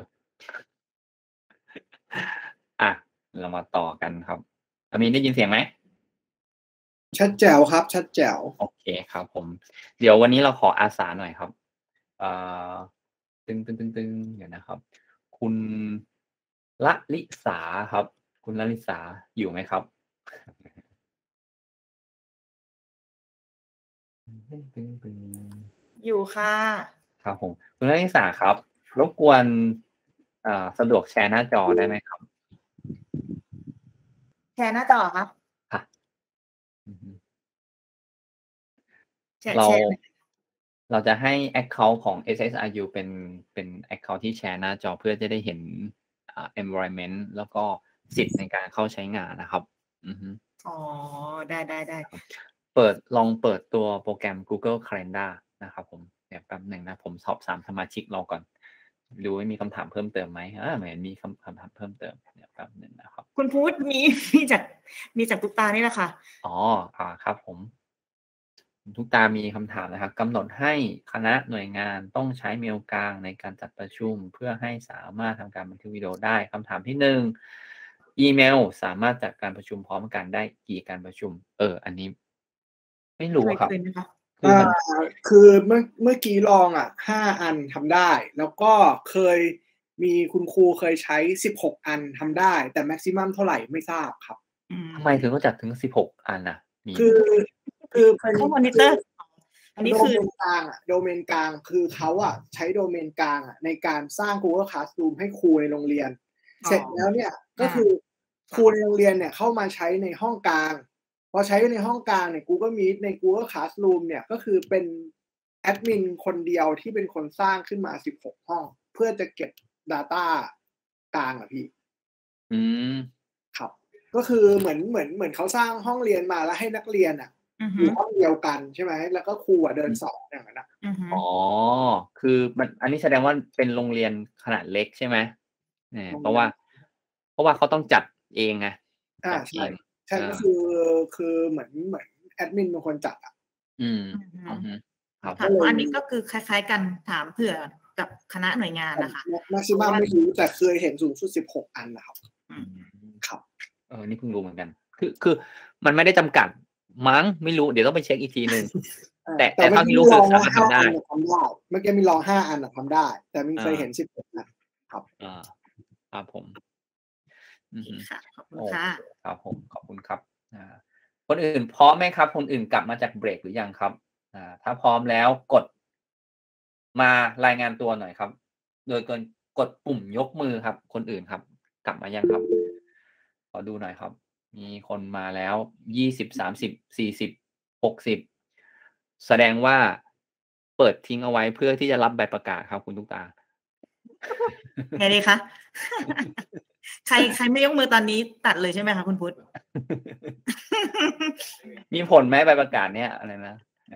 อ่ะ เรามาต่อกันครับอามีนได้ยินเสียงไหมชัดแจ๋วครับ ชัดแจ๋วโอเคครับผม เดี๋ยววันนี้เราขออาสาหน่อยครับเอ่อตึงตึงตึงตึงเดี๋ยวนะครับ คุณละลิสาครับ คุณละลิสาอยู่ไหมครับอยู่ค่ะครับผม คุณละลิสาครับ รบกวนเอ่อสะดวกแชร์หน้าจอได้ไหมครับแชร์หน้าจอครับค่ะอือฮึแชร์เราแชร์เราจะให้ account ของ เอส เอส อาร์ ยู เป็นเป็น account ที่แชร์หน้าจอเพื่อจะได้เห็นอ่า environment แล้วก็สิทธิ์ในการเข้าใช้งานนะครับ อือฮึอ๋อ ได้ได้ได้เปิดลองเปิดตัวโปรแกรม Google Calendar นะครับผม เดี๋ยวแป๊บหนึ่งนะ ผมสอบถามสมาชิกเราก่อน ดูว่ามีคำถามเพิ่มเติมไหมอาไม่เห็นมีคำคำถามเพิ่มเติม เดี๋ยวแป๊บหนึ่งนะครับคุณพุทธมี มีจากมีจากตุ๊กตานี่แหละค่ะอ๋อ อ่า ครับผม ทุกตามีคำถามนะครับกำหนดให้คณะหน่วยงานต้องใช้เมลกลางในการจัดประชุม เพื่อให้สามารถทำการบันทึกวิดีโอได้คำถามที่หนึ่งอีเมลสามารถจัดการประชุมพร้อมกันได้กี่การประชุม เออ อันนี้ ไม่รู้เคยครับเคยไหมคะคืออ่ามันคือเมื่อเมื่อกี้ลองอ่ะห้าอันทำได้ แล้วก็เคยมีคุณครูเคยใช้สิบหกอันทำได้ แต่แม็กซิมัมเท่าไหร่ไม่ทราบครับอืมทำไมถึงต้องจัดถึงสิบหกอันน่ะ มีคือคือเป็นเข้ามอนิเตอร์ อันนี้โดคือเมนกลางอ่ะโดเมนกลางคือเขาอ่ะใช้โดเมนกลางอ่ะในการสร้าง Google Classroom ให้ครูในโรงเรียนอ๋อเสร็จแล้วเนี่ยก็คือครูในโรงเรียนเนี่ยเข้ามาใช้ในห้องกลาง พอใช้ในห้องกลางเนี่ย Google Meet ใน Google Classroom เนี่ยก็คือเป็นแอดมินคนเดียวที่เป็นคนสร้างขึ้นมาสิบหกห้อง เพื่อจะเก็บ Data กลางอ่ะพี่อืมครับ ก็คือเหมือนเหมือนเหมือนเขาสร้างห้องเรียนมาแล้วให้นักเรียนอ่ะอืออฮึยู่ห้องเดียวกันใช่ไหมแล้วก็ครูอ่ะเดินสอนอย่างนั้นนะอือฮึอ๋อ คือมัน อันนี้แสดงว่าเป็นโรงเรียนขนาดเล็กใช่ไหมเนี่ยเพราะว่า เพราะว่าเขาต้องจัดเองไงอ่าจัดเอใช่งใช่เอก็อคือคือเหมือนเหมือนแอดมินเป็นคนจัดอ่ะอืมอือฮึอือฮึครับค่ะเพราะอันนี้ก็คือคล้าย ๆ กันถามเผื่อกับคณะหน่วยงานนะคะแม็กซิมัมไม่รู้แต่เคยเห็นสูงสุดสิบหกอันนะครับอืมครับเออ นี่เพิ่งรู้เหมือนกัน คือ คือมันไม่ได้จำกัดมั้ง ไม่รู้ เดี๋ยวต้องไปเช็คอีกทีหนึ่ง แต่ แต่เท่าที่รู้คือสามารถทำได้ทำได้ เมื่อกี้มีลองห้าอันอะทำได้ แต่มีเคยอ่าเห็นสิบหกอันครับอ่า ครับผม อือฮึค่ะ ขอบคุณโอค่ะเคครับผม ขอบคุณครับ อ่า คนอื่นพร้อมไหมครับ คนอื่นกลับมาจากเบรกหรือยังครับ อ่า ถ้าพร้อมแล้วกด มารายงานตัวหน่อยครับ โดยการกดปุ่มยกมือครับ คนอื่นครับ กลับมายังครับ ขอดูหน่อยครับ มีคนมาแล้วยี่สิบ สามสิบ สี่สิบ หกสิบ แสดงว่าเปิดทิ้งเอาไว้เพื่อที่จะรับใบประกาศครับคุณตุ๊กตาไงดีคะ ใครใครไม่ยกมือตอนนี้ตัดเลยใช่ไหมคะคุณพุทธมีผลไหมใบประกาศเนี่ยอะไรนะ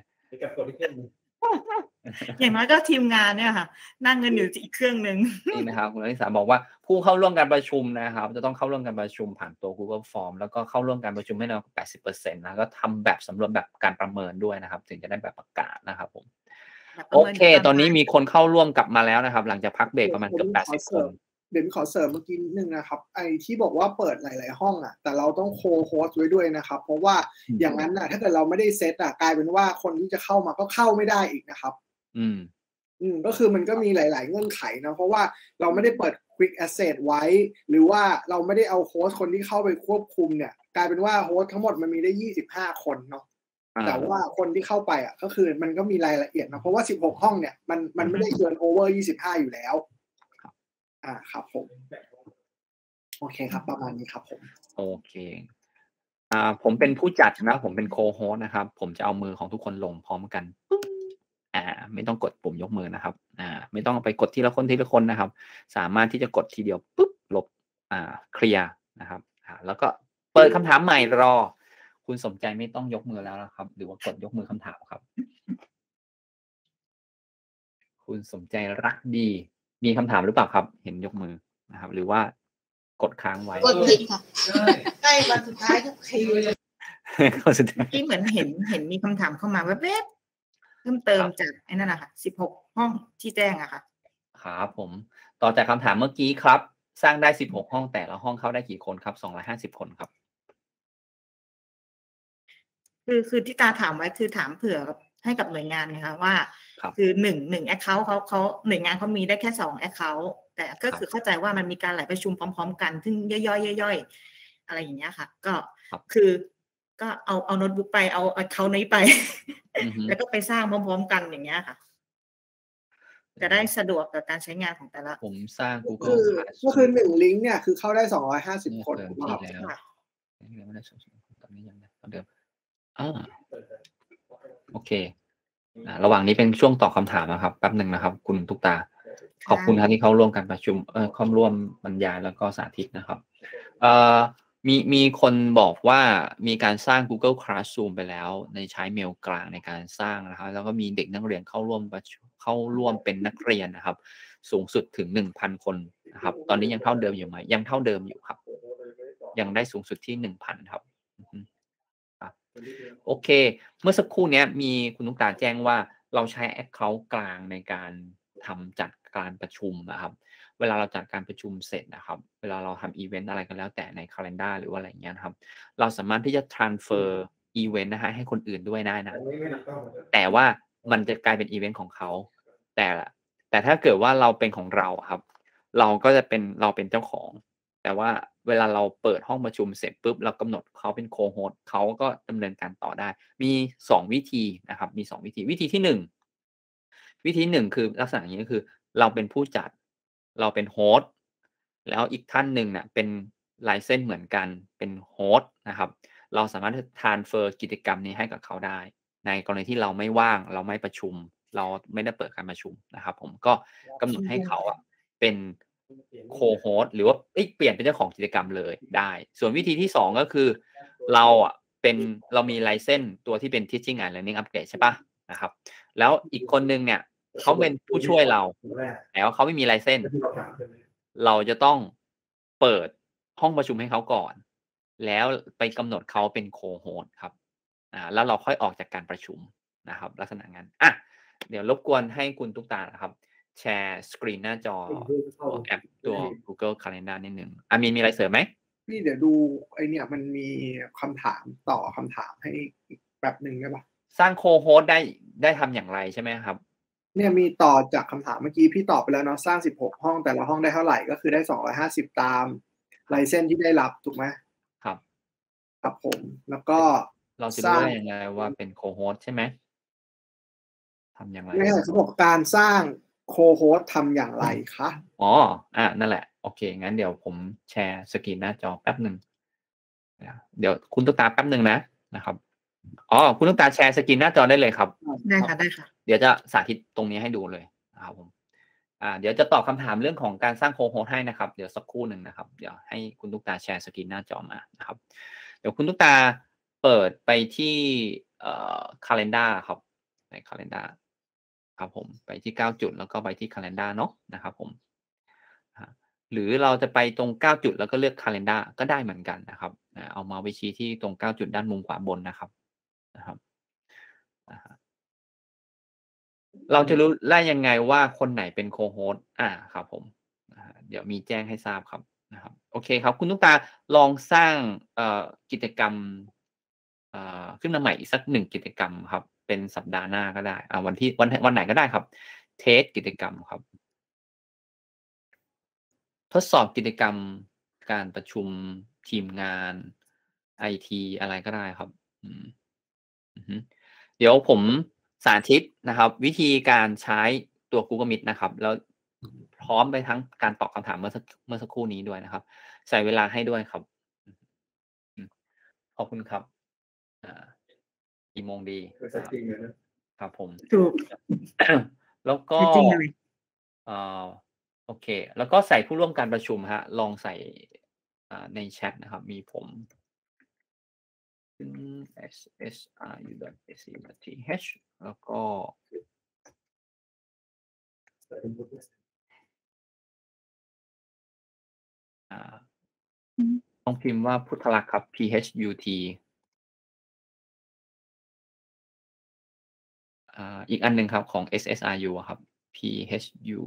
อย่างน้อยก็ทีมงานเนี่ยค่ะ นั่งเงินอยู่อีกเครื่องหนึ่งนี่นะครับคุณอริสาบอกว่าผู้เข้าร่วมการประชุมนะครับ จะต้องเข้าร่วมการประชุมผ่านตัว Google Form แล้วก็เข้าร่วมการประชุมไม่น้อยกว่า แปดสิบเปอร์เซ็นต์ นะก็ทำแบบสำรวจแบบการประเมินด้วยนะครับ ถึงจะได้แบบประกาศนะครับผมแบบปโอระมินเค ตอนนี้มีคนเข้าร่วมกลับมาแล้วนะครับ หลังจากพักเบรกประมาณเกือบแปดสิบคนเดี๋ยวขอเสริมเมื่อกี้นิดนึงนะครับ ไอ้ที่บอกว่าเปิดหลาย ๆ ห้องอ่ะ แต่เราต้องโคโฮสต์ไว้ด้วยนะครับ เพราะว่าอืมอย่างนั้นน่ะ ถ้าเกิดเราไม่ได้เซตอ่ะกลายเป็นว่าคนที่จะเข้ามาก็เข้าไม่ได้อีกนะครับอืมอืมก็คือมันก็มีหลาย ๆ เงื่อนไขนะเพราะว่าเราไม่ได้เปิด Quick Access ไว้ หรือว่าเราไม่ได้เอาโฮสต์คนที่เข้าไปควบคุมเนี่ย กลายเป็นว่าโฮสต์ทั้งหมดมันมีได้ยี่สิบห้าคนเนาะอ่าแต่ว่าคนที่เข้าไปอ่ะก็คือมันก็มีรายละเอียดนะเพราะว่าสิบหกห้องเนี่ยมันมันไม่ได้เกินโอเวอร์ยี่สิบห้าอยู่แล้วอ่าครับผมโอเคครับประมาณนี้ครับผมโอเค อ่า ผมเป็นผู้จัดนะ ผมเป็นโคโฮสต์นะครับ ผมจะเอามือของทุกคนลงพร้อมกันปึ๊บอ่า ไม่ต้องกดปุ่มยกมือนะครับ อ่า ไม่ต้องไปกดทีละคนทีละคนนะครับ สามารถที่จะกดทีเดียวปุ๊บลบ อ่า เคลียร์นะครับ อ่า แล้วก็เปิดคำถามใหม่รอ คุณสมใจไม่ต้องยกมือแล้วนะครับ หรือว่ากดยกมือคำถามครับ คุณสมใจรักดี มีคำถามหรือเปล่าครับ เห็นยกมือนะครับ หรือว่ากดค้างไว้กดผิดค่ะใกล้วันสุดท้ายทุกทีเลยคนสุดท้ายที่เหมือนเห็นเห็นมีคำถามเข้ามาแวบๆพิ่มเติมครับจากไอ้นั่นน่ะค่ะสิบหกห้องที่แจ้งอะค่ะครับผมต่อจากคำถามเมื่อกี้ครับ สร้างได้สิบหกห้องแต่ละห้องเข้าได้กี่คนครับสองร้อยห้าสิบคนครับคือคือที่ตาถามไว้คือถามเผื่อให้กับหน่วยงานไงคะว่าครับคือหนึ่งหนึ่งแอคเคาท์เขาเขาหน่วยงานเขามีได้แค่สองแอคเคาท์แต่ก็ครับคือเข้าใจว่ามันมีการหลายประชุมพร้อมๆกันซึ่งย่อยๆย่อยๆอะไรอย่างเงี้ยค่ะ ก็ครับคือก็เอาเอาโน้ตบุ๊กไปเอาแอคเคาท์นี้ไปอือฮึแล้วก็ไปสร้างพร้อมๆกันอย่างเงี้ยค่ะ จะได้สะดวกกับการใช้งานของแต่ละผมสร้างก็ Google คือ Classroom ก็คือหนึ่งลิงก์เนี่ยคือเข้าได้สองร้อยห้าสิบเมื่อคนเทอมถูกไหมที่ครับแล้วค่ะไม่ได้ส่งตอนนี้ยังนะตอนเดิมอาโอเคอ่าระหว่างนี้เป็นช่วงตอบคำถามนะครับแป๊บหนึ่งนะครับ คุณตุ๊กตา ขอบคุณครับที่เข้าร่วมการประชุมเอ่อเข้าร่วมบรรยายแล้วก็สาธิตนะครับเอ่อมีมีคนบอกว่ามีการสร้าง Google Classroom ไปแล้วในใช้เมลกลางในการสร้างนะครับแล้วก็มีเด็กนักเรียนเข้าร่วมประชุมเข้าร่วมเป็นนักเรียนนะครับ สูงสุดถึง หนึ่งพัน คนนะครับ ตอนนี้ยังเท่าเดิมอยู่ไหมยังเท่าเดิมอยู่ครับ ยังได้สูงสุดที่ หนึ่งพัน ครับอือฮึครับโอเค เมื่อสักครู่เนี้ยมีคุณตุ๊กตาแจ้งว่าเราใช้แอ็กเคานต์กลางในการทำจัดการประชุมนะครับ เวลาเราจัดการประชุมเสร็จนะครับ เวลาเราทำอีเวนต์อะไรก็แล้วแต่ใน Calendar หรือว่าอะไรอย่างเงี้ยนะครับ เราสามารถที่จะ transfer อีเวนต์นะครับให้คนอื่นด้วยได้นะ แต่ว่ามันจะกลายเป็นอีเวนต์ของเขา แต่แต่ถ้าเกิดว่าเราเป็นของเราอะครับ เราก็จะเป็นเราเป็นเจ้าของ แต่ว่าเวลาเราเปิดห้องประชุมเสร็จปุ๊บเรากำหนดเขาเป็น Co-host เขาก็ดำเนินการต่อได้ มีสองวิธีนะครับ มีสองวิธี วิธีที่หนึ่งวิธีหนึ่งคือลักษณะอย่างนี้ก็คือ เราเป็นผู้จัด เราเป็นโฮสต์แล้วอีกท่านหนึ่งเนี่ยเป็นไลเซนส์เหมือนกันเป็นโฮสต์นะครับ เราสามารถ transfer กิจกรรมนี้ให้กับเขาได้ ในกรณีที่เราไม่ว่างเราไม่ประชุม เราไม่ได้เปิดการประชุมนะครับ ผมก็กำหนดให้เขาอะเป็นโคโฮสต์หรือว่าเอ้ยเปลี่ยนเป็นเจ้าของกิจกรรมเลยได้ ส่วนวิธีที่สองก็คือเราอะเป็นเรามีไลเซนส์ตัวที่เป็น Teaching and Learning Upgrade ใช่ปะนะครับ แล้วอีกคนหนึ่งเนี่ยเขาเป็นผู้ช่วยเราแต่ว่าเขาไม่มีไลเซนส์เราจะต้องเปิดห้องประชุมให้เขาก่อน แล้วไปกำหนดเขาเป็นโคโฮสต์ครับอ่าแล้วเราค่อยออกจากการประชุมนะครับ ลักษณะงั้นอ่ะเดี๋ยวรบกวนให้คุณตุ๊กตานะครับ แชร์สกรีนหน้าจอตัวแอปตัว Google Calendar นิดนึงอามีนมีอะไรเสริมไหมพี่เดี๋ยวดูไอเนี่ยมันมีคำถามต่อคำถามให้อีกแบบหนึ่งได้ปะสร้างโคโฮสต์ได้ได้ทำอย่างไรใช่ไหมครับเนี่ยมีต่อจากคำถามเมื่อกี้พี่ตอบไปแล้วเนาะสร้างสิบหกห้องแต่ละห้องได้เท่าไหร่ก็คือได้สองร้อยห้าสิบตามไลเซนส์ที่ได้รับถูกไหมครับครับผมแล้วก็เราจะสร้ารู้งได้ยังไงว่าเป็นโคโฮสต์ใช่ไหมทำอย่างไรไม่ใช่เขาบอกการสร้างโคโฮสต์ทำอย่างไรคะอ๋ออ่ะนั่นแหละโอเคงั้นเดี๋ยวผมแชร์สกรีนหน้าจอแป๊บหนึ่งเดี๋ยวคุณตุ๊กตาแป๊บหนึ่งนะนะครับอ๋อคุณตุ๊กตาแชร์สกรีนหน้าจอได้เลยครับได้ค่ะได้ค่ะเดี๋ยวจะสาธิตตรงนี้ให้ดูเลยนะครับผมอ่าเดี๋ยวจะตอบคำถามเรื่องของการสร้างโคโฮสต์ให้นะครับเดี๋ยวสักครู่หนึ่งนะครับเดี๋ยวให้คุณตุ๊กตาแชร์สกรีนหน้าจอมานะครับเดี๋ยวคุณตุ๊กตาเปิดไปที่เอ่อ calendar ครับใน calendar ครับผมไปที่เก้าจุดแล้วก็ไปที่ calendar เนาะนะครับผมหรือเราจะไปตรงเก้าจุดแล้วก็เลือก calendar ก็ได้เหมือนกันนะครับเอามาไปชี้ที่ตรงเก้าจุดด้านมุมขวาบนนะครับนะครับเราจะรู้ได้ยังไงว่าคนไหนเป็นโคโฮสต์อ่าครับผมเดี๋ยวมีแจ้งให้ทราบครับนะครับโอเคครับคุณตุ๊กตาลองสร้างเอ่อกิจกรรมเอ่อขึ้นมาใหม่อีกสักหนึ่งกิจกรรมครับเป็นสัปดาห์หน้าก็ได้อ่าวันที่วันวันไหนก็ได้ครับเทสกิจกรรมครับทดสอบกิจกรรมการประชุมทีมงานไอทีอะไรก็ได้ครับอืมอือฮึเดี๋ยวผมสาธิตนะครับวิธีการใช้ตัว Google Meet นะครับแล้วพร้อมไปทั้งการตอบคำถามเมื่อสักเมื่อสักครู่นี้ด้วยนะครับใส่เวลาให้ด้วยครับขอบคุณครับอ่ากี่โมงดีครับผมถูกแล้วก็จริงเลยอ่าโอเคแล้วก็ใส่ผู้ร่วมการประชุมฮะลองใส่อ่าในแชทนะครับมีผม s s r u s c t h แล้วก็อ่าต้องพิมพ์ว่าพุทธลักษณ์ครับ p h u t อ่าอีกอันหนึ่งครับของ เอส เอส อาร์ ยู ครับ P H U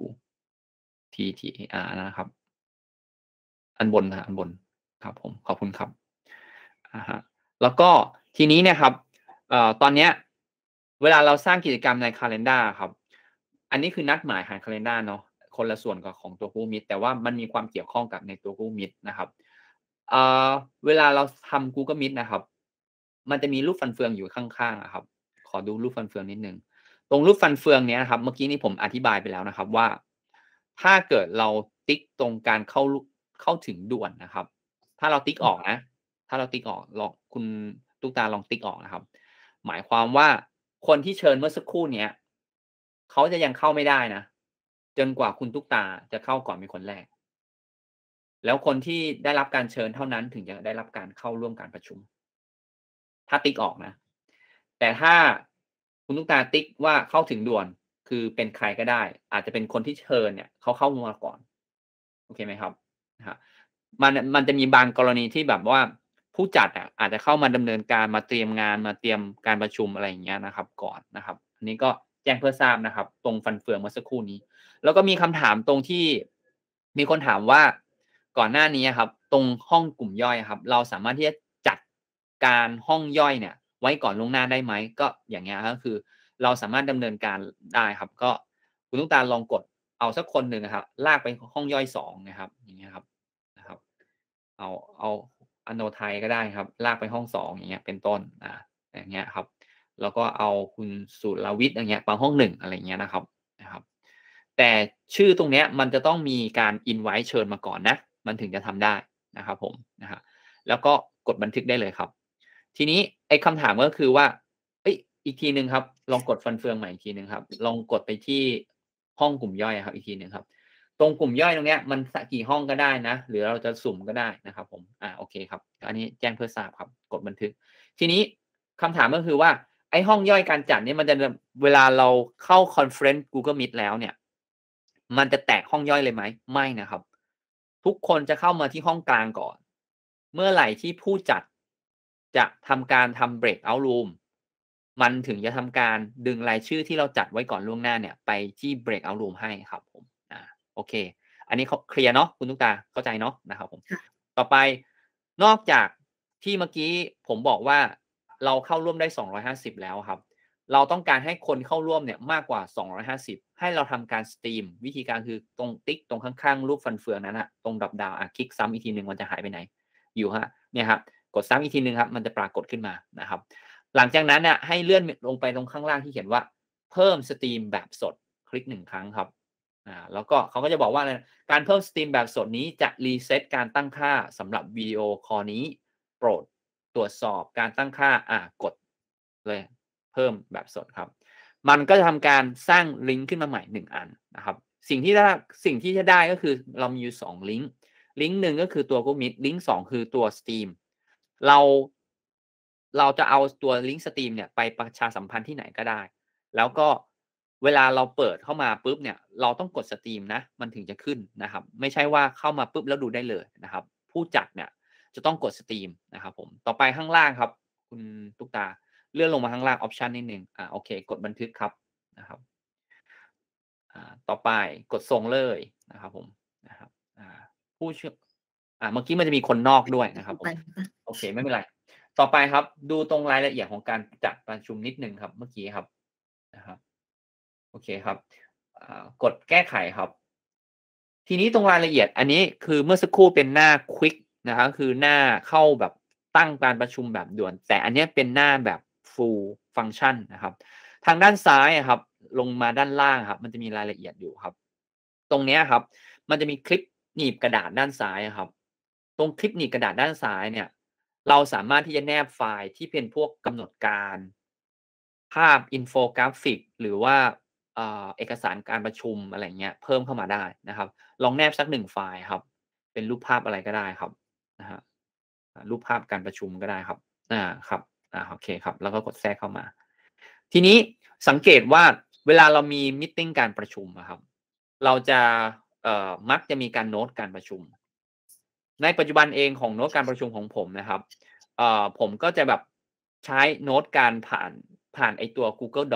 T T A R นะครับอันบนนะอันบนครับผมขอบคุณครับอ่าฮะแล้วก็ทีนี้เนี่ยครับเอ่อตอนเนี้ยเวลาเราสร้างกิจกรรมใน Calendar ครับอันนี้คือนัดหมายผ่าน Calendar เนาะคนละส่วนกับของตัว Google Meet แต่ว่ามันมีความเกี่ยวข้องกับในตัว Google Meet นะครับเอ่อเวลาเราทำ Google Meet นะครับมันจะมีรูปฟันเฟืองอยู่ข้างๆอะครับขอดูรูปฟันเฟืองนิดนึงตรงรูปฟันเฟืองเนี้ยนะครับเมื่อกี้นี้ผมอธิบายไปแล้วนะครับว่าถ้าเกิดเราติ๊กตรงการเข้าเข้าถึงด่วนนะครับถ้าเราติ๊กออกนะถ้าเราติ๊กออกลองคุณตุ๊กตาลองติ๊กออกนะครับหมายความว่าคนที่เชิญเมื่อสักครู่เนี้ยเขาจะยังเข้าไม่ได้นะจนกว่าคุณตุ๊กตาจะเข้าก่อนเป็นคนแรกแล้วคนที่ได้รับการเชิญเท่านั้นถึงจะได้รับการเข้าร่วมการประชุมถ้าติ๊กออกนะแต่ถ้าคุณตุ๊กตาติ๊กว่าเข้าถึงด่วนคือเป็นใครก็ได้อาจจะเป็นคนที่เชิญเนี่ยเขาเข้ามาก่อนโอเคไหมครับนะฮะมันมันจะมีบางกรณีที่แบบว่าผู้จัดอ่ะอาจจะเข้ามาดำเนินการมาเตรียมงานมาเตรียมการประชุมอะไรอย่างเงี้ยนะครับก่อนนะครับอันนี้ก็แจ้งเพื่อทราบนะครับตรงฟันเฟืองเมื่อสักครู่นี้แล้วก็มีคำถามตรงที่มีคนถามว่าก่อนหน้านี้ครับตรงห้องกลุ่มย่อยครับเราสามารถที่จะจัดการห้องย่อยเนี่ยไว้ก่อนล่วงหน้าได้ไหมก็อย่างเงี้ยก็คือเราสามารถดำเนินการได้ครับก็คุณตุ๊กตาลองกดเอาสักคนหนึ่งครับลากไปห้องย่อยสองนะครับอย่างเงี้ยครับนะครับเอาเอาอโนไทยก็ได้ครับลากไปห้องสองอย่างเงี้ยเป็นต้นอ่าอย่างเงี้ยครับแล้วก็เอาคุณสุรวิทย์อย่างเงี้ยไปห้องหนึ่งอะไรเงี้ยนะครับนะครับแต่ชื่อตรงเนี้ยมันจะต้องมีการอินไว้เชิญมาก่อนนะมันถึงจะทำได้นะครับผมนะฮะแล้วก็กดบันทึกได้เลยครับทีนี้ไอ้คำถามก็คือว่าเอ้ยอีกทีหนึ่งครับลองกดฟันเฟืองใหม่อีกทีหนึ่งครับลองกดไปที่ห้องกลุ่มย่อยครับอีกทีหนึ่งครับตรงกลุ่มย่อยตรงเนี้ยมันกี่ห้องก็ได้นะหรือเราจะสุ่มก็ได้นะครับผมอ่าโอเคครับอันนี้แจ้งเพื่อทราบครับกดบันทึกทีนี้คำถามก็คือว่าไอ้ห้องย่อยการจัดเนี่ยมันจะเวลาเราเข้าคอนเฟอเรนซ์ Google Meet แล้วเนี่ยมันจะแตกห้องย่อยเลยไหมไม่นะครับทุกคนจะเข้ามาที่ห้องกลางก่อนเมื่อไหร่ที่ผู้จัดจะทำการทำ breakout room มันถึงจะทำการดึงรายชื่อที่เราจัดไว้ก่อนล่วงหน้าเนี่ยไปที่ breakout room ให้ครับผมอ่าโอเคอันนี้เคลียร์เนาะคุณตุ๊กตาเข้าใจเนาะนะครับผมต่อไปนอกจากที่เมื่อกี้ผมบอกว่าเราเข้าร่วมได้สองร้อยห้าสิบแล้วครับเราต้องการให้คนเข้าร่วมเนี่ยมากกว่าสองร้อยห้าสิบให้เราทำการสตรีมวิธีการคือตรงติ๊กตรงข้างๆรูปฟันเฟืองนั้นนะตรงดับดาวอ่ะคลิกซ้ำอีกทีหนึ่งมันจะหายไปไหนอยู่ฮะเนี่ยครับกดซ้ำอีกทีหนึ่งครับมันจะปรากฏขึ้นมานะครับหลังจากนั้นเนี่ยให้เลื่อนลงไปตรงข้างล่างที่เขียนว่าเพิ่มสตรีมแบบสดคลิกหนึ่งครั้งครับอ่าแล้วก็เขาก็จะบอกว่าการเพิ่มสตรีมแบบสดนี้จะรีเซ็ตการตั้งค่าสำหรับวิดีโอคอลนี้โปรดตรวจสอบการตั้งค่าอ่ากดเลยเพิ่มแบบสดครับมันก็จะทำการสร้างลิงก์ขึ้นมาใหม่หนึ่งอันนะครับสิ่งที่ได้สิ่งที่จะได้ก็คือเรามีอยู่สองลิงก์ลิงก์หนึ่งก็คือตัว Google Meet ลิงก์สองคือตัว Steam เราเราจะเอาตัวลิงก์ Steam เนี่ยไปประชาสัมพันธ์ที่ไหนก็ได้แล้วก็เวลาเราเปิดเข้ามาปุ๊บเนี่ยเราต้องกด Steam นะมันถึงจะขึ้นนะครับไม่ใช่ว่าเข้ามาปุ๊บแล้วดูได้เลยนะครับผู้จัดเนี่ยจะต้องกด Steam นะครับผมต่อไปข้างล่างครับคุณตุ๊กตาเลื่อนลงมาข้างล่างออปชันนิดนึงอ่าโอเคกดบันทึกครับนะครับอ่าต่อไปกดส่งเลยนะครับผมนะครับอ่าผู้เชื่ออ่าเมื่อกี้มันจะมีคนนอกด้วยนะครับผมโอเคไม่เป็นไรต่อไปครับดูตรงรายละเอียดของการจัดประชุมนิดนึงครับเมื่อกี้ครับนะครับโอเคครับอ่ากดแก้ไขครับทีนี้ตรงรายละเอียดอันนี้คือเมื่อสักครู่เป็นหน้า Quick นะครับคือหน้าเข้าแบบตั้งการประชุมแบบด่วนแต่อันนี้เป็นหน้าแบบ full function นะครับทางด้านซ้ายครับลงมาด้านล่างครับมันจะมีรายละเอียดอยู่ครับตรงนี้ครับมันจะมีคลิปหนีบกระดาษด้านซ้ายครับตรงคลิปหนีบกระดาษด้านซ้ายเนี่ยเราสามารถที่จะแนบไฟล์ที่เป็นพวกกำหนดการภาพอินโฟกราฟิกหรือว่าเอกสารการประชุมอะไรเงี้ยเพิ่มเข้ามาได้นะครับลองแนบสักหนึ่งไฟล์ครับเป็นรูปภาพอะไรก็ได้ครับนะฮะรูปภาพการประชุมก็ได้ครับอ่าครับอ่าโอเคครับแล้วก็กดแทรกเข้ามาทีนี้สังเกตว่าเวลาเรามีมีตติ้งการประชุมครับเราจะเอ่อมักจะมีการโน้ตการประชุมในปัจจุบันเองของโน้ตการประชุมของผมนะครับเอ่อผมก็จะแบบใช้โน้ตการผ่านผ่านไอตัว Google Doc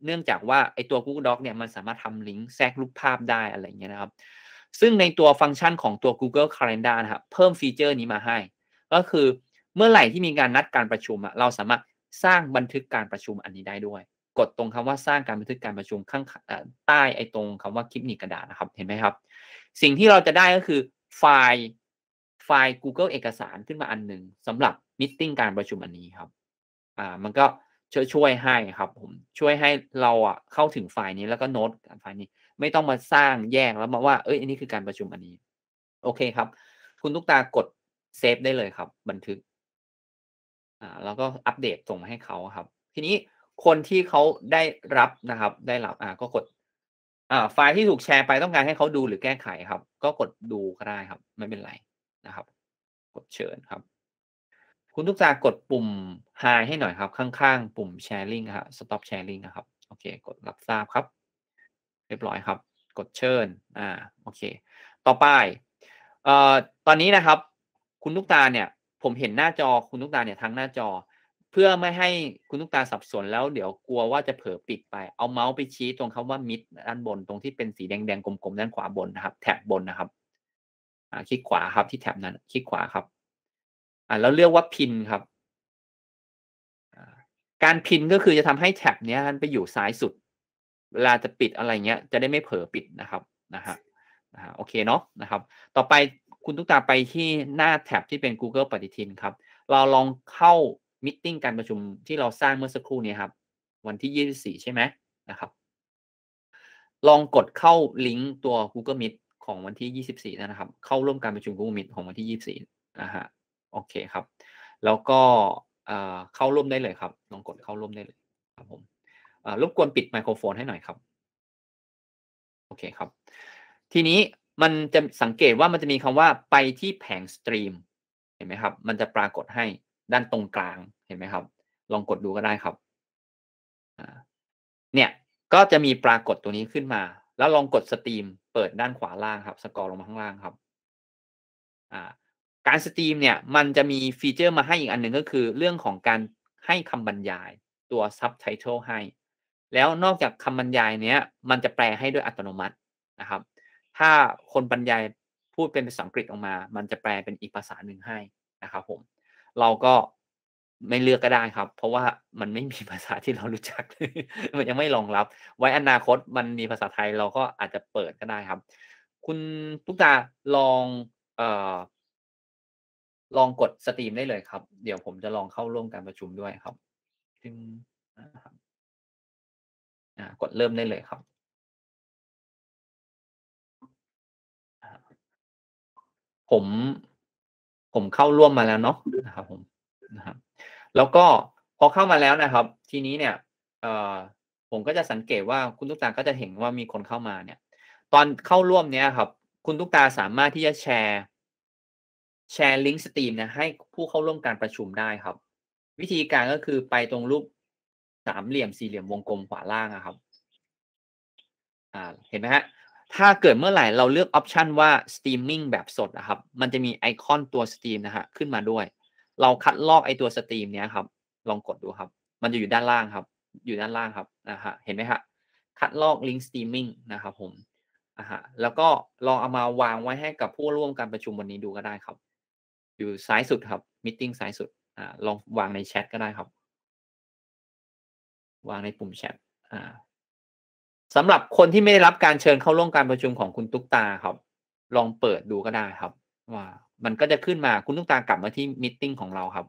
เนื่องจากว่าไอตัว Google Doc เนี่ยมันสามารถทำลิงก์แทรกรูปภาพได้อะไรอย่างเงี้ยนะครับซึ่งในตัวฟังก์ชันของตัว Google Calendar นะครับเพิ่มฟีเจอร์นี้มาให้ก็คือเมื่อไหร่ที่มีการนัดการประชุมอะเราสามารถสร้างบันทึกการประชุมอันนี้ได้ด้วยกดตรงคำว่าสร้างการบันทึกการประชุมข้างใต้ไอ้ตรงคำว่าคลิปหนีบกระดาษนะครับเห็นไหมครับสิ่งที่เราจะได้ก็คือไฟล์ไฟล์ Google เอกสารขึ้นมาอันหนึ่งสำหรับมิทติ้งการประชุมอันนี้ครับอ่ามันก็ช่วยช่วยให้ครับผมช่วยให้เราอ่ะเข้าถึงไฟล์นี้แล้วก็โน้ตไฟล์นี้ไม่ต้องมาสร้างแยกแล้วมาว่าเอ้ยอันนี้คือการประชุมอันนี้โอเคครับคุณตุ๊กตากดเซฟได้เลยครับบันทึกอ่าแล้วก็อัปเดตส่งมาให้เขาครับทีนี้คนที่เขาได้รับนะครับได้รับอ่าก็กดอ่าไฟล์ที่ถูกแชร์ไปต้องการให้เขาดูหรือแก้ไขครับก็กดดูก็ได้ครับไม่เป็นไรนะครับกดเชิญครับคุณตุ๊กตากดปุ่ม High ให้หน่อยครับข้างๆปุ่ม Sharing ครับ Stop Sharing นะครับโอเคกดรับทราบครับเรียบร้อยครับกดเชิญอ่าโอเคต่อไปเอ่อตอนนี้นะครับคุณตุ๊กตาเนี่ยผมเห็นหน้าจอคุณตุ๊กตาเนี่ยทั้งหน้าจอเพื่อไม่ให้คุณตุ๊กตาสับสนแล้วเดี๋ยวกลัวว่าจะเผลอปิดไปเอาเมาส์ไปชี้ตรงคำว่า Mid ด้านบนตรงที่เป็นสีแดงๆกลมๆด้านขวาบนนะครับแถบบนนะครับอ่าคลิกขวาครับที่แถบนั้นคลิกขวาครับอ่าแล้วเลือกว่าพินครับการพินก็คือจะทำให้แท็บเนี้ยมันไปอยู่ซ้ายสุดเวลาจะปิดอะไรเงี้ยจะได้ไม่เผลอปิดนะครับนะฮะนะฮะโอเคเนาะนะครับต่อไปคุณตุ๊กตาไปที่หน้าแท็บที่เป็น Google ปฏิทินครับเราลองเข้ามิทติ้งการประชุมที่เราสร้างเมื่อสักครู่นี้ครับวันที่ยี่สิบสี่ใช่ไหมนะครับลองกดเข้าลิงก์ตัว Google Meet ของวันที่ยี่สิบสี่นะครับเข้าร่วมการประชุม Google Meet ของวันที่ยี่สิบสี่นะฮะโอเคครับแล้วก็เข้าร่วมได้เลยครับลองกดเข้าร่วมได้เลยครับผมรบกวนปิดไมโครโฟนให้หน่อยครับโอเคครับทีนี้มันจะสังเกตว่ามันจะมีคำว่าไปที่แผงสตรีมเห็นไหมครับมันจะปรากฏให้ด้านตรงกลางเห็นไหมครับลองกดดูก็ได้ครับเนี่ยก็จะมีปรากฏตัวนี้ขึ้นมาแล้วลองกดสตรีมเปิดด้านขวาล่างครับสกอร์ลงมาข้างล่างครับการสตรีมเนี่ยมันจะมีฟีเจอร์มาให้อีกอันหนึ่งก็คือเรื่องของการให้คำบรรยายตัว Subtitle ให้แล้วนอกจากคำบรรยายเนี้ยมันจะแปลให้ด้วยอัตโนมัตินะครับถ้าคนบรรยายพูดเป็นภาษาอังกฤษออกมามันจะแปลเป็นอีกภาษาหนึ่งให้นะครับผมเราก็ไม่เลือกก็ได้ครับเพราะว่ามันไม่มีภาษาที่เรารู้จัก มันยังไม่รองรับไว้อนาคตมันมีภาษาไทยเราก็อาจจะเปิดก็ได้ครับคุณตุ๊กตาลองเอ่อลองกดสตรีมได้เลยครับเดี๋ยวผมจะลองเข้าร่วมการประชุมด้วยครับจึงนะครับกดเริ่มได้เลยครับผมผมเข้าร่วมมาแล้วเนาะนะครับผมนะครับแล้วก็พอเข้ามาแล้วนะครับทีนี้เนี่ยเอ่อผมก็จะสังเกตว่าคุณตุ๊กตาก็จะเห็นว่ามีคนเข้ามาเนี่ยตอนเข้าร่วมเนี้ยครับคุณตุ๊กตาสามารถที่จะแชร์แชร์ลิงก์สตรีมเนี่ยให้ผู้เข้าร่วมการประชุมได้ครับวิธีการก็คือไปตรงรูปสามเหลี่ยมสี่เหลี่ยมวงกลมขวาล่างนะครับอ่าเห็นไหมฮะถ้าเกิดเมื่อไหร่เราเลือกออปชันว่า streaming แบบสดนะครับมันจะมีไอคอนตัว stream นะฮะขึ้นมาด้วยเราคัดลอกไอตัว stream เนี้ยครับลองกดดูครับมันจะอยู่ด้านล่างครับอยู่ด้านล่างครับนะฮะเห็นไหมฮะคัดลอกลิงก์ streaming นะครับผมอ่าฮะแล้วก็ลองเอามาวางไว้ให้กับผู้ร่วมการประชุมวันนี้ดูก็ได้ครับอยู่ซ้ายสุดครับ meeting ซ้ายสุดอ่าลองวางในแชทก็ได้ครับวางในปุ่มแชทอ่าสำหรับคนที่ไม่ได้รับการเชิญเข้าร่วมการประชุมของคุณตุ๊กตาครับลองเปิดดูก็ได้ครับว่ามันก็จะขึ้นมาคุณตุ๊กตากลับมาที่มีตติ้งของเราครับ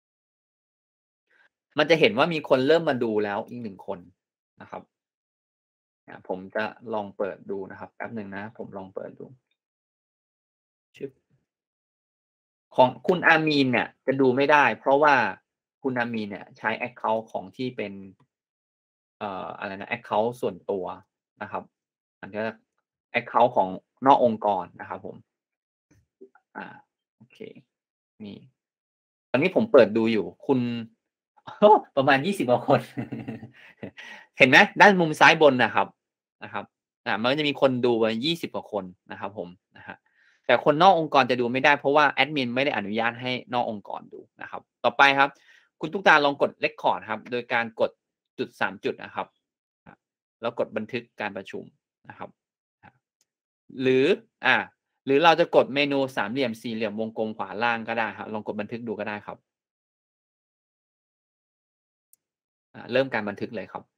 มันจะเห็นว่ามีคนเริ่มมาดูแล้วอีกหนึ่งคนนะครับผมจะลองเปิดดูนะครับแป๊บหนึ่งนะผมลองเปิดดูชื่อของคุณอามีนเนี่ยจะดูไม่ได้เพราะว่าคุณอามีนเนี่ยใช้ account ของที่เป็นเอ่ออะไรนะ account ส่วนตัวนะครับอันนี้ account ของนอกองค์กรนะครับผมอ่าโอเคนี่ตอนนี้ผมเปิดดูอยู่คุณประมาณยี่สิบกว่าคนเห็นไหมด้านมุมซ้ายบนนะครับนะครับอ่ามันก็จะมีคนดูประมาณยี่สิบกว่าคนนะครับผมนะฮะแต่คนนอกองค์กรจะดูไม่ได้เพราะว่าแอดมินไม่ได้อนุญาตให้นอกองค์กรดูนะครับต่อไปครับคุณตุ๊กตาลองกดเรคคอร์ดครับโดยการกดจุดสามจุดนะครับแล้วกดบันทึกการประชุมนะครับหรืออ่าหรือเราจะกดเมนูสามเหลี่ยมสี่เหลี่ยมวงกลมขวาล่างก็ได้ครับลองกดบันทึกดูก็ได้ครับอ่าเริ่มการบันทึกเลยครับ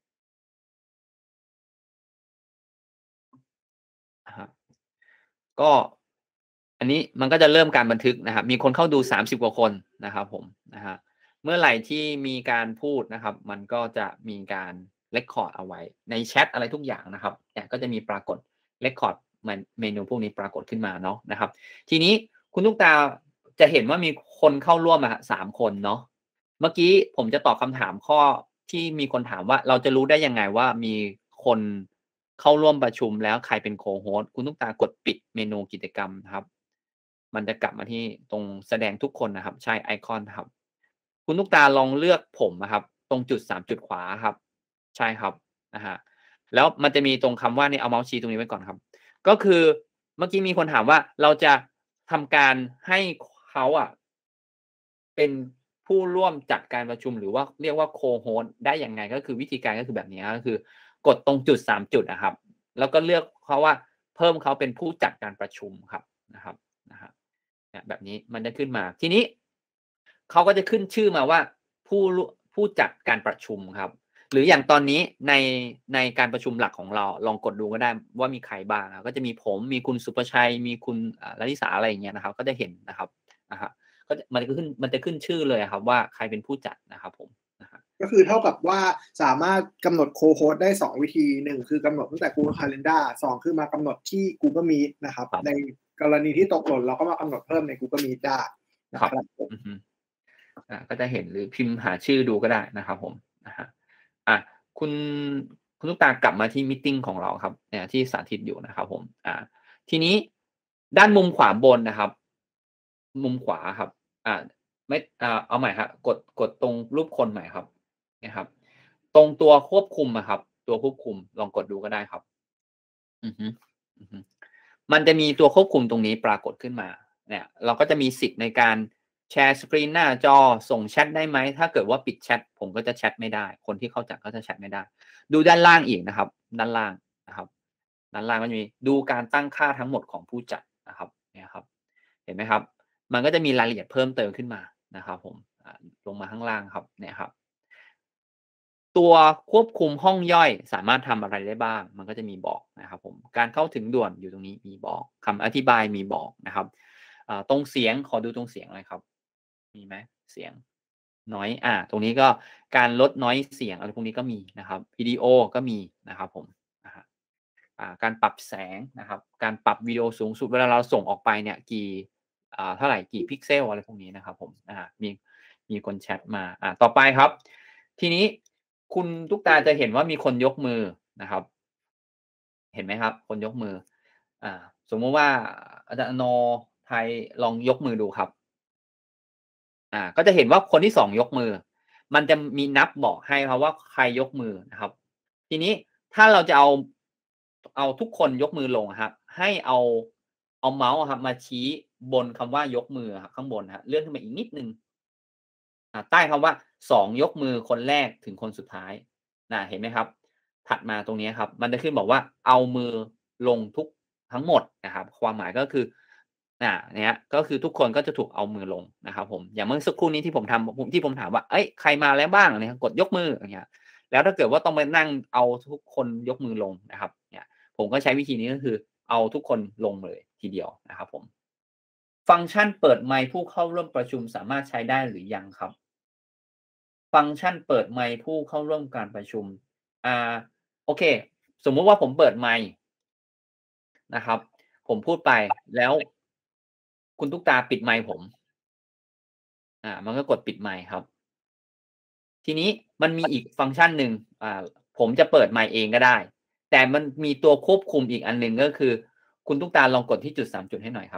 ครับก็อันนี้มันก็จะเริ่มการบันทึกนะครับมีคนเข้าดูสามสิบกว่าคนนะครับผมนะฮะเมื่อไหร่ที่มีการพูดนะครับมันก็จะมีการเรคคอร์ดเอาไว้ในแชทอะไรทุกอย่างนะครับเนี่ยก็จะมีปรากฏเรคคอร์ดเมนูพวกนี้ปรากฏขึ้นมาเนาะนะครับทีนี้คุณลูกตาจะเห็นว่ามีคนเข้าร่วมอะสามคนเนาะเมื่อกี้ผมจะตอบคำถามข้อที่มีคนถามว่าเราจะรู้ได้ยังไงว่ามีคนเข้าร่วมประชุมแล้วใครเป็นโคโฮสต์คุณลูกตากดปิดเมนูกิจกรรมนะครับมันจะกลับมาที่ตรงแสดงทุกคนนะครับใช่ไอคอนครับคุณลูกตาลองเลือกผมนะครับตรงจุดสามจุดขวาครับใช่ครับนะฮะแล้วมันจะมีตรงคำว่านี่เอาเมาส์ชี้ตรงนี้ไว้ก่อนครับก็คือเมื่อกี้มีคนถามว่าเราจะทำการให้เขาอ่ะเป็นผู้ร่วมจัดการประชุมหรือว่าเรียกว่าโคโฮสต์ได้ยังไงก็คือวิธีการก็คือแบบนี้ก็คือกดตรงจุดสามจุดนะครับแล้วก็เลือกเขาว่าเพิ่มเขาเป็นผู้จัดการประชุมครับนะครับนะฮะแบบนี้มันจะขึ้นมาทีนี้เขาก็จะขึ้นชื่อมาว่าผู้ผู้จัดการประชุมครับหรืออย่างตอนนี้ในในการประชุมหลักของเราลองกดดูก็ได้ว่ามีใครบ้างก็จะมีผมมีคุณสุประชัยมีคุณลลิสาอะไรอย่างเงี้ยนะครับก็จะเห็นนะครับนะฮะก็มันจะขึ้นมันจะขึ้นชื่อเลยครับว่าใครเป็นผู้จัดนะครับผมนะฮะก็คือเท่ากับว่าสามารถกำหนดโคโฮสต์ได้สองวิธีหนึ่งคือกำหนดตั้งแต่ Google Calendar สองคือมากำหนดที่ Google Meet นะครับในกรณีที่ตกหล่นเราก็มากำหนดเพิ่มใน Google Meet ได้นะครับอ่าก็จะเห็นหรือพิมพ์หาชื่อดูก็ได้นะครับผมนะฮะอ่ะคุณคุณลูกตากลับมาที่มีตติ้งของเราครับเนี่ยที่สาธิตอยู่นะครับผมอ่าทีนี้ด้านมุมขวาบนนะครับมุมขวาครับอ่าไม่อ่าเอาใหม่ครับกดกดตรงรูปคนใหม่ครับนะครับตรงตัวควบคุมอะครับตัวควบคุมลองกดดูก็ได้ครับอือฮึอือฮึมันจะมีตัวควบคุมตรงนี้ปรากฏขึ้นมาเนี่ยเราก็จะมีสิทธิ์ในการแชร์สกรีนหน้าจอส่งแชทได้ไหมถ้าเกิดว่าปิดแชทผมก็จะแชทไม่ได้คนที่เข้าจัดก็จะแชทไม่ได้ดูด้านล่างอีกนะครับด้านล่างนะครับด้านล่างก็จะมีดูการตั้งค่าทั้งหมดของผู้จัดนะครับเนี่ยครับเห็นไหมครับมันก็จะมีรายละเอียดเพิ่มเติมขึ้นมานะครับผมลงมาข้างล่างครับเนี่ยครับตัวควบคุมห้องย่อยสามารถทำอะไรได้บ้างมันก็จะมีบอกนะครับผมการเข้าถึงด่วนอยู่ตรงนี้มีบอกคำอธิบายมีบอกนะครับตรงเสียงขอดูตรงเสียงเลยครับมีไหมเสียงน้อยอ่าตรงนี้ก็การลดน้อยเสียงอะไรพวกนี้ก็มีนะครับวิดีโอก็มีนะครับผมนะฮะอ่าการปรับแสงนะครับการปรับวิดีโอสูงสุดเวลาเราส่งออกไปเนี่ยกี่อ่าเท่าไหร่กี่พิกเซลอะไรพวกนี้นะครับผมอ่ามีมีคนแชทมาอ่าต่อไปครับทีนี้คุณตุ๊กตาจะเห็นว่ามีคนยกมือนะครับเห็นไหมครับคนยกมืออ่าสมมติว่าอาจารย์โนไทยลองยกมือดูครับอ่าก็จะเห็นว่าคนที่สองยกมือมันจะมีนับบอกให้ครับว่าใครยกมือนะครับทีนี้ถ้าเราจะเอาเอาทุกคนยกมือลงครับให้เอาเอาเมาส์ครับมาชี้บนคำว่ายกมือครับข้างบนฮะเลื่อนขึ้นมาอีกนิดนึงใต้คำว่าสองยกมือคนแรกถึงคนสุดท้ายนะเห็นไหมครับถัดมาตรงนี้ครับมันจะขึ้นบอกว่าเอามือลงทุกทั้งหมดนะครับความหมายก็คืออ่าเนี่ยก็คือทุกคนก็จะถูกเอามือลงนะครับผมอย่างเมื่อสักครู่นี้ที่ผมทำที่ผมถามว่าเอ้ยใครมาแล้วบ้างเนี่ยกดยกมืออย่างเงี้ยแล้วถ้าเกิดว่าต้องไปนั่งเอาทุกคนยกมือลงนะครับเนี่ยผมก็ใช้วิธีนี้ก็คือเอาทุกคนลงเลยทีเดียวนะครับผมฟังก์ชันเปิดไมค์ผู้เข้าร่วมประชุมสามารถใช้ได้หรือยังครับฟังก์ชันเปิดไมค์ผู้เข้าร่วมการประชุมอ่าโอเคสมมุติว่าผมเปิดไมค์นะครับผมพูดไปแล้วคุณตุ๊กตาปิดไมค์ผมอ่ามันก็กดปิดไมค์ครับทีนี้มันมีอีกฟังก์ชันหนึ่งอ่าผมจะเปิดไมค์เองก็ได้แต่มันมีตัวควบคุมอีกอันหนึ่งก็คือคุณตุ๊กตาลองกดที่จุดสามจุดให้หน่อยครับ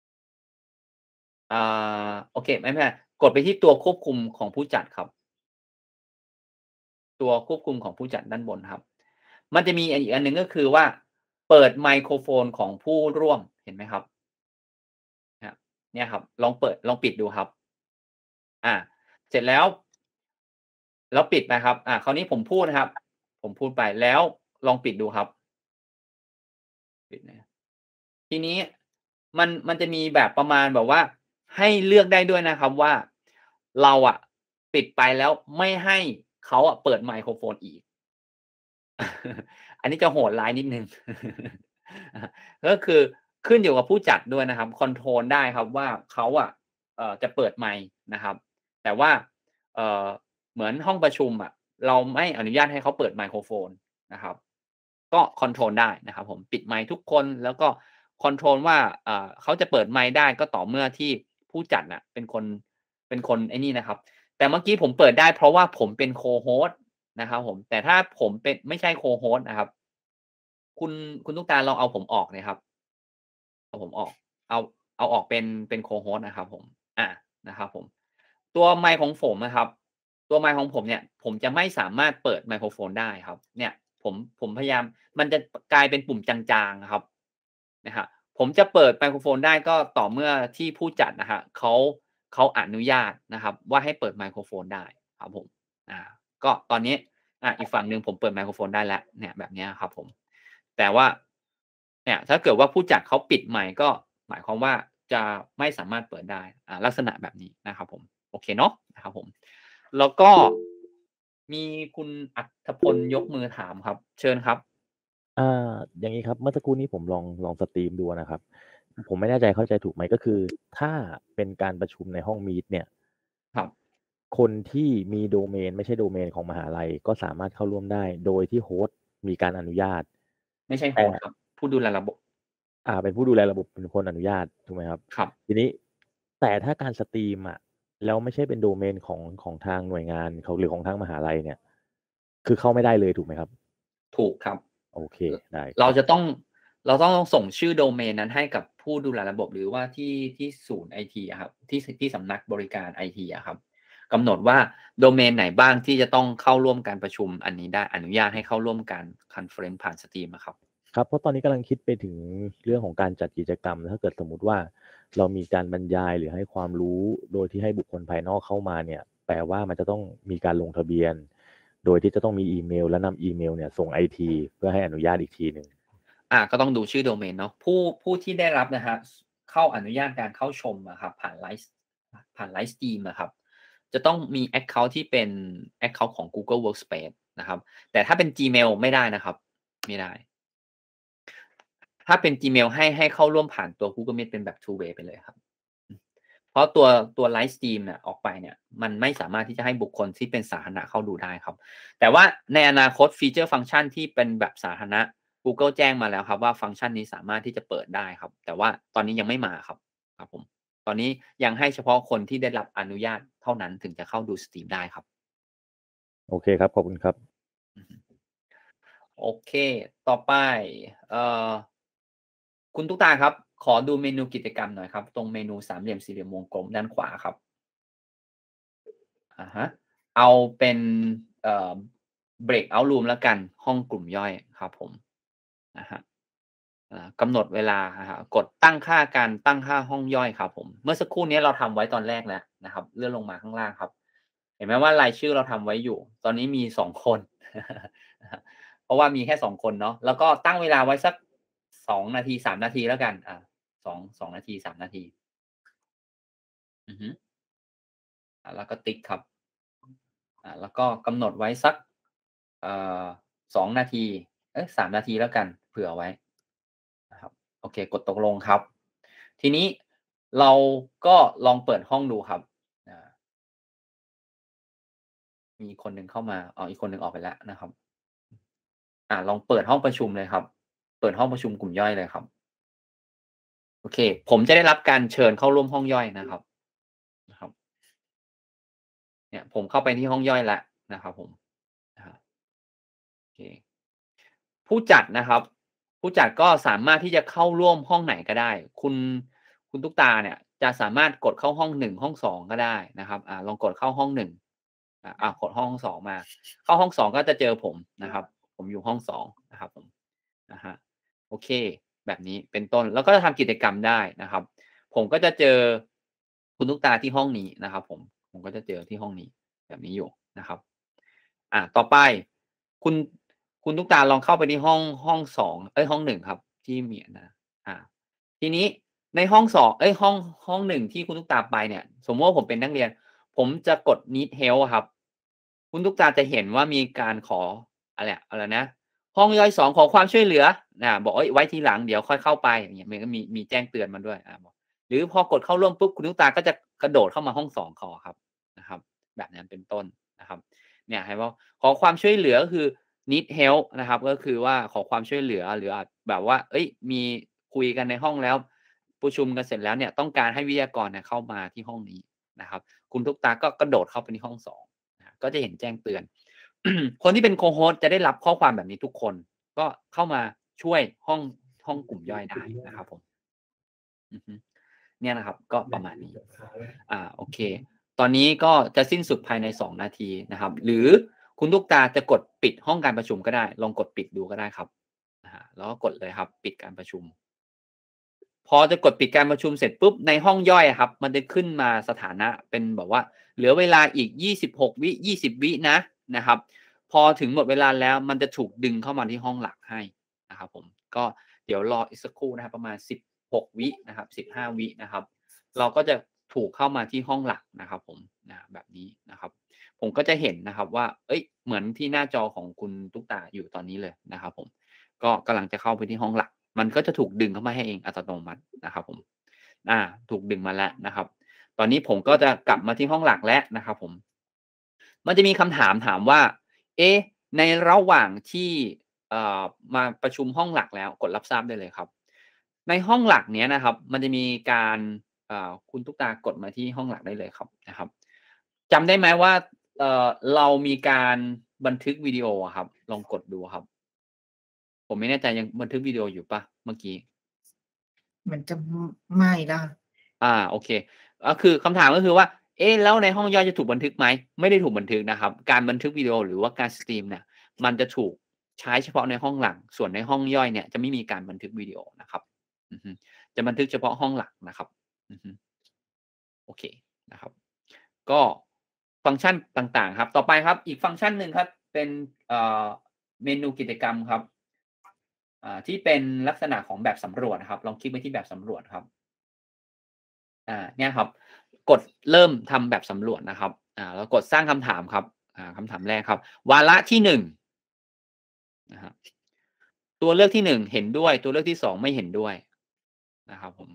อ่าโอเคไม่ไม่กดไปที่ตัวควบคุมของผู้จัดครับตัวควบคุมของผู้จัดด้านบนครับมันจะมีอีกอันหนึ่งก็คือว่าเปิดไมโครโฟนของผู้ร่วมเห็นไหมครับเนี่ยครับลองเปิดลองปิดดูครับอ่าเสร็จแล้วแล้วปิดนะครับอ่าคราวนี้ผมพูดนะครับผมพูดไปแล้วลองปิดดูครับปิดนะทีนี้มันมันจะมีแบบประมาณแบบว่าให้เลือกได้ด้วยนะครับว่าเราอ่ะปิดไปแล้วไม่ให้เขาอ่ะเปิดไมโครโฟนอีก อันนี้จะโหดร้ายนิดนึง ก็คือขึ้นอยู่กับผู้จัดด้วยนะครับคอนโทรลได้ครับว่าเขาอ่ะเอ่อจะเปิดไมค์นะครับแต่ว่าเอ่อเหมือนห้องประชุมอ่ะเราไม่อนุญาตให้เขาเปิดไมโครโฟนนะครับก็คอนโทรลได้นะครับผมปิดไมค์ทุกคนแล้วก็คอนโทรลว่าเอ่อเขาจะเปิดไมค์ได้ก็ต่อเมื่อที่ผู้จัดน่ะเป็นคนเป็นคนไอ้นี่นะครับแต่เมื่อกี้ผมเปิดได้เพราะว่าผมเป็นโคโฮสต์นะครับผมแต่ถ้าผมเป็นไม่ใช่โคโฮสต์นะครับคุณคุณตุ๊กตาลองเอาผมออกเลยครับเอาผมออกเอาเอาออกเป็นเป็นโคโฮสต์นะครับผมอ่านะครับผมตัวไมค์ของผมนะครับตัวไมค์ของผมเนี่ยผมจะไม่สามารถเปิดไมโครโฟนได้ครับเนี่ยผมผมพยายามมันจะกลายเป็นปุ่มจางๆครับนะครับผมจะเปิดไมโครโฟนได้ก็ต่อเมื่อที่ผู้จัดนะฮะเขาเขาอนุญาตนะครับว่าให้เปิดไมโครโฟนได้ครับผมอ่าก็ตอนนี้อ่าอีกฝั่งหนึ่งผมเปิดไมโครโฟนได้แล้วเนี่ยแบบนี้ครับผมแต่ว่าเนี่ยถ้าเกิดว่าผู้จัดเขาปิดไมค์ก็หมายความว่าจะไม่สามารถเปิดได้อ่าลักษณะแบบนี้นะครับผมโอเคเนาะนะครับผมแล้วก็มีคุณอัธพลยกมือถามครับเชิญครับอ่าอย่างนี้ครับเมื่อสักครู่นี้ผมลองลองสตรีมดูนะครับผมไม่แน่ใจเข้าใจถูกไหมก็คือถ้าเป็นการประชุมในห้องมีตเนี่ยครับคนที่มีโดเมนไม่ใช่โดเมนของมหาลัยก็สามารถเข้าร่วมได้โดยที่โฮสต์มีการอนุญาตไม่ใช่โฮสต์ครับผู้ดูแลระบบอ่าเป็นผู้ดูแลระบบเป็นคนอนุญาตถูกไหมครับครับทีนี้แต่ถ้าการสตรีมอ่ะแล้วไม่ใช่เป็นโดเมนของของทางหน่วยงานเขาหรือของทางมหาลัยเนี่ยคือเข้าไม่ได้เลยถูกไหมครับถูกครับโอเคได้เราจะต้องเราต้องส่งชื่อโดเมนนั้นให้กับผู้ดูแลระบบหรือว่าที่ที่ศูนย์ไอทีครับที่ที่สำนักบริการไอทีครับกำหนดว่าโดเมนไหนบ้างที่จะต้องเข้าร่วมการประชุมอันนี้ได้อนุญาตให้เข้าร่วมการคอนเฟอเรนซ์ผ่านสตรีมครับครับเพราะตอนนี้กำลังคิดไปถึงเรื่องของการจัดกิจกรรมถ้าเกิดสมมุติว่าเรามีการบรรยายหรือให้ความรู้โดยที่ให้บุคคลภายนอกเข้ามาเนี่ยแปลว่ามันจะต้องมีการลงทะเบียนโดยที่จะต้องมีอีเมลและนำอีเมลเนี่ยส่ง ไอ ที เพื่อให้อนุญาตอีกทีหนึ่งอ่าก็ต้องดูชื่อโดเมนเนาะผู้ผู้ที่ได้รับนะฮะเข้าอนุญาตการเข้าชมอะครับผ่านไลฟ์ผ่านไลฟ์สตรีมอะครับจะต้องมี Account ที่เป็น Account ของ Google Workspace นะครับแต่ถ้าเป็น Gmail ไม่ได้นะครับไม่ได้ถ้าเป็น Gmail ให้ให้เข้าร่วมผ่านตัว Google Meet เป็นแบบ two way ไปเลยครับเพราะตัวตัวไลฟ์สตรีมเนี่ยออกไปเนี่ยมันไม่สามารถที่จะให้บุคคลที่เป็นสาธารณะเข้าดูได้ครับแต่ว่าในอนาคตฟีเจอร์ฟังก์ชันที่เป็นแบบสาธารณะ Google แจ้งมาแล้วครับว่าฟังก์ชันนี้สามารถที่จะเปิดได้ครับแต่ว่าตอนนี้ยังไม่มาครับครับผมตอนนี้ยังให้เฉพาะคนที่ได้รับอนุญาตเท่านั้นถึงจะเข้าดูสตรีมได้ครับโอเคครับขอบคุณครับโอเคต่อไปเอ่อคุณตุ๊กตาครับขอดูเมนูกิจกรรมหน่อยครับตรงเมนูสามเหลี่ยมสี่เหลี่ยมวงกลมด้านขวาครับอ่าฮะเอาเป็นเอ่อ breakout room แล้วกันห้องกลุ่มย่อยครับผมนะฮะกำหนดเวลาครับกดตั้งค่าการตั้งค่าห้องย่อยครับผมเมื่อสักครู่นี้เราทำไว้ตอนแรกแล้วนะครับเลื่อนลงมาข้างล่างครับเห็นไหมว่ารายชื่อเราทำไว้อยู่ตอนนี้มีสองคนเพราะว่ามีแค่สองคนเนาะแล้วก็ตั้งเวลาไว้สักสองนาทีสามนาทีแล้วกันอ่าสองสองนาทีสามนาทีอือฮึอ่าแล้วก็ติ๊กครับอ่าแล้วก็กำหนดไว้สักเอ่อสองนาทีเอ๊ะสามนาทีแล้วกันเผื่อไว้นะครับโอเคกดตกลงครับทีนี้เราก็ลองเปิดห้องดูครับมีคนหนึ่งเข้ามาอ๋ออีกคนหนึ่งออกไปแล้วนะครับอ่าลองเปิดห้องประชุมเลยครับเปิดห้องประชุมกลุ่มย่อยเลยครับโอเคผมจะได้รับการเชิญเข้าร่วมห้องย่อยนะครับนะครับเนี่ยผมเข้าไปที่ห้องย่อยแล้วนะครับผมโอเคผู้จัดนะครับผู้จัดก็สามารถที่จะเข้าร่วมห้องไหนก็ได้คุณคุณตุ๊กตาเนี่ยจะสามารถกดเข้าห้องหนึ่งห้องสองก็ได้นะครับอ่าลองกดเข้าห้องหนึ่งอ่าอ่ากดห้องสองมาเข้าห้องสองก็จะเจอผมนะครับผมอยู่ห้องสองนะครับผมนะฮะโอเคแบบนี้เป็นต้นแล้วก็จะทำกิจกรรมได้นะครับผมก็จะเจอคุณตุ๊กตาที่ห้องนี้นะครับผมผมก็จะเจอที่ห้องนี้แบบนี้อยู่นะครับอ่าต่อไปคุณคคุณตุ๊กตาลองเข้าไปที่ห้องห้องสองเอ้ยห้องหนึ่งครับที่มีนะอ่าทีนี้ในห้องสองเอ้ยห้องห้องหนึ่งที่คุณตุ๊กตาไปเนี่ยสมมติว่าผมเป็นนักเรียนผมจะกด need help ครับคุณตุ๊กตาจะเห็นว่ามีการขออะไรอะไรนะห้องย่อยสองขอความช่วยเหลือนะบอกเอ้ยไว้ทีหลังเดี๋ยวค่อยเข้าไปอย่างเงี้ยมันก็มีมีแจ้งเตือนมาด้วยอ่าบอกหรือพอกดเข้าร่วมปุ๊บคุณตุ๊กตาก็จะกระโดดเข้ามาห้องสองขอครับนะครับแบบนั้นเป็นต้นนะครับเนี่ยให้ว่าขอความช่วยเหลือก็คือ need help นะครับก็คือว่าขอความช่วยเหลือหรือแบบว่าเอ้ยมีคุยกันในห้องแล้วประชุมกันเสร็จแล้วเนี่ยต้องการให้วิทยากรเนี่ยเข้ามาที่ห้องนี้นะครับคุณตุ๊กตาก็กระโดดเข้าไปที่ห้องสองนะก็จะเห็นแจ้งเตือน คนที่เป็นโคโฮสต์จะได้รับข้อความแบบนี้ทุกคนก็เข้ามาช่วยห้องห้องกลุ่มย่อยได้นะครับผมเนี่ยนะครับก็ประมาณนี้อ่าโอเคตอนนี้ก็จะสิ้นสุดภายในสองนาทีนะครับหรือคุณตุ๊กตาจะกดปิดห้องการประชุมก็ได้ลองกดปิดดูก็ได้ครับนะฮะแล้วก็กดเลยครับปิดการประชุมพอจะกดปิดการประชุมเสร็จปุ๊บในห้องย่อยครับมันจะขึ้นมาสถานะเป็นแบบว่าเหลือเวลาอีกยี่สิบหกวิยี่สิบวินะนะครับพอถึงหมดเวลาแล้วมันจะถูกดึงเข้ามาที่ห้องหลักให้นะครับผมก็เดี๋ยวรออีกสักครู่นะครับประมาณสิบหกวินะครับสิบห้าวินะครับเราก็จะถูกเข้ามาที่ห้องหลักนะครับผมนะแบบนี้นะครับผมก็จะเห็นนะครับว่าเอ้ยเหมือนที่หน้าจอของคุณตุ๊กตาอยู่ตอนนี้เลยนะครับผมก็กำลังจะเข้าไปที่ห้องหลักมันก็จะถูกดึงเข้ามาให้เองอัตโนมัตินะครับผมอ่าถูกดึงมาแล้วนะครับตอนนี้ผมก็จะกลับมาที่ห้องหลักแล้วนะครับผมมันจะมีคำถามถามว่าเอ๊ะในระหว่างที่เอ่อมาประชุมห้องหลักแล้วกดรับทราบได้เลยครับในห้องหลักเนี้ยนะครับมันจะมีการเอ่อคุณตุ๊กตากดมาที่ห้องหลักได้เลยครับนะครับจำได้ไหมว่าเอ่อเรามีการบันทึกวิดีโอครับลองกดดูครับผมไม่แน่ใจยังบันทึกวิดีโออยู่ปะเมื่อกี้มันจะไม่ละอ่าโอเคก็คือคำถามก็คือว่าเอ๊ะแล้วในห้องย่อยจะถูกบันทึกไหมไม่ได้ถูกบันทึกนะครับการบันทึกวิดีโอหรือว่าการสตรีมเนี่ยมันจะถูกใช้เฉพาะในห้องหลักส่วนในห้องย่อยเนี่ยจะไม่มีการบันทึกวิดีโอนะครับจะบันทึกเฉพาะห้องหลักนะครับโอเคนะครับก็ฟังก์ชันต่างๆครับต่อไปครับอีกฟังก์ชันหนึ่งครับเป็นเมนูกิจกรรมครับที่เป็นลักษณะของแบบสำรวจครับลองคลิกไปที่แบบสำรวจครับอ่าเนี่ยครับกดเริ่มทำแบบสำรวจนะครับอ่าแล้วกดสร้างคำถามครับอ่าคำถามแรกครับวาระที่หนึ่งนะครับตัวเลือกที่หนึ่งเห็นด้วยตัวเลือกที่สองไม่เห็นด้วยนะครับผม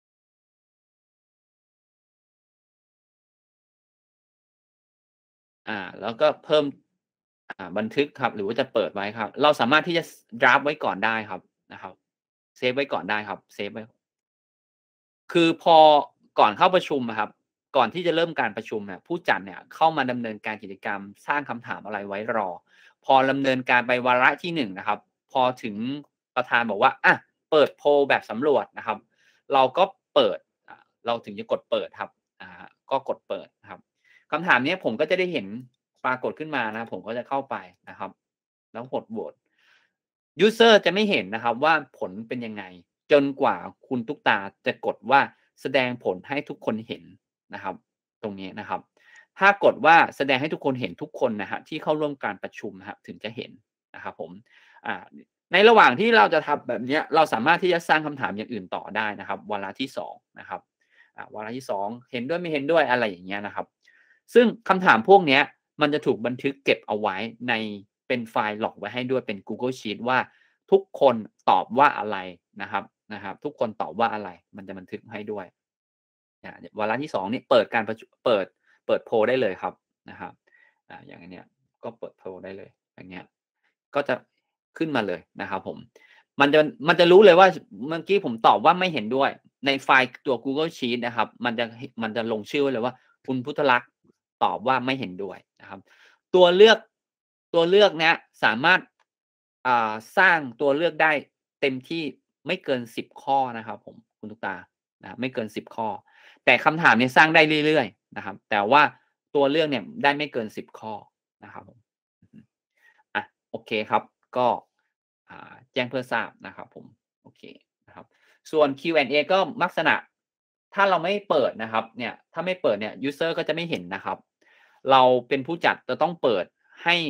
อ่าแล้วก็เพิ่มอ่าบันทึกครับหรือว่าจะเปิดไว้ครับเราสามารถที่จะ draft ไว้ก่อนได้ครับนะครับเซฟไว้ก่อนได้ครับเซฟไว้คือพอก่อนเข้าประชุมครับก่อนที่จะเริ่มการประชุมเนี่ยผู้จัดเนี่ยเข้ามาดำเนินการกิจกรรมสร้างคำถามอะไรไว้รอพอดำเนินการไปวาระที่หนึ่งนะครับพอถึงประธานบอกว่าอ่ะเปิดโพลแบบสำรวจนะครับเราก็เปิดเราถึงจะกดเปิดครับอ่าก็กดเปิดครับคำถามนี้ผมก็จะได้เห็นปรากฏขึ้นมานะผมก็จะเข้าไปนะครับแล้วกดโหวตยูเซอร์จะไม่เห็นนะครับว่าผลเป็นยังไงจนกว่าคุณตุ๊กตาจะกดว่าแสดงผลให้ทุกคนเห็นนะครับตรงนี้นะครับถ้ากดว่าแสดงให้ทุกคนเห็นทุกคนนะฮะที่เข้าร่วมการประชุมนะครับถึงจะเห็นนะครับผมอ่าในระหว่างที่เราจะทำแบบนี้เราสามารถที่จะสร้างคำถามอย่างอื่นต่อได้นะครับวาระที่สองนะครับอ่าวาระที่สองเห็นด้วยไม่เห็นด้วยอะไรอย่างเงี้ยนะครับซึ่งคำถามพวกนี้มันจะถูกบันทึกเก็บเอาไว้ในเป็นไฟล์ล็อกไว้ให้ด้วยเป็น Google Sheet ว่าทุกคนตอบว่าอะไรนะครับนะครับทุกคนตอบว่าอะไรมันจะบันทึกให้ด้วยวาระที่สองนี่เปิดการประชุมเปิดเปิดโพลได้เลยครับนะครับอ่าอย่างเนี้ยก็เปิดโพลได้เลยอย่างเงี้ยก็จะขึ้นมาเลยนะครับผมมันจะมันจะรู้เลยว่าเมื่อกี้ผมตอบว่าไม่เห็นด้วยในไฟล์ตัว Google Sheet นะครับมันจะมันจะลงชื่อไว้เลยว่าคุณพุทธลักษณ์ตอบว่าไม่เห็นด้วยนะครับตัวเลือกตัวเลือกเนี้ยสามารถอ่าสร้างตัวเลือกได้เต็มที่ไม่เกินสิบข้อนะครับผมคุณตุ๊กตานะไม่เกินสิบข้อแต่คำถามนี้สร้างได้เรื่อยๆนะครับแต่ว่าตัวเลือกเนี่ยได้ไม่เกินสิบข้อนะครับผมอ่ะโอเคครับก็แจ้งเพื่อทราบนะครับผมโอเคนะครับส่วน คิว แอนด์ เอ ก็ลักษณะถ้าเราไม่เปิดนะครับเนี่ยถ้าไม่เปิดเนี่ย user ก็จะไม่เห็นนะครับเราเป็นผู้จัดจะต้องเปิดให้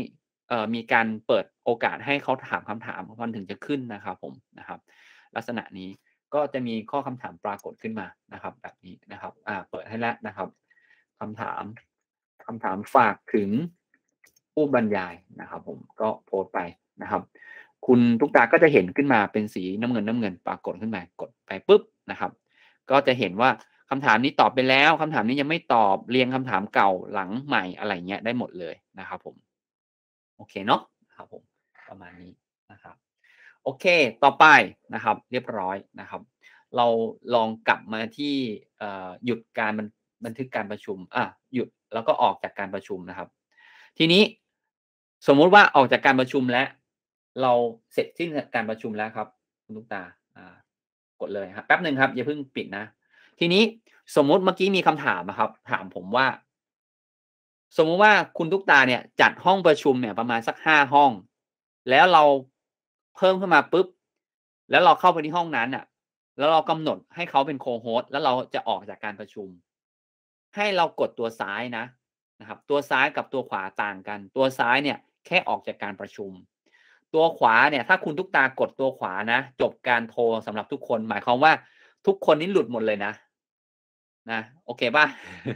เอ่อมีการเปิดโอกาสให้เขาถามคำถามมันถึงจะขึ้นนะครับผมนะครับลักษณะนี้ก็จะมีข้อคำถามปรากฏขึ้นมานะครับแบบนี้นะครับอ่าเปิดให้แล้วนะครับคำถามคำถามฝากถึงผู้บรรยายนะครับผมก็โพสต์ไปนะครับคุณทุกตาก็จะเห็นขึ้นมาเป็นสีน้ำเงินน้ำเงินปรากฏขึ้นมากดไปปุ๊บนะครับก็จะเห็นว่าคำถามนี้ตอบไปแล้วคำถามนี้ยังไม่ตอบเรียงคำถามเก่าหลังใหม่อะไรเงี้ยได้หมดเลยนะครับผมโอเคเนาะครับผมประมาณนี้นะครับโอเคต่อไปนะครับเรียบร้อยนะครับเราลองกลับมาที่หยุดการบันทึกการประชุมอ่ะหยุดแล้วก็ออกจากการประชุมนะครับทีนี้สมมุติว่าออกจากการประชุมแล้วเราเสร็จสิ้นการประชุมแล้วครับคุณตุ๊กตาอ่ากดเลยครับแป๊บหนึ่งครับอย่าเพิ่งปิดนะทีนี้สมมุติเมื่อกี้มีคำถามนะครับถามผมว่าสมมุติว่าคุณตุ๊กตาเนี่ยจัดห้องประชุมเนี่ยประมาณสักห้าห้องแล้วเราเพิ่มขึ้นมาปุ๊บแล้วเราเข้าไปที่ห้องนั้นอ่ะแล้วเรากำหนดให้เขาเป็นโคโฮสต์แล้วเราจะออกจากการประชุมให้เรากดตัวซ้ายนะนะครับตัวซ้ายกับตัวขวาต่างกันตัวซ้ายเนี่ยแค่ออกจากการประชุมตัวขวาเนี่ยถ้าคุณตุ๊กตากดตัวขวานะจบการโทรสำหรับทุกคนหมายความว่าทุกคนนี้หลุดหมดเลยนะนะโอเคป่ะ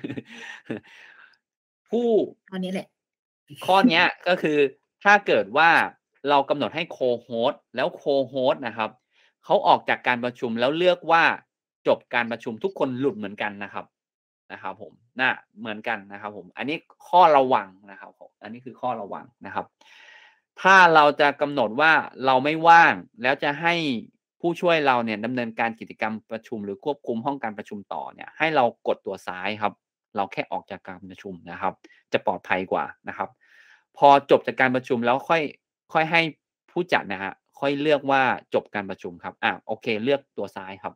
ผู้ข้อนี้แหละข้อนี้ก็คือถ้าเกิดว่าเรากำหนดให้โคโฮสต์แล้วโคโฮสต์นะครับเขาออกจากการประชุมแล้วเลือกว่าจบการประชุมทุกคนหลุดเหมือนกันนะครับนะครับผมน่ะเหมือนกันนะครับผมอันนี้ข้อระวังนะครับอันนี้คือข้อระวังนะครับถ้าเราจะกำหนดว่าเราไม่ว่างแล้วจะให้ผู้ช่วยเราเนี่ยดำเนินการกิจกรรมประชุมหรือควบคุมห้องการประชุมต่อเนี่ยให้เรากดตัวซ้ายครับเราแค่ออกจากการประชุมนะครับจะปลอดภัยกว่านะครับพอจบจากการประชุมแล้วค่อยค่อยให้ผู้จัดนะฮะค่อยเลือกว่าจบการประชุมครับอ่ะโอเคเลือกตัวซ้ายครับ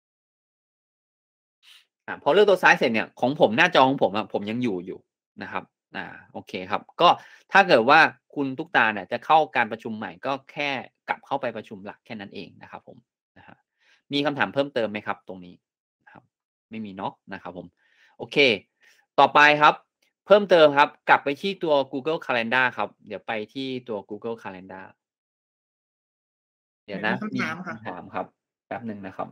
อ่ะพอเลือกตัวซ้ายเสร็จเนี่ยของผมหน้าจอของผมอ่ะผมยังอยู่อยู่นะครับอ่าโอเคครับก็ถ้าเกิดว่าคุณตุ๊กตาเนี่ยจะเข้าการประชุมใหม่ก็แค่กลับเข้าไปประชุมหลักแค่นั้นเองนะครับผมนะฮะมีคำถามเพิ่มเติมไหมครับตรงนี้นะครับไม่มีเนาะนะครับผมโอเคต่อไปครับเพิ่มเติมครับกลับไปที่ตัว Google Calendar ครับเดี๋ยวไปที่ตัว Google Calendar เดี๋ยวนะมีคำถามครับแป๊บหนึ่งนะครับ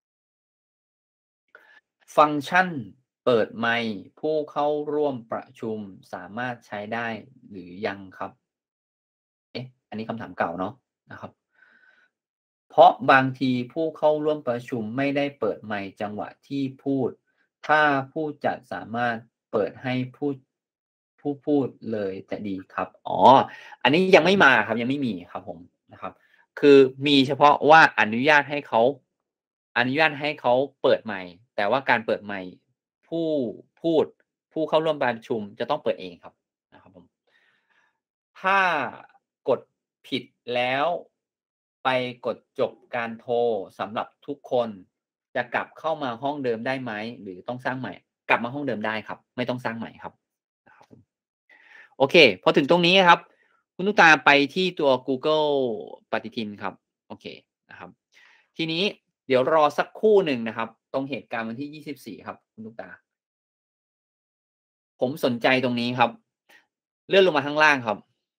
ฟังก์ชันเปิดไมค์ผู้เข้าร่วมประชุมสามารถใช้ได้หรือยังครับเอ๊ะอันนี้คำถามเก่าเนาะนะครับเพราะบางทีผู้เข้าร่วมประชุมไม่ได้เปิดไมค์จังหวะที่พูดถ้าผู้จัดสามารถเปิดให้ผู้ผู้พูดเลยจะดีครับอ๋ออันนี้ยังไม่มาครับยังไม่มีครับผมนะครับคือมีเฉพาะว่าอนุญาตให้เขาอนุญาตให้เขาเปิดไมค์แต่ว่าการเปิดไมค์ผู้พูดผู้เข้าร่วมประชุมจะต้องเปิดเองครับนะครับผมถ้ากดผิดแล้วไปกดจบการโทรสำหรับทุกคนจะกลับเข้ามาห้องเดิมได้ไหมหรือต้องสร้างใหม่กลับมาห้องเดิมได้ครับไม่ต้องสร้างใหม่ครับโอเคพอถึงตรงนี้ครับคุณตุ๊กตาไปที่ตัว Google ปฏิทินครับโอเคนะครับทีนี้เดี๋ยวรอสักครู่หนึ่งนะครับตรงเหตุการณ์วันที่ยี่สิบสี่ครับคุณตุ๊กตาผมสนใจตรงนี้ครับเลื่อนลงมาข้างล่างครับ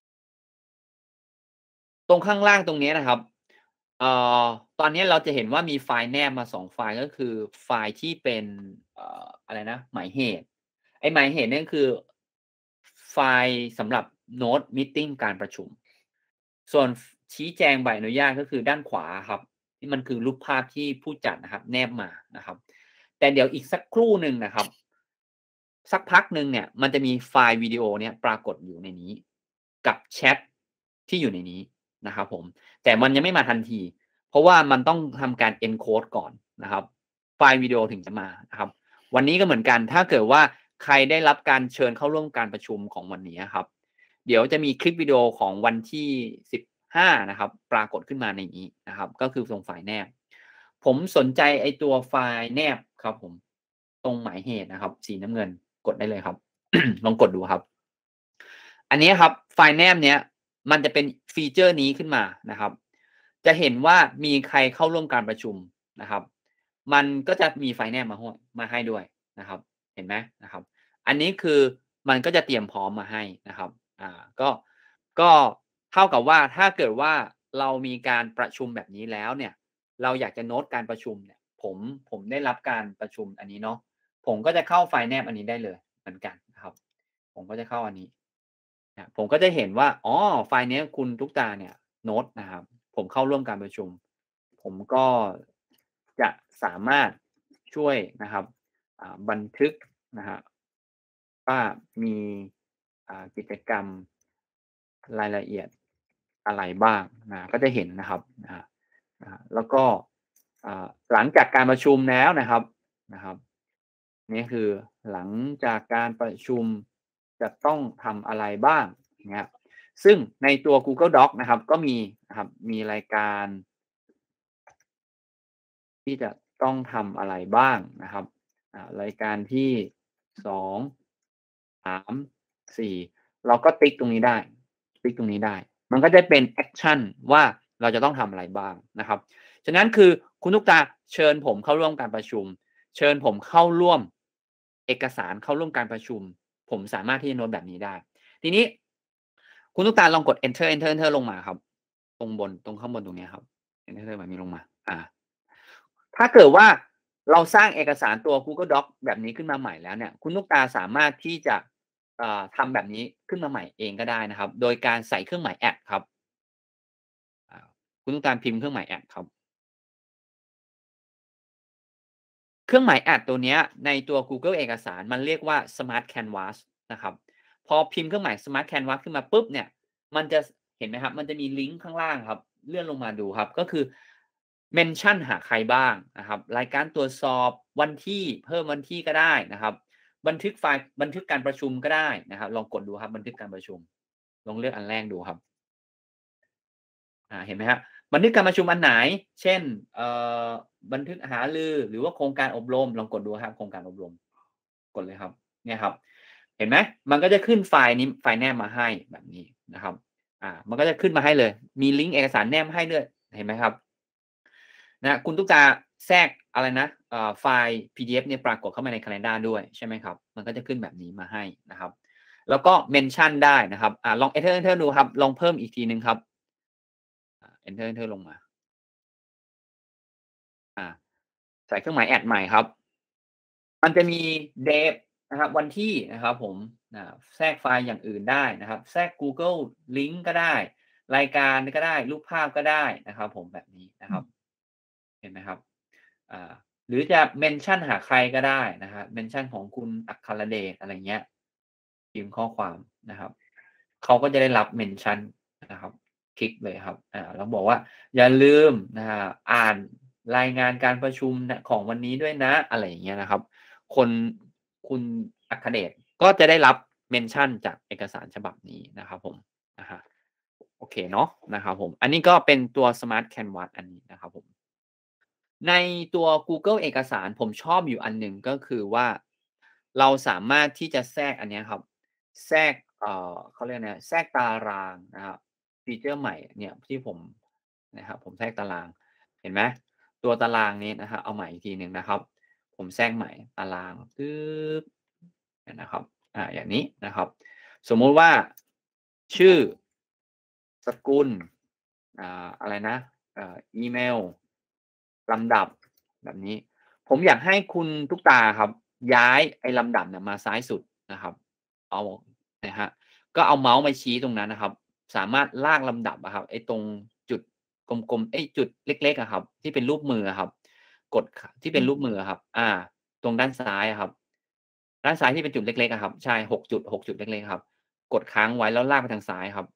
ตรงข้างล่างตรงนี้นะครับเอ่อตอนนี้เราจะเห็นว่ามีไฟล์แนบมาสองไฟล์ก็คือไฟล์ที่เป็นเอ่ออะไรนะหมายเหตุไอ้หมายเหตุนี่คือไฟล์สำหรับโน้ตมีตติ้งการประชุมส่วนชี้แจงใบอนุญาตก็คือด้านขวาครับที่มันคือรูปภาพที่ผู้จัดนะครับแนบมานะครับแต่เดี๋ยวอีกสักครู่หนึ่งนะครับสักพักหนึ่งเนี่ยมันจะมีไฟล์วิดีโอเนี่ยปรากฏอยู่ในนี้กับแชทที่อยู่ในนี้นะครับผมแต่มันยังไม่มาทันทีเพราะว่ามันต้องทำการ encode ก่อนนะครับไฟล์วิดีโอถึงจะมานะครับวันนี้ก็เหมือนกันถ้าเกิดว่าใครได้รับการเชิญเข้าร่วมการประชุมของวันนี้ครับเดี๋ยวจะมีคลิปวิดีโอของวันที่สิบห้านะครับปรากฏขึ้นมาในนี้นะครับก็คือส่งไฟล์แนบผมสนใจไอตัวไฟล์แนบครับผมตรงหมายเหตุนะครับสีน้ำเงินกดได้เลยครับ ลองกดดูครับอันนี้ครับไฟล์แนบเนี้ยมันจะเป็นฟีเจอร์นี้ขึ้นมานะครับจะเห็นว่ามีใครเข้าร่วมการประชุมนะครับมันก็จะมีไฟล์แนบมาให้มาให้ด้วยนะครับเห็นไหมนะครับอันนี้คือมันก็จะเตรียมพร้อมมาให้นะครับอ่าก็ก็เท่ากับว่าถ้าเกิดว่าเรามีการประชุมแบบนี้แล้วเนี่ยเราอยากจะโน้ตการประชุมเนี่ยผมผมได้รับการประชุมอันนี้เนาะผมก็จะเข้าไฟล์แนบอันนี้ได้เลยเหมือนกันนะครับผมก็จะเข้าอันนี้นะผมก็จะเห็นว่าอ๋อไฟล์นี้คุณตุ๊กตาเนี่ยโน้ตนะครับผมเข้าร่วมการประชุมผมก็จะสามารถช่วยนะครับบันทึกนะฮะว่ามีกิจกรรมรายละเอียดอะไรบ้างนะก็จะเห็นนะครับนะแล้วก็หลังจากการประชุมแล้วนะครับนะครับนี่คือหลังจากการประชุมจะต้องทำอะไรบ้างนะครับซึ่งในตัว Google Doc นะครับก็มีนะครับมีรายการที่จะต้องทำอะไรบ้างนะครับรายการที่สองสามสี่เราก็ติ๊กตรงนี้ได้ติ๊กตรงนี้ได้มันก็จะเป็นแอคชั่นว่าเราจะต้องทำอะไรบ้างนะครับฉะนั้นคือคุณตุ๊กตาเชิญผมเข้าร่วมการประชุมเชิญผมเข้าร่วมเอกสารเข้าร่วมการประชุมผมสามารถที่จะโน้ตแบบนี้ได้ทีนี้คุณตุ๊กตาลองกด enter enter enter ลงมาครับตรงบนตรงข้างบนตรงนี้ครับ enter แบบนี้ลงมาอ่าถ้าเกิดว่าเราสร้างเอกสารตัว Google Doc แบบนี้ขึ้นมาใหม่แล้วเนี่ยคุณตุ๊กตาสามารถที่จะทำแบบนี้ขึ้นมาใหม่เองก็ได้นะครับโดยการใส่เครื่องหมายแอดครับคุณตุ๊กตาพิมพ์เครื่องหมายแอดครับเครื่องหมายแอดตัวนี้ในตัว Google เอกสารมันเรียกว่า Smart Canvas นะครับพอพิมพ์เครื่องหมาย Smart Canvas ขึ้นมาปุ๊บเนี่ยมันจะเห็นไหมครับมันจะมีลิงก์ข้างล่างครับเลื่อนลงมาดูครับก็คือเมนชั่นหาใครบ้างนะครับรายการตรวจสอบวันที่เพิ่มวันที่ก็ได้นะครับบันทึกไฟล์บันทึกการประชุมก็ได้นะครับลองกดดูครับบันทึกการประชุมลองเลือกอันแรกดูครับอ่าเห็นไหมครับบันทึกการประชุมอันไหนเช่นเอ่อบันทึกหารือหรือว่าโครงการอบรมลองกดดูครับโครงการอบรมกดเลยครับเนี่ยครับเห็นไหมมันก็จะขึ้นไฟล์นี้ไฟล์แนบมาให้แบบนี้นะครับอ่ามันก็จะขึ้นมาให้เลยมีลิงก์เอกสารแนบให้ด้วยเห็นไหมครับนะคุณตุ๊กตาแทรกอะไรนะไฟล์ พี ดี เอฟ เนี่ยปรากฏเข้ามาใน Calendar ด้วยใช่ไหมครับมันก็จะขึ้นแบบนี้มาให้นะครับแล้วก็เมนชั่นได้นะครับอ่าลอง enter enter ดูครับลองเพิ่มอีกทีนึงครับ enter enter ลงมาอ่าใส่เครื่องหมายแอดใหม่ครับมันจะมี date นะครับวันที่นะครับผมนะแทรกไฟล์อย่างอื่นได้นะครับแทรก Google Link ก็ได้รายการก็ได้รูปภาพก็ได้นะครับผมแบบนี้นะครับเห็นไหมครับอ่าหรือจะเมนชั่นหาใครก็ได้นะครับเมนชั่นของคุณอัครเดชอะไรเงี้ยพิมพ์ข้อความนะครับเขาก็จะได้รับเมนชั่นนะครับคลิกเลยครับอ่าแล้วบอกว่าอย่าลืมนะฮะอ่านรายงานการประชุมของวันนี้ด้วยนะอะไรอย่างเงี้ยนะครับคนคุณอัครเดชก็จะได้รับเมนชั่นจากเอกสารฉบับนี้นะครับผมนะฮะโอเคเนาะนะครับผมอันนี้ก็เป็นตัว Smart Canvas อันนี้นะครับผมในตัว Google เอกสารผมชอบอยู่อันหนึ่งก็คือว่าเราสามารถที่จะแทรกอันนี้ครับแทรกเอ่อเขาเรียกนะแทรกตารางนะครับฟีเจอร์ใหม่เนี่ยที่ผมนะครับผมแทรกตารางเห็นไหมตัวตารางนี้นะครับเอาใหม่อีกทีหนึ่งนะครับผมแทรกใหม่ตารางปึ๊บนะครับอ่าอย่างนี้นะครับสมมุติว่าชื่อสกุลอ่าอะไรนะเอ่ออีเมลลำดับแบบนี้ผมอยากให้คุณตุ๊กตาครับย้ายไอ้ลำดับเนี่ยมาซ้ายสุดนะครับเอานะฮะก็เอาเมาส์มาชี้ตรงนั้นนะครับสามารถลากลำดับอะครับไอ้ตรงจุดกลมๆไอ้จุดเล็กๆอะครับที่เป็นรูปมือครับกดที่เป็นรูปมือครับอ่าตรงด้านซ้ายครับด้านซ้ายที่เป็นจุดเล็กๆอะครับใช่หกจุดหกจุดเล็กๆครับกดค้างไว้แล้วลากไปทางซ้ายครับ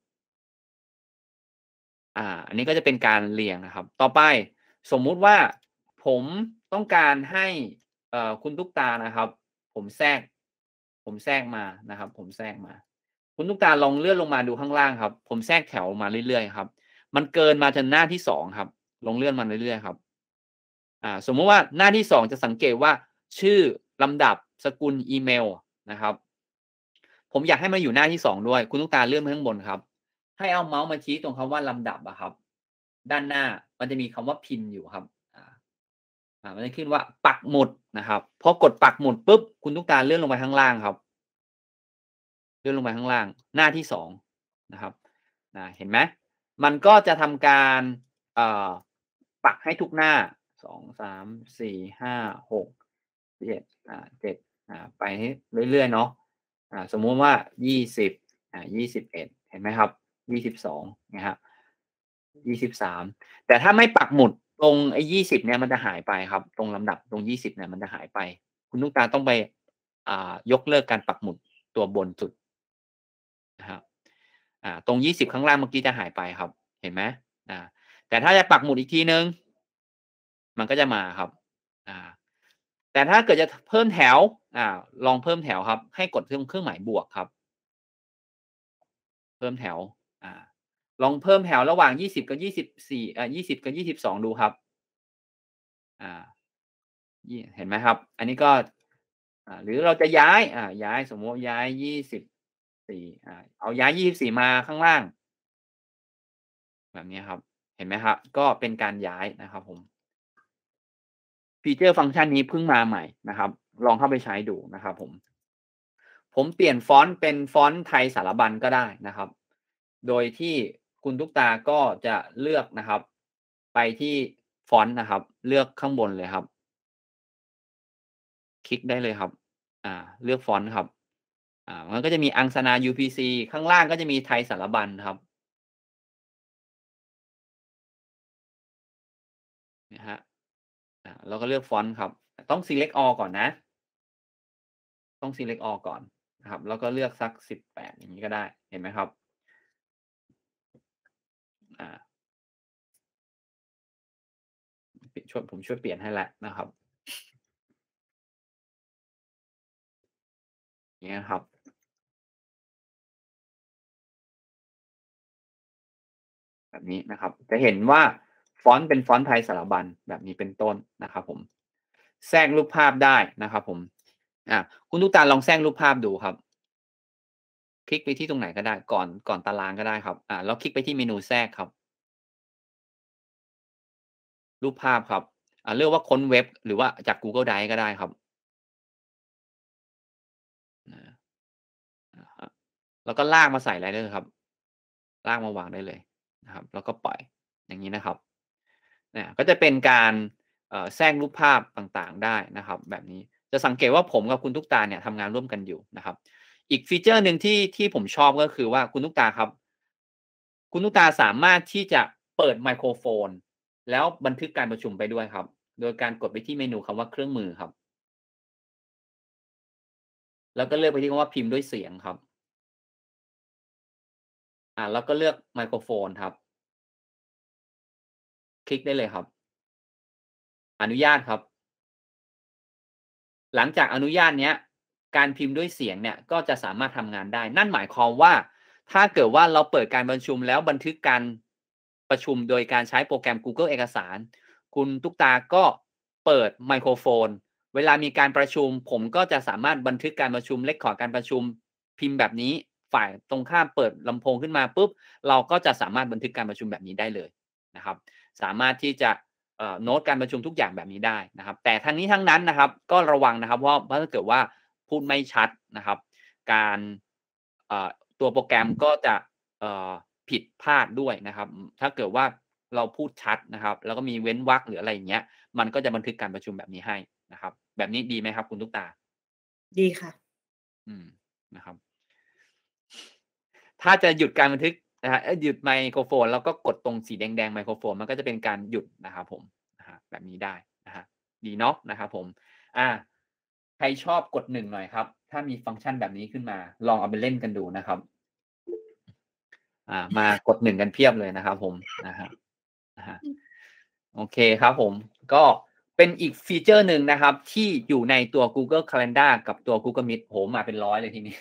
อ่าอันนี้ก็จะเป็นการเรียงนะครับต่อไปสมมุติว่าผมต้องการให้เอ่อคุณตุ๊กตานะครับผมแทรกผมแทรกมานะครับผมแทรกมาคุณตุ๊กตาลองเลื่อนลงมาดูข้างล่างครับผมแทรกแถวมาเรื่อยๆครับมันเกินมาจนหน้าที่สองครับลองเลื่อนมาเรื่อยๆครับอ่าสมมุติว่าหน้าที่สองจะสังเกตว่าชื่อลำดับสกุลอีเมลนะครับผมอยากให้มันอยู่หน้าที่สองด้วยคุณตุ๊กตาเลื่อนมาข้างบนครับให้เอาเมาส์มาชี้ตรงคำว่าลำดับอะครับด้านหน้ามันจะมีคำว่าพินอยู่ครับอ่าอ่ามันจะขึ้นว่าปักหมุดนะครับพอกดปักหมุดปุ๊บคุณตุ๊กตาเลื่อนลงไปข้างล่างครับเลื่อนลงไปข้างล่างหน้าที่สองนะครับนะเห็นไหมมันก็จะทำการเอ่อปักให้ทุกหน้าสองสามสี่ห้าหกเจ็ดอ่าเจ็ดอ่าไปเรื่อยๆเนาะอ่าสมมุติว่ายี่สิบอ่ายี่สิบเอ็ดเห็นไหมครับยี่สิบสองนะครับยี่สิบสามแต่ถ้าไม่ปักหมุดตรงไอ้ยี่สิบเนี่ยมันจะหายไปครับตรงลำดับตรงยี่สิบเนี่ยมันจะหายไปคุณลูกตาต้องไปอ่ายกเลิกการปักหมุดตัวบนสุดนะครับอ่าตรงยี่สิบข้างล่างเมื่อกี้จะหายไปครับเห็นไหมอ่าแต่ถ้าจะปักหมุดอีกทีนึงมันก็จะมาครับอ่าแต่ถ้าเกิดจะเพิ่มแถวอ่าลองเพิ่มแถวครับให้กดเครื่องเครื่องหมายบวกครับเพิ่มแถวอ่าลองเพิ่มแถวระหว่างยี่สิบกับยี่สิบสี่อ่ายี่สิบกับยี่สิบสองดูครับอ่าเห็นไหมครับอันนี้ก็อ่าหรือเราจะย้ายอ่าย้ายสมมติย้ายยี่สิบสี่อ่าเอาย้ายยี่สิบสี่มาข้างล่างแบบนี้ครับเห็นไหมครับก็เป็นการย้ายนะครับผมฟีเจอร์ฟังก์ชันนี้เพิ่งมาใหม่นะครับลองเข้าไปใช้ดูนะครับผมผมเปลี่ยนฟอนต์เป็นฟอนต์ไทยสารบัญก็ได้นะครับโดยที่คุณทุกตาก็จะเลือกนะครับไปที่ฟอนต์นะครับเลือกข้างบนเลยครับคลิกได้เลยครับอ่าเลือกฟอนต์ครับอ่ามันก็จะมีอังสนา ยู พี ซี ข้างล่างก็จะมีไทยสารบัญครับนะฮะอ่าเราก็เลือกฟอนต์ครับต้อง select all ก่อนนะต้อง select all ก่อนนะครับแล้วก็เลือกสักสิบแปดอย่างนี้ก็ได้เห็นไหมครับอ่าช่วยผมช่วยเปลี่ยนให้แหละนะครับอย่างนี้ครับแบบนี้นะครับจะเห็นว่าฟอนต์เป็นฟอนต์ไทยสารบัญแบบนี้เป็นต้นนะครับผมแทรกรูปภาพได้นะครับผมอ่าคุณทุกตาลองแทรกรูปภาพดูครับคลิกไปที่ตรงไหนก็ได้ก่อนก่อนตารางก็ได้ครับอ่าแล้วคลิกไปที่เมนูแทรกครับรูปภาพครับอ่าเลือกว่าค้นเว็บหรือว่าจาก Google Drive ก็ได้ครับแล้วก็ลากมาใส่อะไรได้เลยครับลากมาวางได้เลยนะครับแล้วก็ปล่อยอย่างนี้นะครับเนี่ยก็จะเป็นการแทรกรูปภาพต่างๆได้นะครับแบบนี้จะสังเกตว่าผมกับคุณทุกตาเนี่ยทำงานร่วมกันอยู่นะครับอีกฟีเจอร์หนึ่งที่ที่ผมชอบก็คือว่าคุณทุกตาครับคุณทุกตาสามารถที่จะเปิดไมโครโฟนแล้วบันทึกการประชุมไปด้วยครับโดยการกดไปที่เมนูคำว่าเครื่องมือครับแล้วก็เลือกไปที่คำว่าพิมพ์ด้วยเสียงครับอ่าแล้วก็เลือกไมโครโฟนครับคลิกได้เลยครับอนุญาตครับหลังจากอนุญาตเนี้ยการพิมพ์ด้วยเสียงเนี่ยก็จะสามารถทำงานได้นั่นหมายความว่าถ้าเกิดว่าเราเปิดการประชุมแล้วบันทึกการประชุมโดยการใช้โปรแกรม Google เอกสารคุณตุ๊กตาก็เปิดไมโครโฟนเวลามีการประชุมผมก็จะสามารถบันทึกการประชุมเรคคอร์ดการประชุมพิมพ์แบบนี้ฝ่ายตรงข้ามเปิดลำโพงขึ้นมาปุ๊บเราก็จะสามารถบันทึกการประชุมแบบนี้ได้เลยนะครับสามารถที่จะโน้ตการประชุมทุกอย่างแบบนี้ได้นะครับแต่ทั้งนี้ทั้งนั้นนะครับก็ระวังนะครับเพราะถ้าเกิดว่าพูดไม่ชัดนะครับการตัวโปรแกรมก็จะผิดพลาดด้วยนะครับถ้าเกิดว่าเราพูดชัดนะครับแล้วก็มีเว้นวรรคหรืออะไรอย่างเงี้ยมันก็จะบันทึกการประชุมแบบนี้ให้นะครับแบบนี้ดีไหมครับคุณตุ๊กตาดีค่ะอืมนะครับถ้าจะหยุดการบันทึกนะฮะหยุดไมโครโฟนแล้วก็กดตรงสีแดงๆไมโครโฟนมันก็จะเป็นการหยุดนะครับผมนะฮะแบบนี้ได้นะฮะดีเนาะนะครับผมอ่าใครชอบกดหนึ่งหน่อยครับถ้ามีฟังก์ชันแบบนี้ขึ้นมาลองเอาไปเล่นกันดูนะครับอ่ามากดหนึ่งกันเพียบเลยนะครับผมนะฮะนะฮะโอเคครับผมก็เป็นอีกฟีเจอร์หนึ่งนะครับที่อยู่ในตัว Google Calendar กับตัว Google Meet โหมาเป็นร้อยเลยทีนี้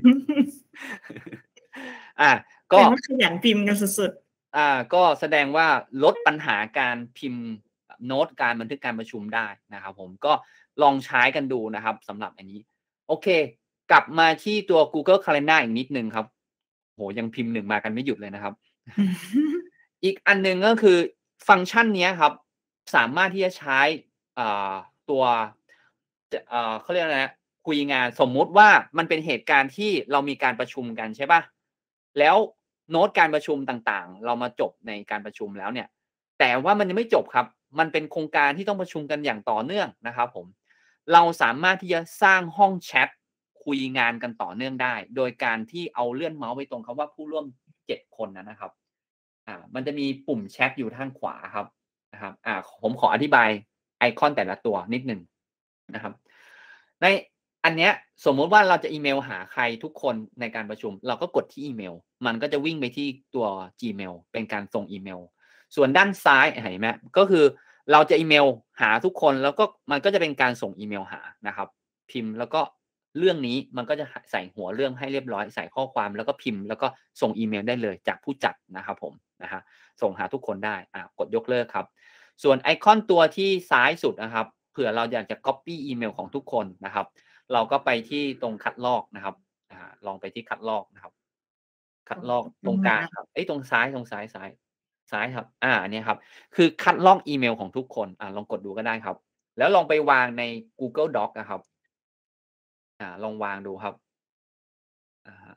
อ่ะก็ขยันพิมพ์กันสุดๆอ่าก็แสดงว่าลดปัญหาการพิมพ์โน้ตการบันทึกการประชุมได้นะครับผมก็ลองใช้กันดูนะครับสำหรับอันนี้โอเคกลับมาที่ตัว Google Calendar อีกนิดนึงครับโหยังพิมพ์หนึ่งมากันไม่หยุดเลยนะครับ อีกอันนึงก็คือฟังก์ชันนี้ครับสามารถที่จะใช้ตัวเขาเรียกอะไรนะคุยงานสมมุติว่ามันเป็นเหตุการณ์ที่เรามีการประชุมกันใช่ป่ะแล้วโน้ตการประชุมต่างๆเรามาจบในการประชุมแล้วเนี่ยแต่ว่ามันยังไม่จบครับมันเป็นโครงการที่ต้องประชุมกันอย่างต่อเนื่องนะครับผมเราสามารถที่จะสร้างห้องแชทคุยงานกันต่อเนื่องได้โดยการที่เอาเลื่อนเมาส์ไปตรงคำว่าผู้ร่วมเจ็ดคนนะครับอ่ามันจะมีปุ่มแชทอยู่ทางขวาครับนะครับอ่าผมขออธิบายไอคอนแต่ละตัวนิดนึงนะครับในอันเนี้ยสมมุติว่าเราจะอีเมลหาใครทุกคนในการประชุมเราก็กดที่อีเมลมันก็จะวิ่งไปที่ตัว Gmail เป็นการส่งอีเมลส่วนด้านซ้ายเห็นไหมก็คือเราจะอีเมลหาทุกคนแล้วก็มันก็จะเป็นการส่งอีเมลหานะครับพิมพ์แล้วก็เรื่องนี้มันก็จะใส่หัวเรื่องให้เรียบร้อยใส่ข้อความแล้วก็พิมพ์แล้วก็ส่งอีเมลได้เลยจากผู้จัดนะครับผมนะฮะส่งหาทุกคนได้อ่ะกดยกเลิกครับส่วนไอคอนตัวที่ซ้ายสุดนะครับเผื่อเราอยากจะ copy อีเมลของทุกคนนะครับเราก็ไปที่ตรงคัดลอกนะครับอ่าลองไปที่คัดลอกนะครับคัดลอกตรงกลางครับเอ้ยตรงซ้ายตรงซ้ายซ้ายซ้ายครับอ่าเนี่ยครับคือคัดลอกอีเมลของทุกคนอ่าลองกดดูก็ได้ครับแล้วลองไปวางใน Google Doc นะครับอ่าลองวางดูครับอ่า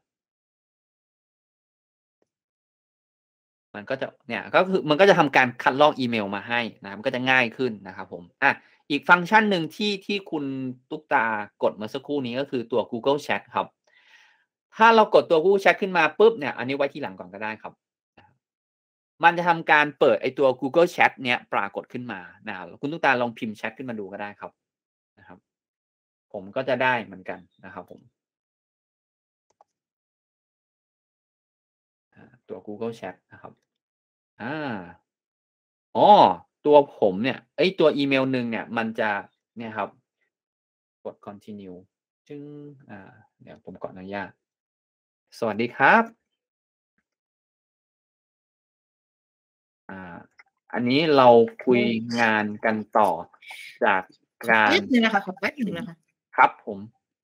มันก็จะเนี่ยก็คือมันก็จะทำการคัดลอกอีเมลมาให้นะมันก็จะง่ายขึ้นนะครับผมอ่ะอีกฟังก์ชันหนึ่งที่ที่คุณตุ๊กตากดเมื่อสักครู่นี้ก็คือตัว Google Chat ครับถ้าเรากดตัว Google Chat ขึ้นมาปุ๊บเนี่ยอันนี้ไว้ที่หลังก่อนก็ได้ครับมันจะทำการเปิดไอตัว Google Chat เนี้ยปรากฏขึ้นมานะคุณตุ๊กตาลองพิมพ์แชทขึ้นมาดูก็ได้ครับนะครับผมก็จะได้เหมือนกันนะครับผมตัว Google Chat นะครับอ่าอ๋อตัวผมเนี่ยไอ้ตัวอีเมลหนึ่งเนี่ยมันจะเนี่ยครับกด continue จึงอ่าเดี๋ยวผมกดอนุญาตสวัสดีครับอ่าอันนี้เราคุยงานกันต่อจากการแป๊บนึงนะคะขอแป๊บนึงนะคะครับผม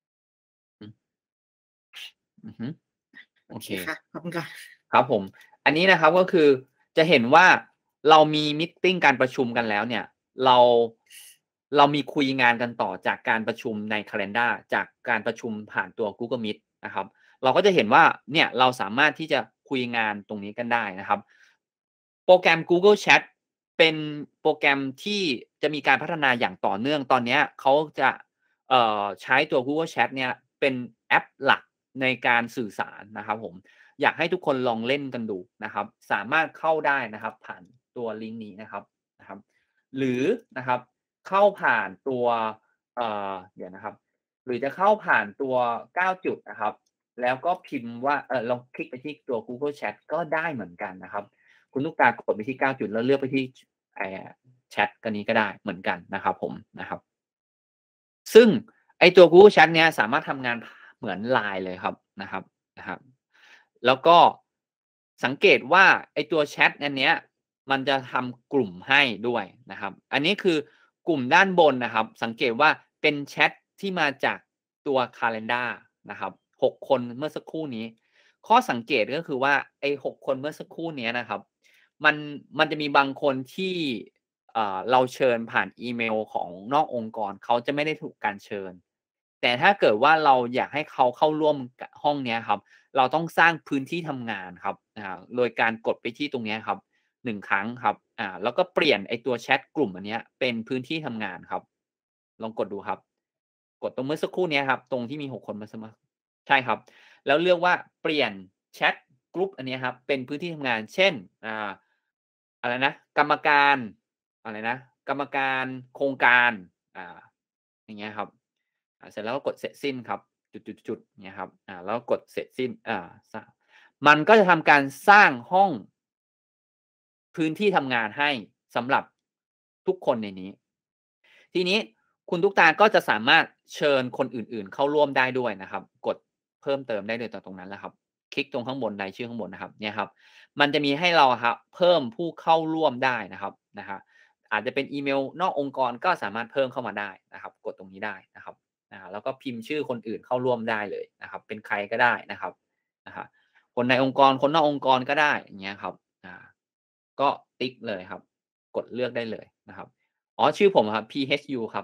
อือฮึโอเคค่ะขอบคุณค่ะครับผมอันนี้นะครับก็คือจะเห็นว่าเรามีมิทติ้งการประชุมกันแล้วเนี่ยเราเรามีคุยงานกันต่อจากการประชุมใน Calendar จากการประชุมผ่านตัว Google Meet นะครับเราก็จะเห็นว่าเนี่ยเราสามารถที่จะคุยงานตรงนี้กันได้นะครับโปรแกรม Google Chat เป็นโปรแกรมที่จะมีการพัฒนาอย่างต่อเนื่องตอนนี้เขาจะเอ่อใช้ตัว Google Chat เนี่ยเป็นแอปหลักในการสื่อสารนะครับผมอยากให้ทุกคนลองเล่นกันดูนะครับสามารถเข้าได้นะครับผ่านตัวลิงก์นี้นะครับนะครับหรือนะครับเข้าผ่านตัวเอ่อเดี๋ยวนะครับหรือจะเข้าผ่านตัวเก้าจุดนะครับแล้วก็พิมพ์ว่าเออลองคลิกไปที่ตัว Google Chat ก็ได้เหมือนกันนะครับคุณลูกตากดไปที่เก้าจุดแล้วเลือกไปที่ไอ้แชทกันนี้ก็ได้เหมือนกันนะครับผมนะครับซึ่งไอตัว Google Chat เนี้ยสามารถทำงานเหมือน ไลน์ เลยครับนะครับนะครับแล้วก็สังเกตว่าไอตัวแชทอันเนี้ยมันจะทำกลุ่มให้ด้วยนะครับอันนี้คือกลุ่มด้านบนนะครับสังเกตว่าเป็นแชทที่มาจากตัว Calendar นะครับหกคนเมื่อสักครู่นี้ข้อสังเกตก็คือว่าไอ้หกคนเมื่อสักครู่นี้นะครับมันมันจะมีบางคนที่เอ่อเราเชิญผ่านอีเมลของนอกองค์กรเขาจะไม่ได้ถูกการเชิญแต่ถ้าเกิดว่าเราอยากให้เขาเข้าร่วมกับห้องนี้ครับเราต้องสร้างพื้นที่ทำงานครับอ่าโดยการกดไปที่ตรงนี้ครับหนึ่งครั้งครับอ่าแล้วก็เปลี่ยนไอ้ตัวแชทกลุ่มอันนี้เป็นพื้นที่ทำงานครับลองกดดูครับกดตรงเมื่อสักครู่นี้ครับตรงที่มีหกคนมาสมัครใช่ครับแล้วเลือกว่าเปลี่ยนแชทกลุ่มอันนี้ครับเป็นพื้นที่ทำงานเช่นอ่าอะไรนะกรรมการอะไรนะกรรมการโครงการอ่าอย่างเงี้ยครับอ่าเสร็จแล้วก็กดเสร็จสิ้นครับจุดๆๆเนี่ยครับอ่าแล้วกดเสร็จสิ้นอ่ามันก็จะทำการสร้างห้องพื้นที่ทำงานให้สำหรับทุกคนในนี้ทีนี้คุณตุ๊กตาก็จะสามารถเชิญคนอื่นๆเข้าร่วมได้ด้วยนะครับกดเพิ่มเติมได้เลยตรงนั้นแหละครับคลิกตรงข้างบนรายชื่อข้างบนนะครับเนี่ยครับมันจะมีให้เราครับเพิ่มผู้เข้าร่วมได้นะครับนะฮะอาจจะเป็นอีเมลนอกองค์กรก็สามารถเพิ่มเข้ามาได้นะครับกดตรงนี้ได้นะครับอ่าแล้วก็พิมพ์ชื่อคนอื่นเข้าร่วมได้เลยนะครับเป็นใครก็ได้นะครับนะฮะคนในองค์กรคนนอกองค์กรก็ได้อย่างเงี้ยครับอ่าก็ติ๊กเลยครับกดเลือกได้เลยนะครับอ๋อชื่อผมครับ พี เอช ยู ครับ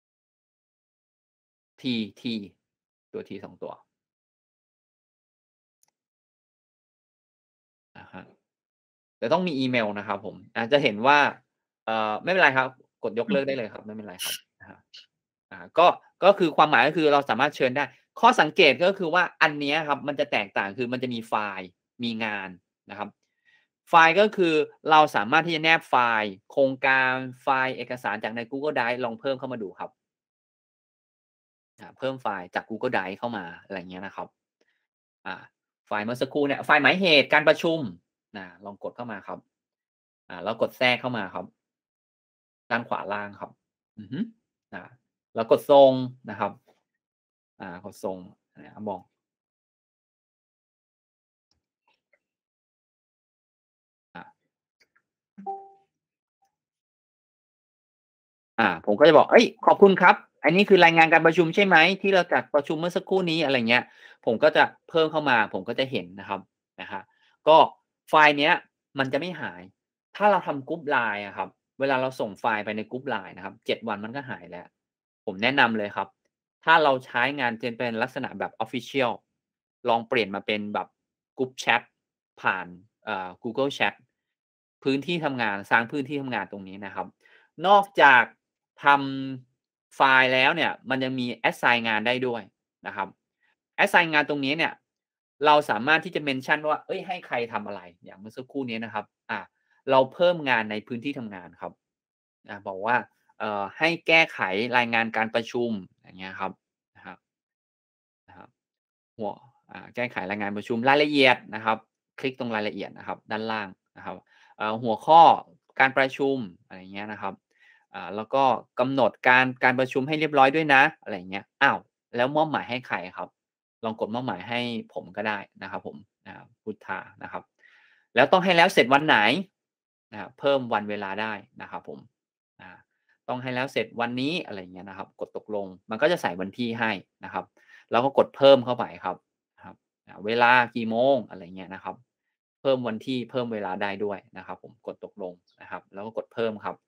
T T ตัว T สองตัวแต่ต้องมีอีเมลนะครับผมอาจจะเห็นว่าเอ่อไม่เป็นไรครับกดยกเลิกได้เลยครับไม่เป็นไรครับนะครับอ่าก็ก็คือความหมายก็คือเราสามารถเชิญได้ข้อสังเกตก็คือว่าอันเนี้ยครับมันจะแตกต่างคือมันจะมีไฟล์มีงานนะครับไฟล์ก็คือเราสามารถที่จะแนบไฟล์โครงการไฟล์เอกสารจากใน Google Drive ลองเพิ่มเข้ามาดูครับอ่าเพิ่มไฟล์จาก Google Drive เข้ามาอะไรเงี้ยนะครับอ่าไฟล์เมื่อสักครู่เนี่ยไฟล์หมายเหตุการประชุมนะลองกดเข้ามาครับอ่าแล้วกดแทรกเข้ามาครับด้านขวาล่างครับอือฮึอ่าแล้วกดทรงนะครับอ่ากดทรงนะครับมอง อ่าผมก็จะบอกเอ้ยขอบคุณครับอันนี้คือรายงานการประชุมใช่ไหมที่เราจัดประชุมเมื่อสักครู่นี้อะไรเงี้ยผมก็จะเพิ่มเข้ามาผมก็จะเห็นนะครับนะฮะก็ไฟล์เนี้ยมันจะไม่หายถ้าเราทำกรุ๊ปไลน์อะครับเวลาเราส่งไฟล์ไปในกรุ๊ปไลน์นะครับเจ็ดวันมันก็หายแล้วผมแนะนำเลยครับถ้าเราใช้งานจนเป็นลักษณะแบบ Official ลองเปลี่ยนมาเป็นแบบกรุ๊ปแชทผ่านเอ่อ Google Chat พื้นที่ทำงานสร้างพื้นที่ทำงานตรงนี้นะครับ นอกจากทำไฟล์แล้วเนี่ยมันยังมี assign งานได้ด้วยนะครับ assign งานตรงนี้เนี่ยเราสามารถที่จะเมนชั่นว่าเอ้ยให้ใครทำอะไรอย่างเมื่อสักครู่นี้นะครับอ่าเราเพิ่มงานในพื้นที่ทำงานครับอ่าบอกว่าเอ่อให้แก้ไขรายงานการประชุมอย่างเงี้ยครับนะครับนะครับหัวอ่าแก้ไขรายงานประชุมรายละเอียดนะครับคลิกตรงรายละเอียดนะครับด้านล่างนะครับเอ่อหัวข้อการประชุมอะไรเงี้ยนะครับ อ่าแล้วก็กำหนดการการประชุมให้เรียบร้อยด้วยนะอะไรเงี้ยอ้าวแล้วมอบหมายให้ใครครับลองกดมอบหมายให้ผมก็ได้นะครับผมอ่าพุทธานะครับแล้วต้องให้แล้วเสร็จวันไหนนะครับเพิ่มวันเวลาได้นะครับผมอ่าต้องให้แล้วเสร็จวันนี้อะไรเงี้ยนะครับกดตกลงมันก็จะใส่วันที่ให้นะครับแล้วก็กดเพิ่มเข้าไปครับนะครับอ่าเวลากี่โมงอะไรเงี้ยนะครับเพิ่มวันที่เพิ่มเวลาได้ด้วยนะครับผมกดตกลงนะครับแล้วก็กดเพิ่มครับ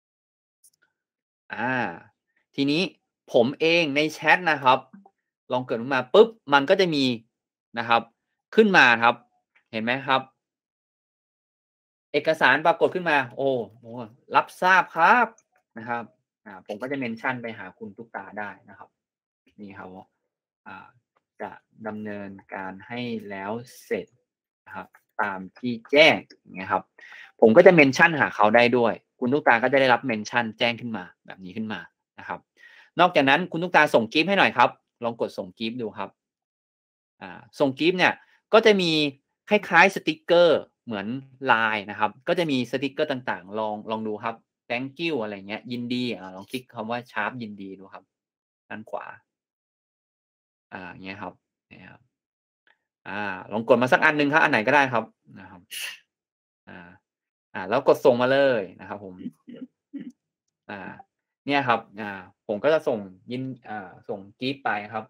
อาทีนี้ผมเองในแชทนะครับลองเกิดขึ้นมาปุ๊บมันก็จะมีนะครับขึ้นมาครับเห็นไหมครับเอกสารปรากฏขึ้นมาโอ้โหรับทราบครับนะครับอ่าผมก็จะเมนชั่นไปหาคุณตุ๊กตาได้นะครับนี่ครับว่าอ่าจะดำเนินการให้แล้วเสร็จนะครับตามที่แจ้งอย่างเงี้ยครับผมก็จะเมนชั่นหาเขาได้ด้วยคุณตุ๊กตาก็จะได้รับเมนชั่นแจ้งขึ้นมาแบบนี้ขึ้นมานะครับนอกจากนั้นคุณตุ๊กตาส่งกิฟต์ให้หน่อยครับลองกดส่งกิฟต์ดูครับอ่าส่งกิฟต์เนี่ยก็จะมีคล้ายๆสติกเกอร์เหมือน ไลน์ นะครับก็จะมีสติกเกอร์ต่างๆลองลองดูครับ thank you อะไรเงี้ยยินดีอ่าลองคลิกคำว่า sharp ยินดีดูครับด้านขวาอ่าอย่างเงี้ยครับเนี่ยครับอ่าลองกดมาสักอันหนึ่งครับอันไหนก็ได้ครับนะครับอ่าอ่าแล้วกดส่งมาเลยนะครับผมอ่าเนี่ยครับอ่าผมก็จะส่งยินอ่าส่งกิฟต์ไปครับ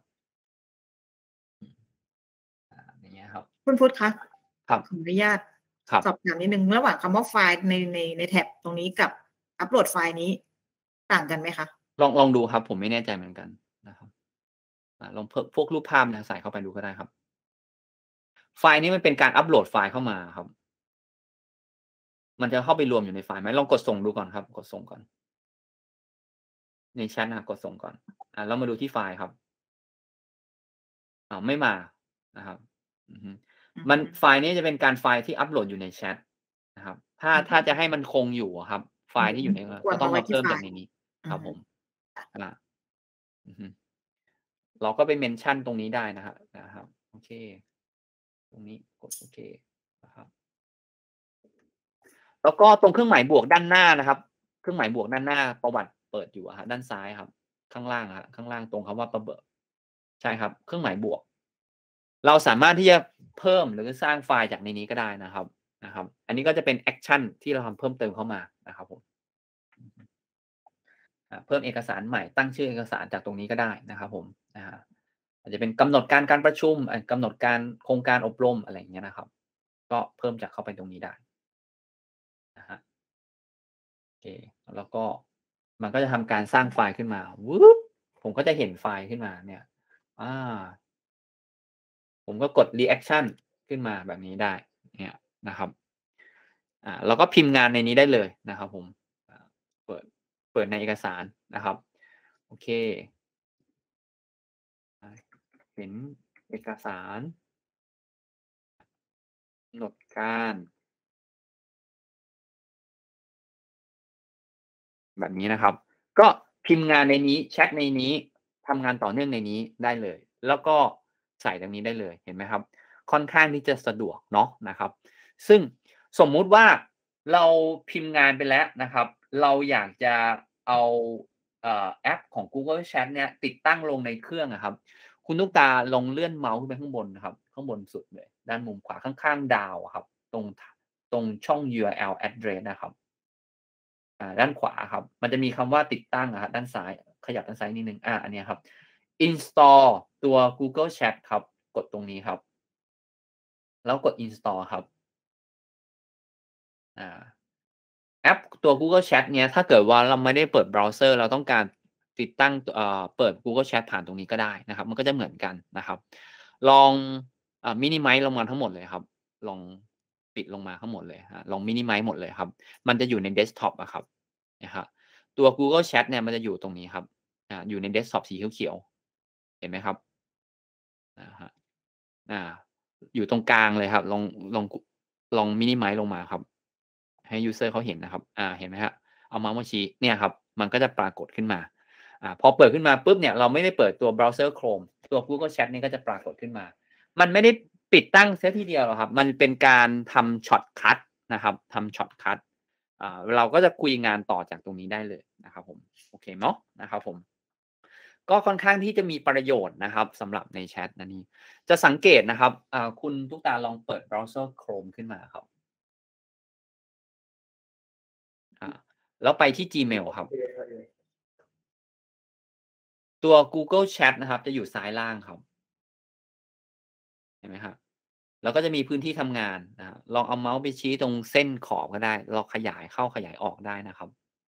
อ่าอย่างเงี้ยครับคุณพุทธคะครับขออนุญาตครับสอบถามนิดนึงระหว่างคำว่าไฟล์ในในในแท็บตรงนี้กับอัปโหลดไฟล์นี้ต่างกันไหมคะลองลองดูครับผมไม่แน่ใจเหมือนกันนะครับอ่าลองเพิ่มพวกรูปภาพเนี่ยใส่เข้าไปดูก็ได้ครับ ไฟล์นี้มันเป็นการอัปโหลดไฟล์เข้ามาครับ มันจะเข้าไปรวมอยู่ในไฟล์ไหมลองกดส่งดูก่อนครับ กดส่งก่อน ในแชทนะครับกดส่งก่อนอ่าแล้วมาดูที่ไฟล์ครับอ้าวไม่มานะครับอือฮึมันไฟล์นี้จะเป็นการไฟล์ที่อัปโหลดอยู่ในแชทนะครับ ถ้าถ้าจะให้มันคงอยู่อะครับ ไฟล์ที่อยู่ในก็ต้องมาเพิ่มจากในนี้ครับผมอ่าอือฮึเราก็ไปเมนชั่นตรงนี้ได้นะครับนะครับโอเค ตรงนี้กดโอเคนะครับ แล้วก็ตรงเครื่องหมายบวกด้านหน้านะครับ เครื่องหมายบวกด้านหน้าประวัติเปิดอยู่อะครับด้านซ้ายครับ ข้างล่างครับข้างล่างตรงคำว่าประเบิดใช่ครับ เครื่องหมายบวก เราสามารถที่จะเพิ่มหรือสร้างไฟล์จากในนี้ก็ได้นะครับนะครับ อันนี้ก็จะเป็นแอคชั่นที่เราทำเพิ่มเติมเข้ามานะครับผมเพิ่มเอกสารใหม่ตั้งชื่อเอกสารจากตรงนี้ก็ได้นะครับผมนะฮะอาจจะเป็นกำหนดการการประชุมกำหนดการโครงการอบรมอะไรอย่างเงี้ยนะครับ ก็เพิ่มจากเข้าไปตรงนี้ได้นะฮะโอเคแล้วก็มันก็จะทำการสร้างไฟล์ขึ้นมาวึบผมก็จะเห็นไฟล์ขึ้นมาเนี่ยอ่าผมก็กด reaction ขึ้นมาแบบนี้ได้เนี่ยนะครับอ่าเราก็พิมพ์งานในนี้ได้เลยนะครับผมเปิดเปิดในเอกสารนะครับโอเคเห็นเอกสารกำหนดการแบบนี้นะครับก็พิมพ์งานในนี้แชทในนี้ทำงานต่อเนื่องในนี้ได้เลยแล้วก็ใส่ตรงนี้ได้เลยเห็นไหมครับค่อนข้างที่จะสะดวกเนาะนะครับซึ่งสมมุติว่าเราพิมพ์งานไปแล้วนะครับเราอยากจะเอาเอ่อแอปของ Google Chat เนี่ยติดตั้งลงในเครื่องนะครับคุณตุ๊กตาลงเลื่อนเมาส์ขึ้นไปข้างบนนะครับข้างบนสุดเลยด้านมุมขวาข้างๆดาวครับตรงตรงช่อง ยู อาร์ แอล address นะครับอ่าด้านขวาครับมันจะมีคำว่าติดตั้งอะครับด้านซ้ายขยับด้านซ้ายนิดนึงอ่าอันนี้ครับ install ตัว Google Chat ครับกดตรงนี้ครับแล้วกด install ครับอ่าแอปตัว Google Chat เนี้ยถ้าเกิดว่าเราไม่ได้เปิดเบราว์เซอร์เราต้องการติดตั้งเอ่อเปิด Google Chat ผ่านตรงนี้ก็ได้นะครับมันก็จะเหมือนกันนะครับลองอ่ามินิไมซ์ลงมาทั้งหมดเลยครับลองปิดลงมาทั้งหมดเลยฮะลองมินิไมซ์หมดเลยครับมันจะอยู่ในเดสก์ท็อปอะครับนะครับตัว Google Chat เนี่ยมันจะอยู่ตรงนี้ครับอ่าอยู่ในเดสก์ท็อปสีเขียวๆเห็นไหมครับอ่าฮะอ่าอยู่ตรงกลางเลยครับลองลองลองมินิไมซ์ลงมาครับให้ user เขาเห็นนะครับอ่าเห็นไหมครับเอาเมาส์มาชี้เนี่ยครับมันก็จะปรากฏขึ้นมาอ่าพอเปิดขึ้นมาปุ๊บเนี่ยเราไม่ได้เปิดตัวเบราว์เซอร์ Chrome ตัว Google Chat นี่ก็จะปรากฏขึ้นมามันไม่ได้ปิดตั้งเสียทีเดียวหรอกครับมันเป็นการทำช็อตคัทนะครับทำช็อตคัทอ่าเราก็จะคุยงานต่อจากตรงนี้ได้เลยนะครับผมโอเคเนาะนะครับผมก็ค่อนข้างที่จะมีประโยชน์นะครับสำหรับในแชทนั่นนี่จะสังเกตนะครับอ่าคุณทุกตาลองเปิดเบราว์เซอร์ Chrome ขึ้นมาครับอ่าแล้วไปที่ Gmail ครับตัว Google Chat นะครับจะอยู่ซ้ายล่างครับเห็นไหมครับแล้วก็จะมีพื้นที่ทำงานนะลองเอาเมาส์ไปชี้ตรงเส้นขอบก็ได้เราขยายเข้าขยายออกได้นะครับ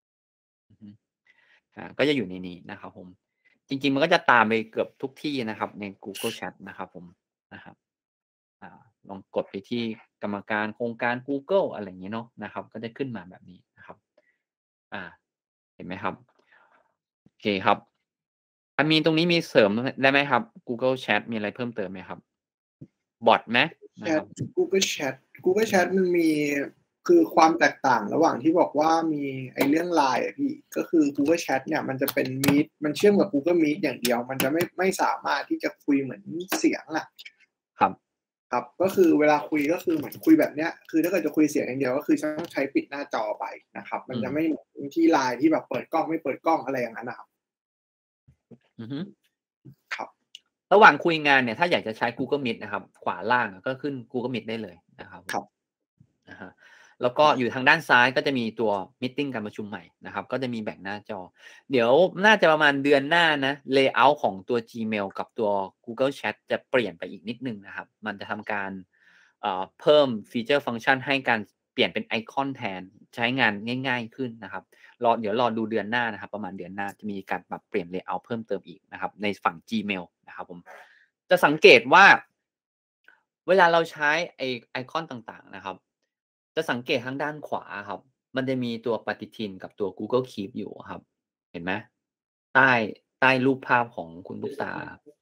อ่าก็จะอยู่ในนี้นะครับผมจริงๆมันก็จะตามไปเกือบทุกที่นะครับใน Google Chat นะครับผมนะครับอ่าลองกดไปที่กรรมการโครงการ Google อะไรอย่างนี้เนาะนะครับก็จะขึ้นมาแบบนี้นะครับอ่าเห็นไหมครับโอเคครับอามีตรงนี้มีเสริมได้ไหมครับ Google Chat มีอะไรเพิ่มเติมไหมครับบอทไหมนะครับ Google Chat Google Chat มันมีคือความแตกต่างระหว่างที่บอกว่ามีไอ้เรื่อง ไลน์ อ่ะพี่ก็คือ Google Chat เนี่ยมันจะเป็น Meet มันเชื่อมกับ Google Meet อย่างเดียวมันจะไม่ไม่สามารถที่จะคุยเหมือนเสียงอ่ะครับครับก็คือเวลาคุยก็คือเหมือนคุยแบบเนี้ยคือถ้าเกิดจะคุยเสียงอย่างเดียวก็คือต้องใช้ปิดหน้าจอไปนะครับมันจะไม่เหมือนที่ ไลน์ ที่แบบเปิดกล้องไม่เปิดกล้องอะไรอย่างนั้นนะครับอือฮึครับระหว่างคุยงานเนี่ยถ้าอยากจะใช้ Google Meet นะครับขวาล่างก็ขึ้น Google Meet ได้เลยนะครับครับนะฮะแล้วก็อยู่ทางด้านซ้ายก็จะมีตัว Meeting การประชุมใหม่นะครับก็จะมีแบ่งหน้าจอเดี๋ยวน่าจะประมาณเดือนหน้านะ Layout ของตัว Gmail กับตัว Google Chat จะเปลี่ยนไปอีกนิดนึงนะครับมันจะทำการเอ่อเพิ่มฟีเจอร์ฟังก์ชันให้การเปลี่ยนเป็นไอคอนแทนใช้งานง่ายๆขึ้นนะครับรอเดี๋ยวรอดูเดือนหน้านะครับประมาณเดือนหน้าจะมีการปรับเปลี่ยน Layout เพิ่มเติมอีกนะครับในฝั่ง Gmail นะครับผมจะสังเกตว่าเวลาเราใช้ไอไอคอนต่างๆนะครับจะสังเกตทางด้านขวาครับมันจะมีตัวปฏิทินกับตัว Google Keep อยู่ครับเห็นไหมใต้ใต้รูปภาพของคุณลูกตา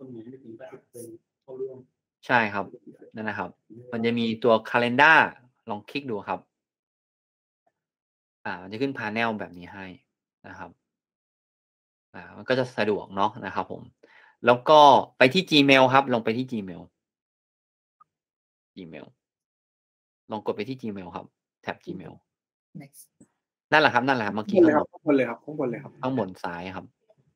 ใช่ครับนั่นนะครับมันจะมีตัว Calendar ลองคลิกดูครับอ่ามันจะขึ้น panel แบบนี้ให้นะครับอ่ามันก็จะสะดวกเนาะนะครับผมแล้วก็ไปที่ Gmail ครับลงไปที่ Gmail Gmail ลองกดไปที่ Gmail ครับแท็บ Gmail นั่นแหละครับนั่นแหละครับเมื่อกี้ข้างบนข้างบนเลยครับข้างบนเลยครับข้างบนซ้ายครับ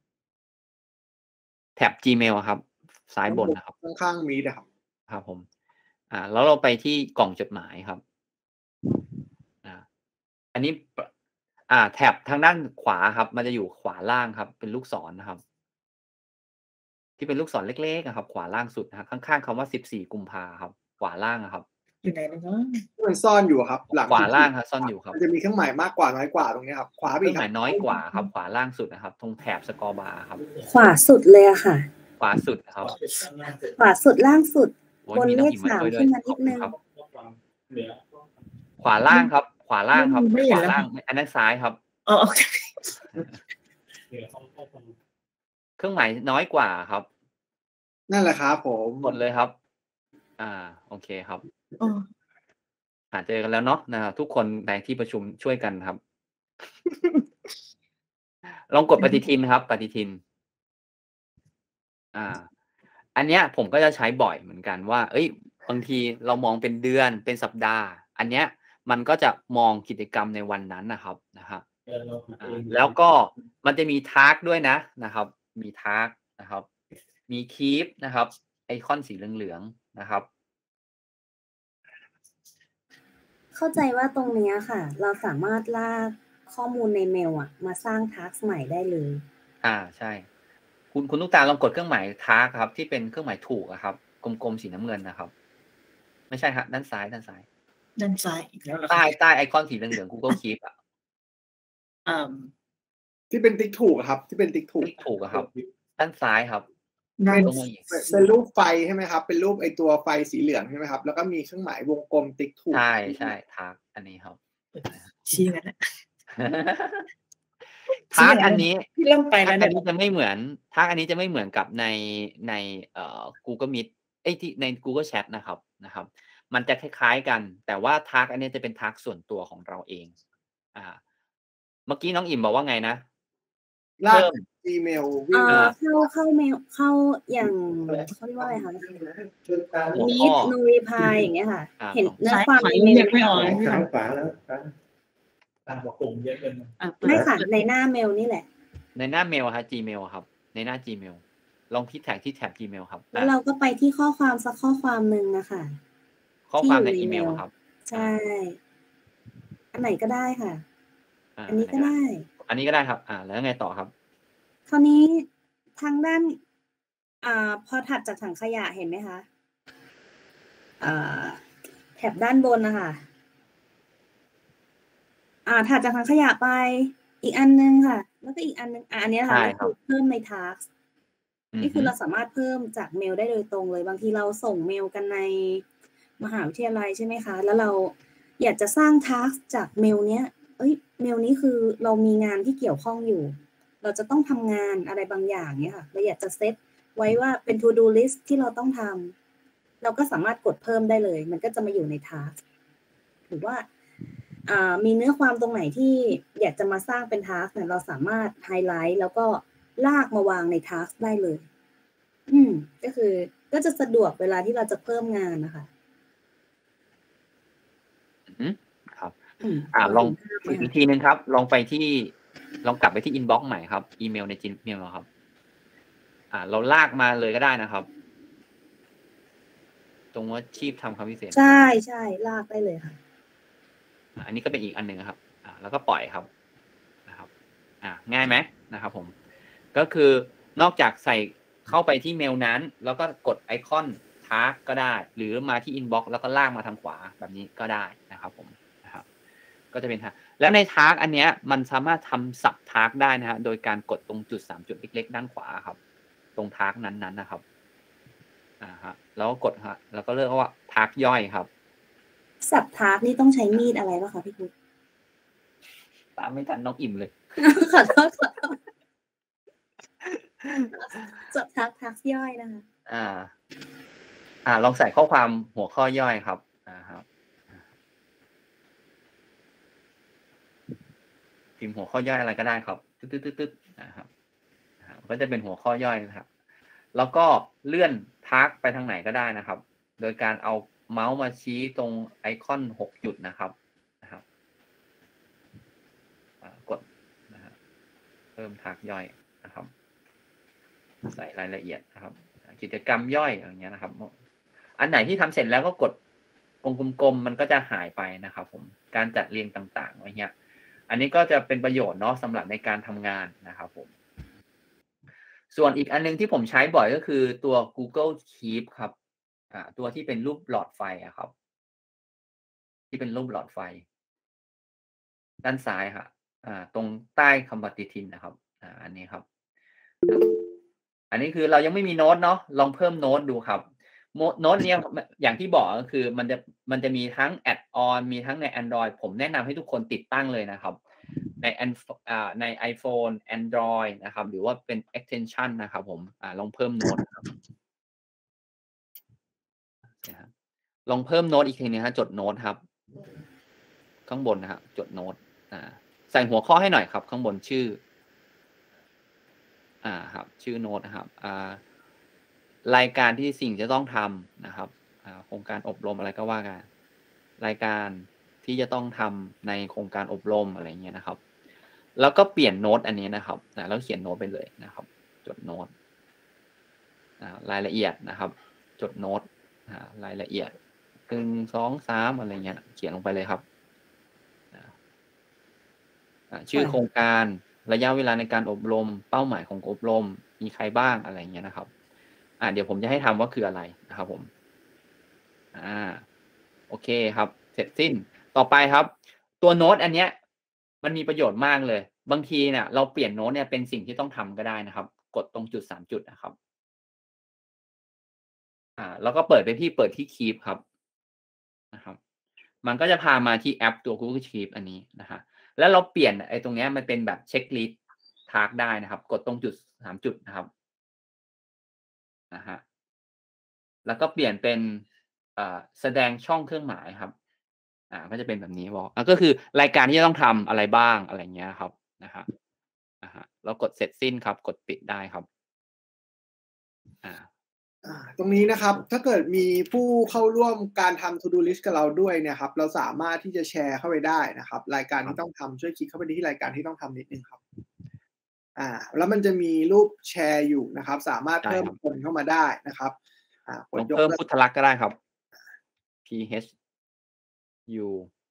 แท็บ Gmail ครับซ้ายบนนะครับข้างๆมีนะครับครับผมอ่าแล้วเราไปที่กล่องจดหมายครับอ่าอันนี้อ่าแท็บทางด้านขวาครับมันจะอยู่ขวาล่างครับเป็นลูกศรนะครับที่เป็นลูกศรเล็กๆนะครับขวาล่างสุดนะครับข้างๆคำว่าสิบสี่กุมภาครับขวาล่างครับอยู่ไหนนะเนาะมันซ่อนอยู่ครับหลังขวาล่างครับซ่อนอยู่ครับมันจะมีเครื่องหมายมากกว่าน้อยกว่าตรงนี้ครับขวาเครื่องหมายน้อยกว่าครับขวาล่างสุดนะครับตรงแถบสกอร์บาร์ครับขวาสุดเลยอะค่ะขวาสุดครับขวาสุดล่างสุดบนเลขสามขึ้นมานิดนึงขวาล่างครับขวาล่างครับไม่ขเห็นวาแล้วล่างอันนั้นซ้ายครับอ๋อโอเคเครื่องหมายน้อยกว่าครับนั่นแหละครับผมกดเลยครับ อ่า โอเคครับอ๋อหาเจอกันแล้วเนาะนะครับทุกคนในที่ประชุมช่วยกันครับ ลองกดปฏิทินครับ ปฏิทิน อ่า อันเนี้ยผมก็จะใช้บ่อยเหมือนกันว่า เอ้ย บางทีเรามองเป็นเดือนเป็นสัปดาห์ อันเนี้ยมันก็จะมองกิจกรรมในวันนั้นนะครับนะครับอ่าแล้วก็มันจะมีทาร์กด้วยนะนะครับ มีทาร์กนะครับ มีคีปนะครับ ไอคอนสีเหลืองๆนะครับเข้าใจว่าตรงเนี้ยค่ะ เราสามารถลากข้อมูลในเมลอะมาสร้างทักใหม่ได้เลยอ่าใช่ คุณคุณลูกตาลองกดเครื่องหมายทาร์กครับ ที่เป็นเครื่องหมายถูกอะครับ กลมๆสีน้ำเงินนะครับ ไม่ใช่ครับด้านซ้ายด้านซ้ายด้านซ้ายอีกแล้วเหรอใต้ใต้ไอคอนสีเหลืองๆ Google Keep อ่ะอ่าที่เป็นติ๊กถูกอะครับ ที่เป็นติ๊กถูกที่ถูกอะครับ ด้านซ้ายครับด้านลงมาอีกเป็นเป็นรูปไฟใช่ไหมครับ เป็นรูปไอตัวไฟสีเหลืองใช่ไหมครับ แล้วก็มีเครื่องหมายวงกลมติ๊กถูกใช่ใช่ทาร์กอันนี้ครับชี้กันนะทาร์กอันนี้พี่เริ่มไปทาแล้ร์วกอัเนี่นยนี้จะไม่เหมือนทาร์กอันนี้จะไม่เหมือนกับในในเอ่อ Google Meet เอ้ยที่ใน Google Chat นะครับนะครับ มันจะคล้ายๆกัน แต่ว่าทาร์กอันนี้จะเป็นทาร์กส่วนตัวของเราเอง อ่า เมื่อกี้น้องอิ่มบอกว่าไงนะลากเพิ่ม Gmail เอ่วิ่งอเข้าเข้าเมลเข้าอย่างเขาเรียกว่าอะไรคะหัวมีข้อ no reply อย่างเงี้ยค่ะอ่าเห็นเนื้อซ้ายความขวาในเมลเรียกไม่ออกเลยซ้ายขวาแล้วซ้ายอ่ะเปิดไม่ค่ะในหน้าเมลนี่แหละในหน้าเมลครับ Gmail ครับ ในหน้า Gmail ลองที่แท็กที่แท็บ Gmail ครับแล้วเราก็ไปที่ข้อความสักข้อความหนึ่งนะคะข้อความในที่อียู่เมลครับใช่ อันไหนก็ได้ค่ะอ่าอันนี้ก็ได้อันนี้ก็ได้ครับ อ่า แล้วไงต่อครับคราวนี้ทางด้านอ่าพอถัดจากถังขยะเห็นไหมคะอ่าแถบด้านบนนะคะอ่าถัดจากถังขยะไปอีกอันนึงค่ะ แล้วก็อีกอันนึงอ่าอันนี้ค่ะใช่ก็ครัคืบอเพิ่มใน task อืมนี่คือเราสามารถเพิ่มจากเมลได้โดยตรงเลย บางทีเราส่งเมลกันในมหาวิทยาลัยใช่ไหมคะ แล้วเราอยากจะสร้าง task จากเมลเนี้ย เอ้ยเมลนี้คือเรามีงานที่เกี่ยวข้องอยู่ เราจะต้องทำงานอะไรบางอย่างเนี้ยค่ะ เราอยากจะเซตไว้ว่าเป็น to do list ที่เราต้องทำเราก็สามารถกดเพิ่มได้เลย มันก็จะมาอยู่ใน task หรือว่าอ่ามีเนื้อความตรงไหนที่อยากจะมาสร้างเป็น task เนี่ยเราสามารถไฮไลท์แล้วก็ลากมาวางใน task ได้เลย อืม ก็คือก็จะสะดวกเวลาที่เราจะเพิ่มงานนะคะอืมครับอืมอ่าลองเห็นภาพไหมอีกคะทีนึงครับ ลองไปที่ ลองกลับไปที่ inbox ใหม่ครับ อีเมลใน Gmail ครับ อ่า เราลากมาเลยก็ได้นะครับ ตรงว่าชีพทำคำพิเศษใช่ใช่ลากได้เลยค่ะอ่าอันนี้ก็เป็นอีกอันหนึ่งครับ อ่า แล้วก็ปล่อยครับนะครับ อ่า ง่ายไหมนะครับผม ก็คือนอกจากใส่เข้าไปที่เมลนั้น แล้วก็กดไอคอนทาร์กก็ได้ หรือมาที่ inbox แล้วก็ลากมาทางขวาแบบนี้ก็ได้นะครับผมนะครับ ก็จะเป็นทางแล้วในทาร์กอันเนี้ยมันสามารถทำสับทาร์กได้นะฮะโดยการกดตรงจุดสามจุดเล็กๆด้านขวาครับ ตรงทาร์กนั้นๆนะครับอ่าฮะแล้วก็กดฮะแล้วก็เลือกว่าทาร์กย่อยครับสับทาร์กนี่ต้องใช้มีดอะไรป่ะคะพี่พุทธตามไม่ทันน้องอิ่มเลยขอโทษขอโทษสับทาร์กทาร์กย่อยนะคะอ่า อ่า ลองใส่ข้อความหัวข้อย่อยครับ อ่าครับพิมพ์หัวข้อย่อยอะไรก็ได้ครับ ตึ๊ดตึ๊ดตึ๊ดตึ๊ดนะครับอ่าก็จะเป็นหัวข้อย่อยนะครับ แล้วก็เลื่อนทักไปทางไหนก็ได้นะครับ โดยการเอาเมาส์มาชี้ตรงไอคอนหกจุดนะครับนะครับอ่ากดนะฮะเพิ่มทักย่อยนะครับ ใส่รายละเอียดนะครับ กิจกรรมย่อยอย่างเงี้ยนะครับ อันไหนที่ทำเสร็จแล้วก็กดวงกลมๆมันก็จะหายไปนะครับผมการจัดเรียงต่างๆอะไรเงี้ยอันนี้ก็จะเป็นประโยชน์เนาะสำหรับในการทำงานนะครับผมส่วนอีกอันนึงที่ผมใช้บ่อยก็คือตัว Google Keep ครับอ่าตัวที่เป็นรูปหลอดไฟอะครับที่เป็นรูปหลอดไฟด้านซ้ายค่ะอ่าตรงใต้คำปฏิทินนะครับอ่าอันนี้ครับอันนี้คือเรายังไม่มีโน้ตเนาะลองเพิ่มโน้ตดูครับโน้ตเนี่ยอย่างที่บอกก็คือมันจะมันจะมีทั้งแอดออนมีทั้งใน Android ผมแนะนำให้ทุกคนติดตั้งเลยนะครับในอ่าใน iPhone Android นะครับหรือว่าเป็น extension นะครับผมอ่าลองเพิ่มโน้ตครับลองเพิ่มโน้ตอีกทีนึงฮะจดโน้ตครับข้างบนนะครับจดโน้ตอ่าใส่หัวข้อให้หน่อยครับข้างบนชื่ออ่าครับชื่อโน้ตนะครับอ่ารายการที่สิ่งจะต้องทำนะครับโครงการอบรมอะไรก็ว่ากันรายการที่จะต้องทำในโครงการอบรมอะไรเงี้ยนะครับแล้วก็เปลี่ยนโน้ตอันนี้นะครับนะแล้วเขียนโน้ตไปเลยนะครับจดโน้ตรายละเอียดนะครับจดโน้ตรายละเอียดหนึ่งสองสามอะไรเงี้ยเขียนลงไปเลยครับชื่อโครงการระยะเวลาในการอบรมเป้าหมายของอบรมมีใครบ้างอะไรเงี้ยนะครับอ่าเดี๋ยวผมจะให้ทำว่าคืออะไรนะครับผมอ่าโอเคครับเสร็จสิ้นต่อไปครับตัวโน้ตอันเนี้ยมันมีประโยชน์มากเลยบางทีเนี่ยเราเปลี่ยนโน้ตเนี่ยเป็นสิ่งที่ต้องทำก็ได้นะครับกดตรงจุดสามจุดนะครับอ่าแล้วก็เปิดไปที่เปิดที่ Keep ครับนะครับมันก็จะพามาที่แอปตัว Google Keep อันนี้นะฮะแล้วเราเปลี่ยนไอ้ตรงเนี้ยมันเป็นแบบเช็คลิสต์ทาร์กได้นะครับกดตรงจุดสามจุดนะครับนะฮะแล้วก็เปลี่ยนเป็นแสดงช่องเครื่องหมายครับอ่าก็จะเป็นแบบนี้บอกก็คือรายการที่จะต้องทำอะไรบ้างอะไรเงี้ยครับนะฮะนะฮะแล้วกดเสร็จสิ้นครับกดปิดได้ครับอ่าตรงนี้นะครับถ้าเกิดมีผู้เข้าร่วมการทำ to do list กับเราด้วยเนี่ยครับเราสามารถที่จะแชร์เข้าไปได้นะครับรายการที่ต้องทำช่วยคลิกเข้าไปที่รายการที่ต้องทำนิดนึงครับอ่าแล้วมันจะมีรูปแชร์อยู่นะครับสามารถเพิ่มคนเข้ามาได้นะครับอ่าเพิ่มพุทธลักษณ์ก็ได้ครับ P H U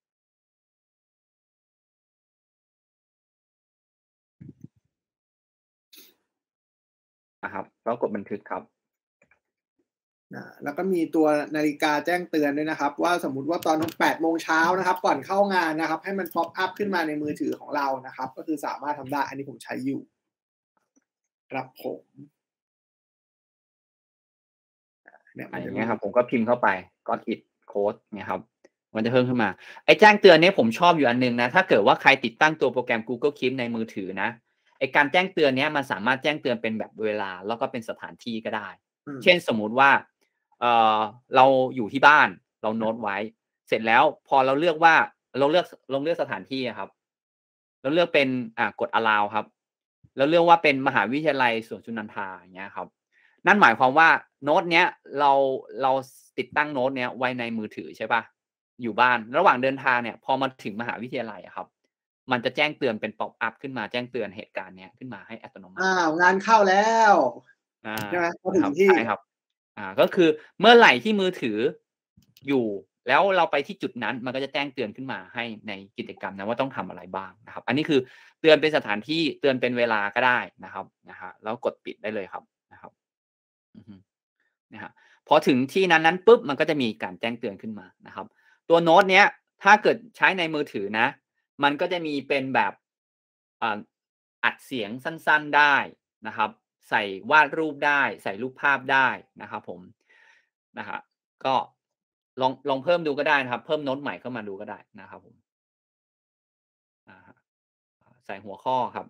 นะครับแล้วกดบันทึกครับแล้วก็มีตัวนาฬิกาแจ้งเตือนด้วยนะครับว่าสมมุติว่าตอนแปดโมงเช้านะครับก่อนเข้างานนะครับให้มันป๊อปอัพขึ้นมาในมือถือของเรานะครับก็คือสามารถทำได้อันนี้ผมใช้อยู่ครับผมเนี่ยอย่างเงี้ยครับผมก็พิมพ์เข้าไป got it code เนี่ยครับมันจะเพิ่มขึ้นมาไอ้แจ้งเตือนนี้ผมชอบอยู่อันนึงนะถ้าเกิดว่าใครติดตั้งตัวโปรแกรม Google Keep ในมือถือนะไอ้การแจ้งเตือนนี้มันสามารถแจ้งเตือนเป็นแบบเวลาแล้วก็เป็นสถานที่ก็ได้เช่นสมมุติว่าเออเราอยู่ที่บ้านเราโน้ตไว้เสร็จแล้วพอเราเลือกว่าเราเลือกเราเลือกสถานที่ครับเราเลือกเป็นอ่ากด allow ครับแล้วเลือกว่าเป็นมหาวิทยาลัยสวนสุนันทาอย่างเงี้ยครับนั่นหมายความว่าโน้ตเนี้ยเราเราติดตั้งโน้ตเนี้ยไว้ในมือถือใช่ป่ะอยู่บ้านระหว่างเดินทางเนี่ยพอมาถึงมหาวิทยาลัยครับมันจะแจ้งเตือนเป็นป๊อปอัพขึ้นมาแจ้งเตือนเหตุการณ์เนี้ยขึ้นมาให้อัตโนมัติอ้าวงานเข้าแล้วใช่ไหมพอถึงที่ใช่ครับอ่าก็คือเมื่อไหร่ที่มือถืออยู่แล้วเราไปที่จุดนั้นมันก็จะแจ้งเตือนขึ้นมาให้ในกิจกรรมนะว่าต้องทำอะไรบ้างนะครับอันนี้คือเตือนเป็นสถานที่เตือนเป็นเวลาก็ได้นะครับนะฮะแล้วกดปิดได้เลยครับนะครับนะฮะพอถึงที่นั้นนั้นปุ๊บมันก็จะมีการแจ้งเตือนขึ้นมานะครับตัวโน้ตเนี้ยถ้าเกิดใช้ในมือถือนะมันก็จะมีเป็นแบบอัดเสียงสั้นๆได้นะครับใส่วาดรูปได้ใส่รูปภาพได้นะครับผมนะฮะก็ลองลองเพิ่มดูก็ได้นะครับเพิ่มโน้ตใหม่เข้ามาดูก็ได้นะครับผมใส่หัวข้อครับ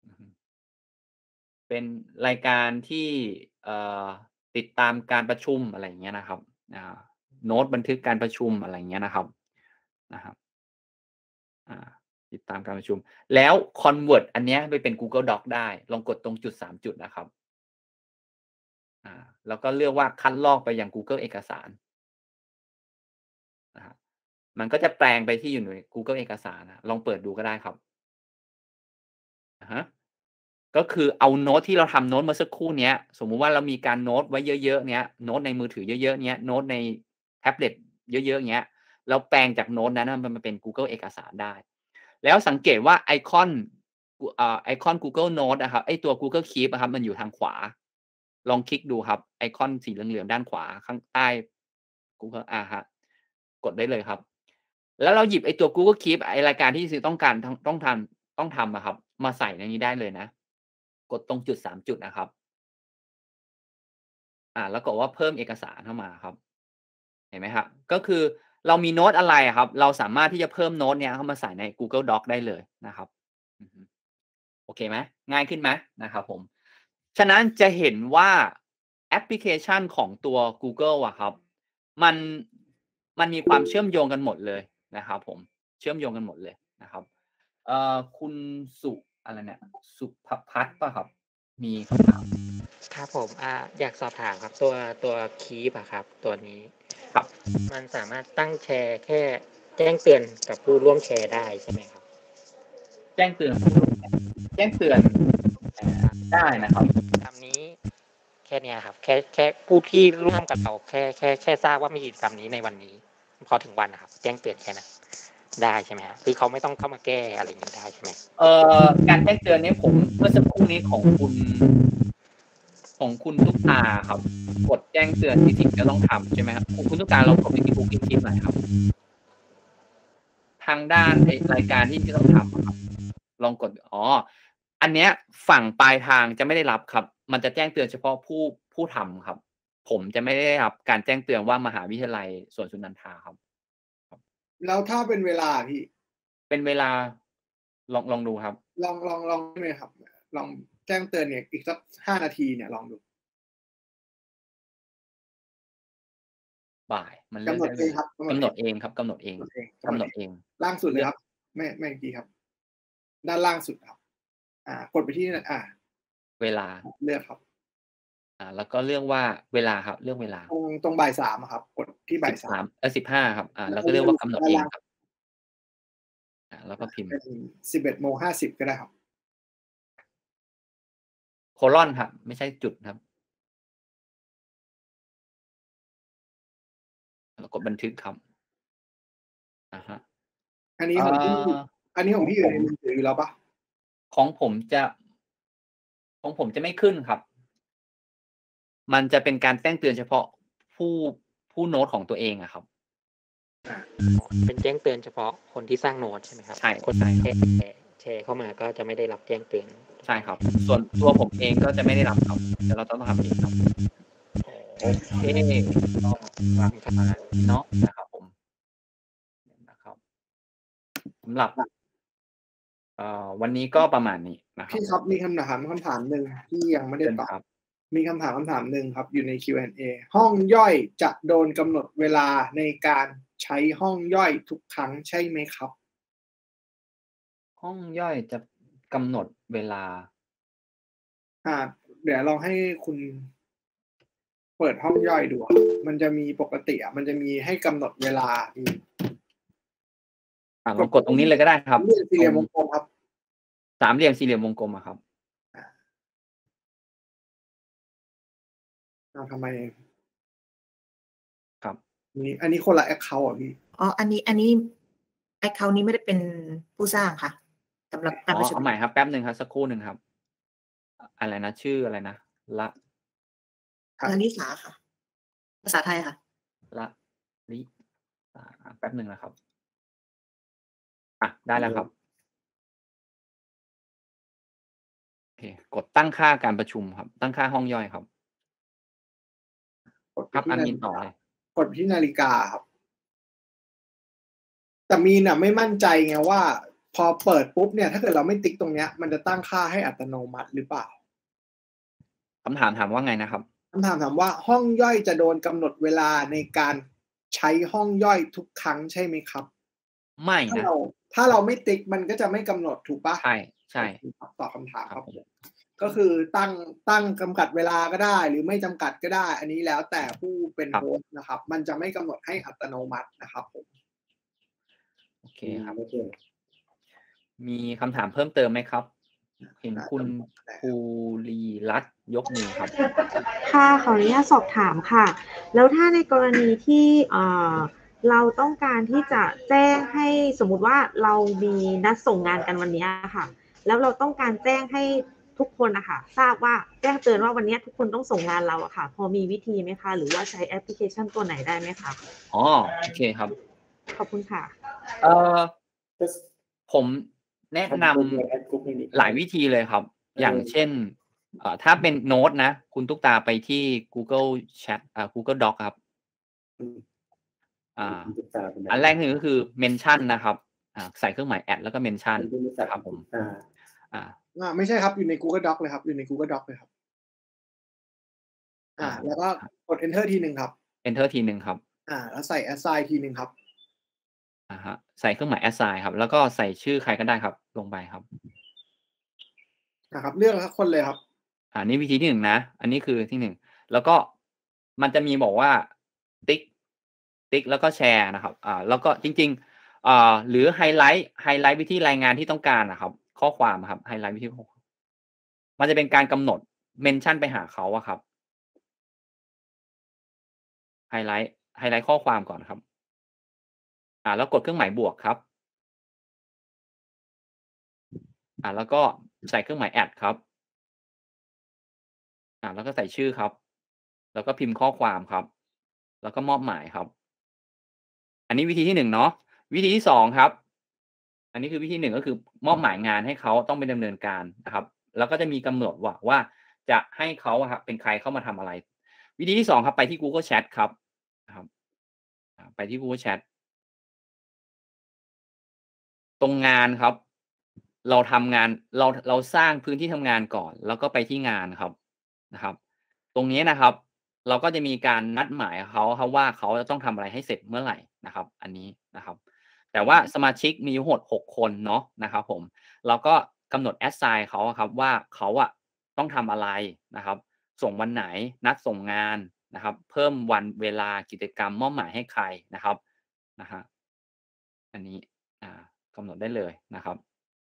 เป็นรายการที่ติดตามการประชุมอะไรอย่างเงี้ยนะครับโน้ตบันทึกการประชุมอะไรอย่างเงี้ยนะครับนะครับติดตามการประชุมแล้ว convert อันเนี้ยไปเป็น Google Doc ได้ลองกดตรงจุดสามจุดนะครับอ่าแล้วก็เลือกว่าคัดลอกไปยัง Google เอกสารนะฮะมันก็จะแปลงไปที่อยู่ใน Google เอกสารนะลองเปิดดูก็ได้ครับอ่าฮะก็คือเอาโน้ตที่เราทำโน้ตเมื่อสักครู่นี้สมมุติว่าเรามีการโน้ตไว้เยอะๆเนี้ยโน้ตในมือถือเยอะๆเนี้ยโน้ตในแท็บเล็ตเยอะๆเนี้ยเราแปลงจากโน้ตนั้นมันมาเป็น Google เอกสารได้แล้วสังเกตว่าไอคอนอ่าไอคอน Google Note นะครับไอตัว Google Keep นะครับมันอยู่ทางขวาลองคลิกดูครับไอคอนสีเหลืองๆด้านขวาข้างใต้ Google อ่าฮะกดได้เลยครับแล้วเราหยิบไอตัว Google Keep ไอรายการที่ต้องการต้องทำต้องทำอะครับมาใส่ในนี้ได้เลยนะกดตรงจุดสามจุดนะครับอ่าแล้วก็ว่าเพิ่มเอกสารเข้ามาครับเห็นไหมครับก็คือเรามีโน้ตอะไรครับเราสามารถที่จะเพิ่มโน้ตเนี้ยเข้ามาใส่ใน Google Doc ได้เลยนะครับโอเคไหมง่ายขึ้นไหมนะครับผมฉะนั้นจะเห็นว่าแอปพลิเคชันของตัว Google อะครับมันมันมีความเชื่อมโยงกันหมดเลยนะครับผมเชื่อมโยงกันหมดเลยนะครับเอ่อคุณสุอะไรเนี่ยสุภพัฒน์ป่ะครับมีคำถามครับผมอ่าอยากสอบถามครับตัวตัวคีปอะครับตัวนี้ครับมันสามารถตั้งแชร์แค่แจ้งเตือนกับผู้ร่วมแชร์ได้ใช่ไหมครับแจ้งเตือนผู้ร่วมแชร์แจ้งเตือนได้นะครับคำนี้แค่เนี้ยครับแค่แค่ผู้ที่ร่วมกับเราแค่แค่แค่ทราบว่ามีกิจกรรมนี้ในวันนี้พอถึงวันนะครับแจ้งเตือนแค่นั้นได้ใช่ไหมครับคือเขาไม่ต้องเข้ามาแก้อะไรอย่างนี้ได้ใช่ไหมเอ่อการแจ้งเตือนนี้ผมเมื่อสักครู่นี้ของคุณของคุณตุ๊กตาครับกดแจ้งเตือนที่สิ่งที่ต้องทำใช่ไหมครับคุณตุ๊กตาลองกดไปที่บุ๊กคลิปหน่อยครับทางด้านรายการที่ที่ต้องทำครับลองกดอ๋ออันเนี้ยฝั่งปลายทางจะไม่ได้รับครับมันจะแจ้งเตือนเฉพาะผู้ผู้ทำครับผมจะไม่ได้รับการแจ้งเตือนว่ามหาวิทยาลัยสวนสุนันทาครับแล้วถ้าเป็นเวลาพี่เป็นเวลาลองลองดูครับลองลองลองได้ไหมครับลองแจ้งเตือนเนี่ยอีกสักห้านาทีเนี่ยลองดูบ่ายมันกำหนดเองครับกำหนดเองครับกำหนดเองกำหนดเองล่างสุดเลยครับไม่ไม่กี่ครับด้านล่างสุดครับอ่ากดไปที่นั่นอ่าเวลาเลือกครับอ่าแล้วก็เลือกว่าเวลาครับเลือกเวลาตรงตรงบ่ายสามครับกดที่บ่ายสามเออสิบห้าครับอ่าแล้วก็เลือกว่ากำหนดเองครับอ่าแล้วก็พิมพ์สิบเอ็ดโมงห้าสิบก็ได้ครับโคลอนครับไม่ใช่จุดครับแล้วกดบันทึกครับอ่าฮะอันนี้ของพี่อันนี้ของพี่อยู่ในมือถืออยู่แล้วปะของผมจะของผมจะไม่ขึ้นครับมันจะเป็นการแจ้งเตือนเฉพาะผู้ผู้โน้ตของตัวเองอะครับเป็นแจ้งเตือนเฉพาะคนที่สร้างโน้ตใช่ไหมครับใช่คนแชร์แชร์เข้ามาก็จะไม่ได้รับแจ้งเตือนใช่ครับส่วนตัวผมเองก็จะไม่ได้รับครับเดี๋ยวเราต้องทำเองครับโอเคก็วางกันมาเนาะนะครับผมนะครับสำหรับเอ่อวันนี้ก็ประมาณนี้นะครับพี่ครับมีคำถามคำถามหนึ่งที่ยังไม่ได้ตอบมีคำถามคำถามหนึ่งครับอยู่ใน คิว แอนด์ เอ ห้องย่อยจะโดนกำหนดเวลาในการใช้ห้องย่อยทุกครั้งใช่ไหมครับห้องย่อยจะกำหนดเวลาอ่าเดี๋ยวลองให้คุณเปิดห้องย่อยดูมันจะมีปกติอ่ะมันจะมีให้กำหนดเวลาอ่าลองกดตรงนี้เลยก็ได้ครับสี่เหลี่ยมวงกลมครับสามเหลี่ยมสี่เหลี่ยมวงกลมอะครับอ่าทำไมครับนี่อันนี้คนละ account อ่ะพี่อ๋ออันนี้อันนี้ account นี้ไม่ได้เป็นผู้สร้างค่ะสำหรับการประชุมใหม่ครับแป๊บนึงครับสักครู่นึงครับอะไรนะชื่ออะไรนะละละลิสาค่ะภาษาไทยค่ะละลิสาแป๊บนึงนะครับอ่ะได้แล้วครับโอเคกดตั้งค่าการประชุมครับตั้งค่าห้องย่อยครับครับอันนี้ต่อเลยกดที่นาฬิกาครับแต่มีน่ะไม่มั่นใจไงว่าพอเปิดปุ๊บเนี่ยถ้าเกิดเราไม่ติ๊กตรงเนี้ยมันจะตั้งค่าให้อัตโนมัติหรือเปล่าคำถามถามว่าไงนะครับคำถามถามว่าห้องย่อยจะโดนกำหนดเวลาในการใช้ห้องย่อยทุกครั้งใช่ไหมครับไม่นะถ้าเราไม่ติ๊กมันก็จะไม่กำหนดถูกปะใช่ใช่ตอบคำถามครับก็คือตั้งตั้งจำกัดเวลาก็ได้หรือไม่จำกัดก็ได้อันนี้แล้วแต่ผู้เป็นโฮสต์นะครับมันจะไม่กำหนดให้อัตโนมัตินะครับผมโอเคครับมีคำถามเพิ่มเติมไหมครับเห็นคุณภูรีรัตน์ยกมือครับค่ะขออนุญาตสอบถามค่ะแล้วถ้าในกรณีที่เอ่อเราต้องการที่จะแจ้งให้สมมุติว่าเรามีนัดส่งงานกันวันนี้ค่ะแล้วเราต้องการแจ้งให้ทุกคนนะคะทราบว่าแจ้งเตือนว่าวันนี้ทุกคนต้องส่งงานเราอะค่ะพอมีวิธีไหมคะหรือว่าใช้แอปพลิเคชันตัวไหนได้ไหมคะอ๋อโอเคครับขอบคุณค่ะเอ่อผมแนะนำหลายวิธีเลยครับอย่างเช่นเอ่อถ้าเป็นโน้ตนะคุณตุ๊กตาไปที่ Google Chat อ่า Google Doc ครับอ่าอันแรกหนึ่งก็คือ mention นะครับอ่าใส่เครื่องหมายแอดแล้วก็ mention นะครับผมอ่าอ่าไม่ใช่ครับอยู่ใน Google Doc เลยครับอยู่ใน Google Doc เลยครับอ่าแล้วก็กด enter ทีหนึ่งครับ enter ทีหนึ่งครับอ่าแล้วใส่ assign ทีหนึ่งครับอ่าฮะใส่เครื่องหมาย assign ครับแล้วก็ใส่ชื่อใครก็ได้ครับลงไปครับนะครับเลือกคนเลยครับอ่านี่วิธีที่หนึ่งนะอันนี้คือที่หนึ่งแล้วก็มันจะมีบอกว่าติ๊กติ๊กแล้วก็แชร์นะครับอ่าแล้วก็จริงๆอ่าหรือไฮไลท์ไฮไลท์วิธีรายงานที่ต้องการนะครับข้อความครับไฮไลท์วิธีมันจะเป็นการกำหนดเมนชั่นไปหาเขาอะครับไฮไลท์ไฮไลท์ข้อความก่อนครับอ่าแล้วกดเครื่องหมายบวกครับอ่าแล้วก็ใส่เครื่องหมายแอดครับอ่าแล้วก็ใส่ชื่อครับแล้วก็พิมพ์ข้อความครับแล้วก็มอบหมายครับอันนี้วิธีที่หนึ่งเนาะวิธีที่สองครับอันนี้คือวิธีหนึ่งก็คือมอบหมายงานให้เขาต้องไปดำเนินการนะครับแล้วก็จะมีกำหนดว่าว่าจะให้เขาครับเป็นใครเข้ามาทำอะไรวิธีที่สองครับไปที่ Google Chat ครับนะครับไปที่ Google Chat ตรงงานครับเราทำงานเราเราสร้างพื้นที่ทำงานก่อนแล้วก็ไปที่งานครับนะครับตรงนี้นะครับเราก็จะมีการนัดหมายเขาครับว่าเขาจะต้องทำอะไรให้เสร็จเมื่อไหร่นะครับอันนี้นะครับแต่ว่าสมาชิกมีทั้งหมดหกคนเนาะนะครับผมเราก็กำหนด assign เขาครับว่าเขาอะต้องทำอะไรนะครับส่งวันไหนนัดส่งงานนะครับเพิ่มวันเวลากิจกรรมมอบหมายให้ใครนะครับนะฮะอันนี้อ่ากำหนดได้เลยนะครับ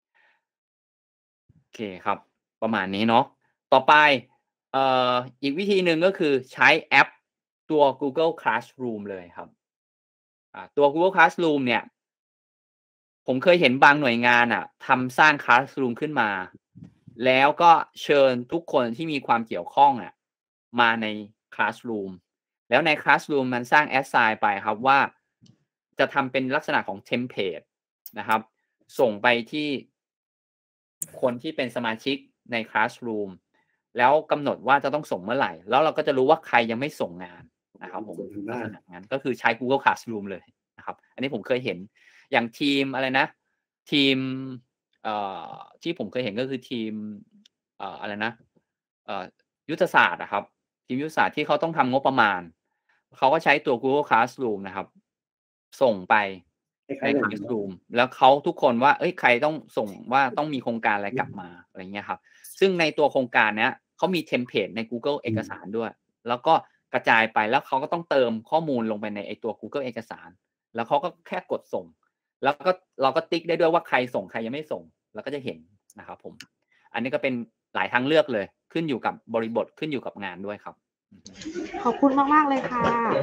โอเคครับประมาณนี้เนาะต่อไปเอ่ออีกวิธีหนึ่งก็คือใช้แอปตัว Google Classroom เลยครับอ่าตัว Google Classroom เนี่ยผมเคยเห็นบางหน่วยงานอ่ะทำสร้าง Classroom ขึ้นมาแล้วก็เชิญทุกคนที่มีความเกี่ยวข้องอ่ะมาใน Classroom แล้วใน Classroom มันสร้าง assign ไปครับว่าจะทำเป็นลักษณะของ template นะครับส่งไปที่คนที่เป็นสมาชิกใน Classroom แล้วกำหนดว่าจะต้องส่งเมื่อไหร่แล้วเราก็จะรู้ว่าใครยังไม่ส่งงานนะครับผมลักษณะนั้นก็คือใช้ Google Classroom เลยนะครับอันนี้ผมเคยเห็นอย่างทีมอะไรนะทีมเอ่อที่ผมเคยเห็นก็คือทีมเอ่ออะไรนะเอ่อยุทธศาสตร์นะครับทีมยุทธศาสตร์ที่เขาต้องทำงบประมาณเขาก็ใช้ตัว Google Classroom นะครับส่งไปใน Classroom แล้วเขาทุกคนว่าเอ้ยใครต้องส่งว่าต้องมีโครงการอะไรกลับมาอะไรเงี้ยครับซึ่งในตัวโครงการเนี้ยเขามีเทมเพลตใน Google เอกสารด้วยแล้วก็กระจายไปแล้วเขาก็ต้องเติมข้อมูลลงไปในไอตัว Google เอกสารแล้วเขาก็แค่กดส่งแล้วก็เราก็ติ๊กได้ด้วยว่าใครส่งใครยังไม่ส่งเราก็จะเห็นนะครับผมอันนี้ก็เป็นหลายทางเลือกเลยขึ้นอยู่กับบริบทขึ้นอยู่กับงานด้วยครับขอบคุณมากๆเลยค่ะ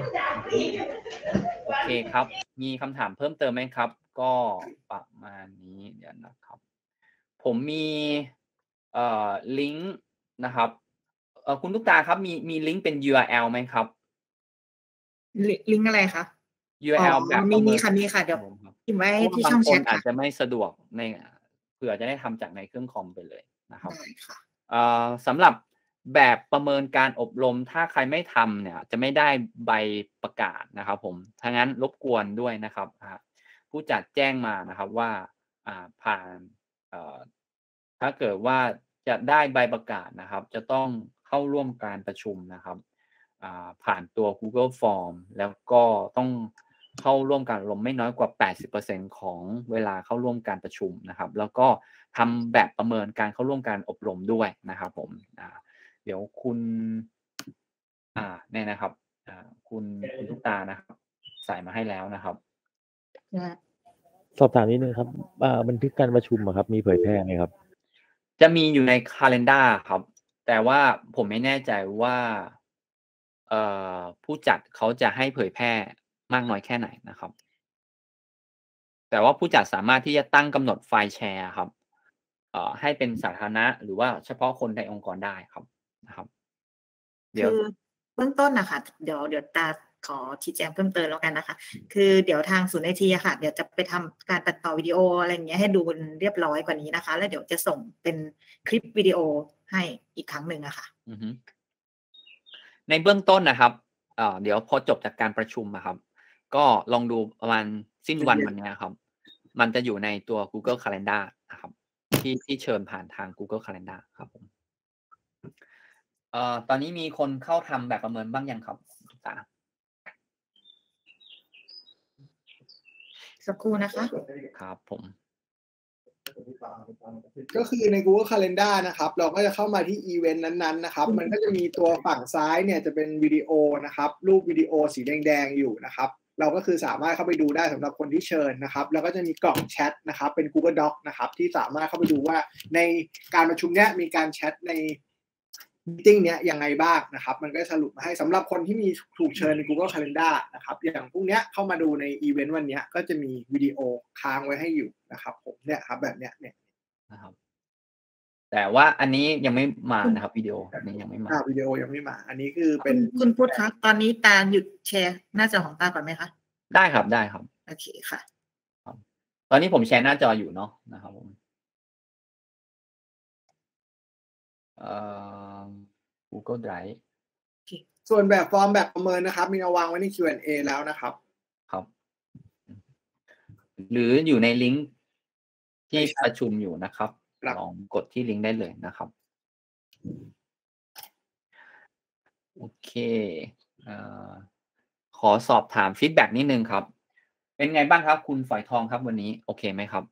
โอเคครับมีคำถามเพิ่มเติมไหมครับก็ประมาณนี้เดี๋ยวนะครับผมมีเอ่อลิงก์นะครับเอ่อคุณตุ๊กตาครับมีมีลิงก์เป็น ยู อาร์ แอล ไหมครับลิงก์อะไรคะยู อาร์ แอล แบบมีมีค่ะมีค่ะเดี๋ยวพิมพ์ไว้ที่ช่องแชทค่ะอาจจะไม่สะดวกในเผื่อจะได้ทำจากในเครื่องคอมไปเลยนะครับเอ่อสำหรับแบบประเมินการอบรมถ้าใครไม่ทำเนี่ยจะไม่ได้ใบประกาศนะครับผมถ้างั้นรบกวนด้วยนะครับผู้จัดแจ้งมานะครับว่าผ่านถ้าเกิดว่าจะได้ใบประกาศนะครับจะต้องเข้าร่วมการประชุมนะครับผ่านตัว Google Form แล้วก็ต้องเข้าร่วมการอบรมไม่น้อยกว่า แปดสิบเปอร์เซ็นต์ ของเวลาเข้าร่วมการประชุมนะครับแล้วก็ทำแบบประเมินการเข้าร่วมการอบรมด้วยนะครับผมเดี๋ยวคุณอ่าเนี่ยนะครับอ่าคุณคุณตุ๊กตานะครับใส่มาให้แล้วนะครับสอบถามนิดนึงครับบันทึกการประชุมครับมีเผยแพร่ไหมครับจะมีอยู่ใน calendar ครับแต่ว่าผมไม่แน่ใจว่าเอ่อผู้จัดเขาจะให้เผยแพร่มากน้อยแค่ไหนนะครับแต่ว่าผู้จัดสามารถที่จะตั้งกำหนดไฟล์แชร์ครับเอ่อให้เป็นสาธารณะหรือว่าเฉพาะคนในองค์กรได้ครับนะครับเดี๋ยวเบื้องต้นนะคะเดี๋ยวเดี๋ยวตาขอชี้แจงเพิ่มเติมแล้วกันนะคะคือเดี๋ยวทางศูนย์ไอทีอะค่ะเดี๋ยวจะไปทำการตัดต่อวิดีโออะไรอย่างเงี้ยให้ดูเรียบร้อยกว่านี้นะคะแล้วเดี๋ยวจะส่งเป็นคลิปวิดีโอให้อีกครั้งหนึ่งอะค่ะอือฮึในเบื้องต้นนะครับเอ่อเดี๋ยวพอจบจากการประชุมนะครับก็ลองดูประมาณสิ้นวันวันนี้ครับมันจะอยู่ในตัว Google Calendar นะครับที่ที่เชิญผ่านทาง Google Calendar ครับผมเอ่อตอนนี้มีคนเข้าทำแบบประเมินบ้างยังครับทุกท่านสักครู่นะคะครับผมก็คือใน Google Calendar นะครับเราก็จะเข้ามาที่อีเวนต์นั้นๆนะครับมันก็จะมีตัวฝั่งซ้ายเนี่ยจะเป็นวิดีโอนะครับรูปวิดีโอสีแดงๆอยู่นะครับเราก็คือสามารถเข้าไปดูได้สำหรับคนที่เชิญนะครับแล้วก็จะมีกล่องแชทนะครับเป็น Google Doc นะครับที่สามารถเข้าไปดูว่าในการประชุมเนี้ยมีการแชทในมีติ้งเนี้ยยังไงบ้างนะครับมันก็สรุปมาให้สำหรับคนที่มีถูกเชิญใน Google Calendar นะครับอย่างพวกเนี้ยเข้ามาดูในอีเวนต์วันเนี้ยก็จะมีวิดีโอค้างไว้ให้อยู่นะครับผมเนี่ยครับแบบเนี้ยเนี่ยนะครับแต่ว่าอันนี้ยังไม่มานะครับวิดีโออันนี้ยังไม่มาวิดีโอยังไม่มาอันนี้คือเป็นคุณพุทธคะตอนนี้ตาหยุดแชร์หน้าจอของตาก่อนไหมคะได้ครับได้ครับโอเคค่ะตอนนี้ผมแชร์หน้าจออยู่เนาะนะครับผมเอ่อ Google Drive ส่วนแบบฟอร์มแบบประเมินนะครับมีเอาวางไว้ใน คิว แอนด์ เอ แล้วนะครับครับหรืออยู่ในลิงก์ที่ประชุมอยู่นะครับลองกดที่ลิงก์ได้เลยนะครับโอเคเอ่อขอสอบถามฟีดแบ็กนิดนึงครับเป็นไงบ้างครับคุณฝอยทองครับวันนี้โอเคไหมครับ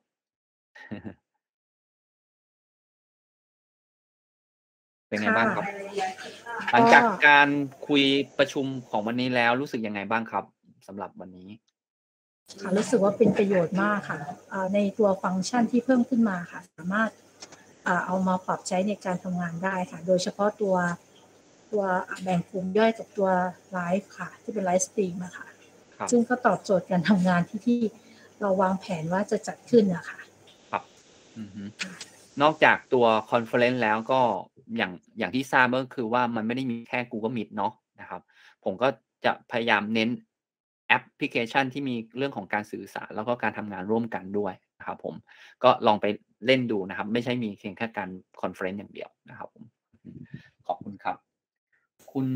เป็นไงบ้างครับหลังจากการคุยประชุมของวันนี้แล้วรู้สึกยังไงบ้างครับสำหรับวันนี้ค่ะรู้สึกว่าเป็นประโยชน์มากค่ะในตัวฟังก์ชันที่เพิ่มขึ้นมาค่ะสามารถเอามาปรับใช้ในการทำงานได้ค่ะโดยเฉพาะตัวตัวแบ่งกลุ่มย่อยกับตัวไลฟ์ค่ะที่เป็นไลฟ์สตรีมอะค่ะซึ่งก็ตอบโจทย์การทำงานที่ที่เราวางแผนว่าจะจัดขึ้นนะคะครับนอกจากตัวคอนเฟอเรนซ์แล้วก็อย่างอย่างที่ทราบก็คือว่ามันไม่ได้มีแค่ Google Meet เนาะนะครับผมก็จะพยายามเน้นแอปพลิเคชันที่มีเรื่องของการสื่อสารแล้วก็การทำงานร่วมกันด้วยนะครับผมก็ลองไปเล่นดูนะครับไม่ใช่มีเพียงแค่การคอนเฟอเรนซ์อย่างเดียวนะครับผมขอบคุณครับคุณ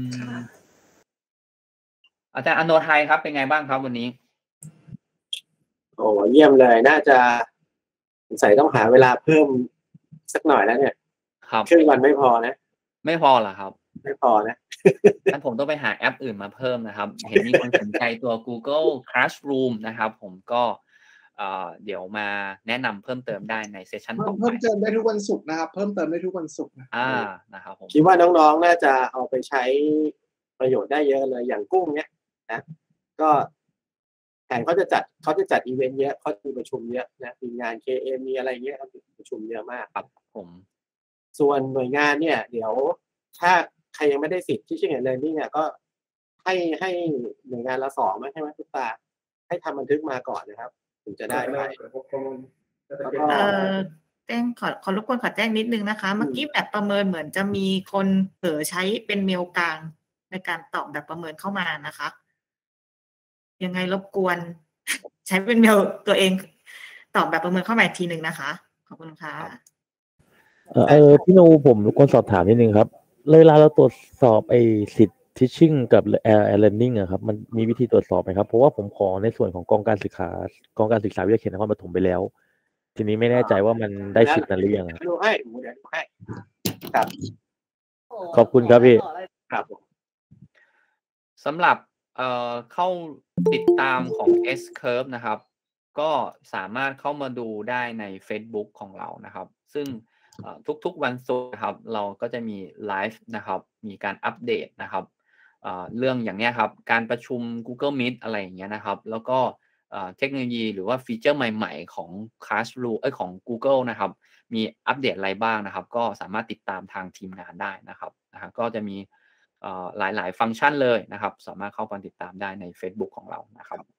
อาจารย์อโนไทยครับเป็นไงบ้างครับวันนี้โอ้เยี่ยมเลยน่าจะสงสัยต้องหาเวลาเพิ่มสักหน่อยแล้วเนี่ยครับครึ่งวันไม่พอนะไม่พอเหรอครับไม่พอนะงั้นผมต้องไปหาแอปอื่นมาเพิ่มนะครับเห็นมีคนสนใจตัว Google Classroom นะครับผมก็เดี๋ยวมาแนะนำเพิ่มเติมได้ในเซสชั่นต่อไปเพิ่มเติมได้ทุกวันศุกร์นะครับเพิ่มเติมได้ทุกวันศุกร์อ่านะครับผมคิดว่าน้องๆน่าจะเอาไปใช้ประโยชน์ได้เยอะเลยอย่างกุ้งเนี้ยนะก็แข่งเขาจะจัดเขาจะจัดอีเวนต์เยอะเขาจะประชุมเยอะนะมีงาน เค เอ็ม มีอะไรเงี้ยเขาประชุมเยอะมากครับผมส่วนหน่วยงานเนี่ยเดี๋ยวถ้าใครยังไม่ได้สิทธิ์ที่ชื่อ e-learning เนี่ยก็ให้ให้หน่วยงานละสองไหมใช่ไหมทุกตาให้ทำบันทึกมาก่อนนะครับถึงจะได้ไปแล้วก็แจ้งขอขอรบกวนขอแจ้งนิดนึงนะคะเมื่อกี้แบบประเมินเหมือนจะมีคนเผลอใช้เป็นเมลกลางในการตอบแบบประเมินเข้ามานะคะยังไงรบกวนใช้เป็นเมลตัวเองตอบแบบประเมินเข้ามาอีกทีหนึ่งนะคะขอบคุณค่ะเออพี่นูผมรบกวนสอบถามนิดนึงครับเวลาเราตรวจสอบไอ้สิทธิ์ teaching กับ e-learning อะครับมันมีวิธีตรวจสอบไหมครับเพราะว่าผมขอในส่วนของกองการศึกษากองการศึกษาวิทยาเขตนครปฐมไปแล้วทีนี้ไม่แน่ใจว่ามันได้สิทธิ์นั้นหรือยังครับดูให้ดูให้ครับขอบคุณครับพี่ครับสำหรับเอ่อเข้าติดตามของ S-Curve นะครับก็สามารถเข้ามาดูได้ใน Facebook ของเรานะครับซึ่งทุกๆวันศุกร์ครับเราก็จะมีไลฟ์นะครับมีการอัปเดตนะครับเรื่องอย่างนี้ครับการประชุม Google Meet อะไรอย่างเงี้ยนะครับแล้วก็เทคโนโลยีหรือว่าฟีเจอร์ใหม่ๆของ Classroom เอ้ยของ Google นะครับมีอัปเดตอะไรบ้างนะครับก็สามารถติดตามทางทีมงานได้นะครับนะฮะก็จะมีหลายๆฟังก์ชันเลยนะครับสามารถเข้าไปติดตามได้ใน Facebook ของเรานะครับ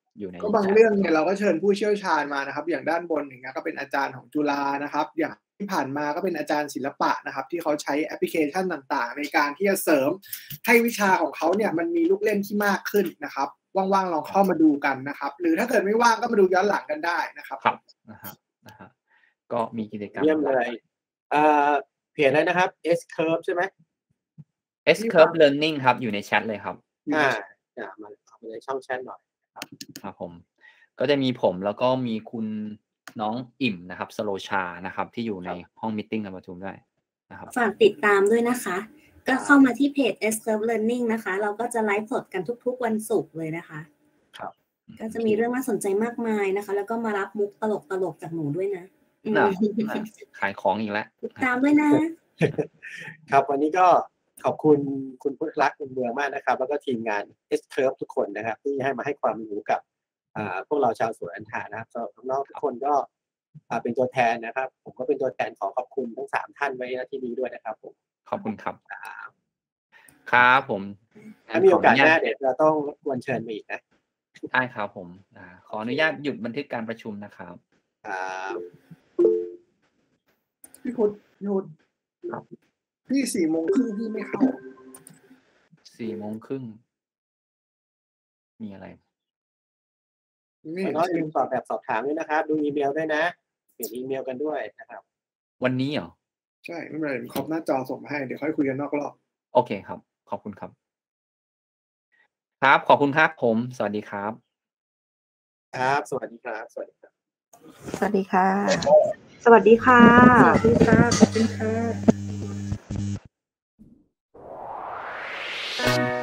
อยู่ในก็บางเรื่องเนี่ยเราก็เชิญผู้เชี่ยวชาญมานะครับอย่างด้านบนอย่างเงี้ยก็เป็นอาจารย์ของจุฬานะครับอย่างที่ผ่านมาก็เป็นอาจารย์ศิลปะนะครับที่เขาใช้แอปพลิเคชันต่างๆในการที่จะเสริมให้วิชาของเขาเนี่ยมันมีลูกเล่นที่มากขึ้นนะครับว่างๆลองเข้ามาดูกันนะครับหรือถ้าเกิดไม่ว่างก็มาดูย้อนหลังกันได้นะครับครับนะฮะนะฮะก็มีกิจกรรมเยี่ยมเลยเอ่อเพจอะไรนะครับ S Curve ใช่ไหม S Curve Learning ครับอยู่ในแชทเลยครับอ่าอ่ามาเอาในช่องแชทหน่อยครับครับผมก็จะมีผมแล้วก็มีคุณน้องอิ่มนะครับสโลชานะครับที่อยู่ในห้องมีตติ้งการประชุมด้วยนะครับฝากติดตามด้วยนะคะก็เข้ามาที่เพจ S Curve Learning นะคะเราก็จะไลฟ์สดกันทุกๆวันศุกร์เลยนะคะครับก็จะมีเรื่องน่าสนใจมากมายนะคะแล้วก็มารับมุกตลกๆจากหนูด้วยนะขายของอีกแล้วติดตามด้วยนะครับวันนี้ก็ขอบคุณคุณพุทธลักษณ์คุณเมืองมากนะครับแล้วก็ทีมงาน S Curve ทุกคนนะครับที่ให้มาให้ความรู้กับพวกเราชาวสวนอันธานะครับสำหรับน้องๆทุกคนก็เป็นตัวแทนนะครับผมก็เป็นตัวแทนขอขอบคุณทั้งสามท่านไว้ณที่นี้ด้วยนะครับผมขอบคุณครับครับผมถ้ามีโอกาสหน้าเดี๋ยวเราต้องรบกวนเชิญมาอีกนะใช่ครับผมขออนุญาตหยุดบันทึกการประชุมนะครับพี่พุทธพี่พุทธพี่สี่โมงครึ่งพี่ไม่เข้าสี่โมงครึ่งมีอะไรแล้วก็ลืมตอบแบบสอบถามด้วยนะครับดูอีเมลด้วยนะเขียนอีเมลกันด้วยนะครับวันนี้เหรอใช่ไม่เป็นไรขอบหน้าจอส่งมาให้เดี๋ยวค่อยคุยกันนอกรอบโอเคครับขอบคุณครับครับขอบคุณครับผมสวัสดีครับครับสวัสดีครับสวัสดีครับสวัสดีค่ะสวัสดีค่ะสวัสดีค่ะขอบคุณค่ะ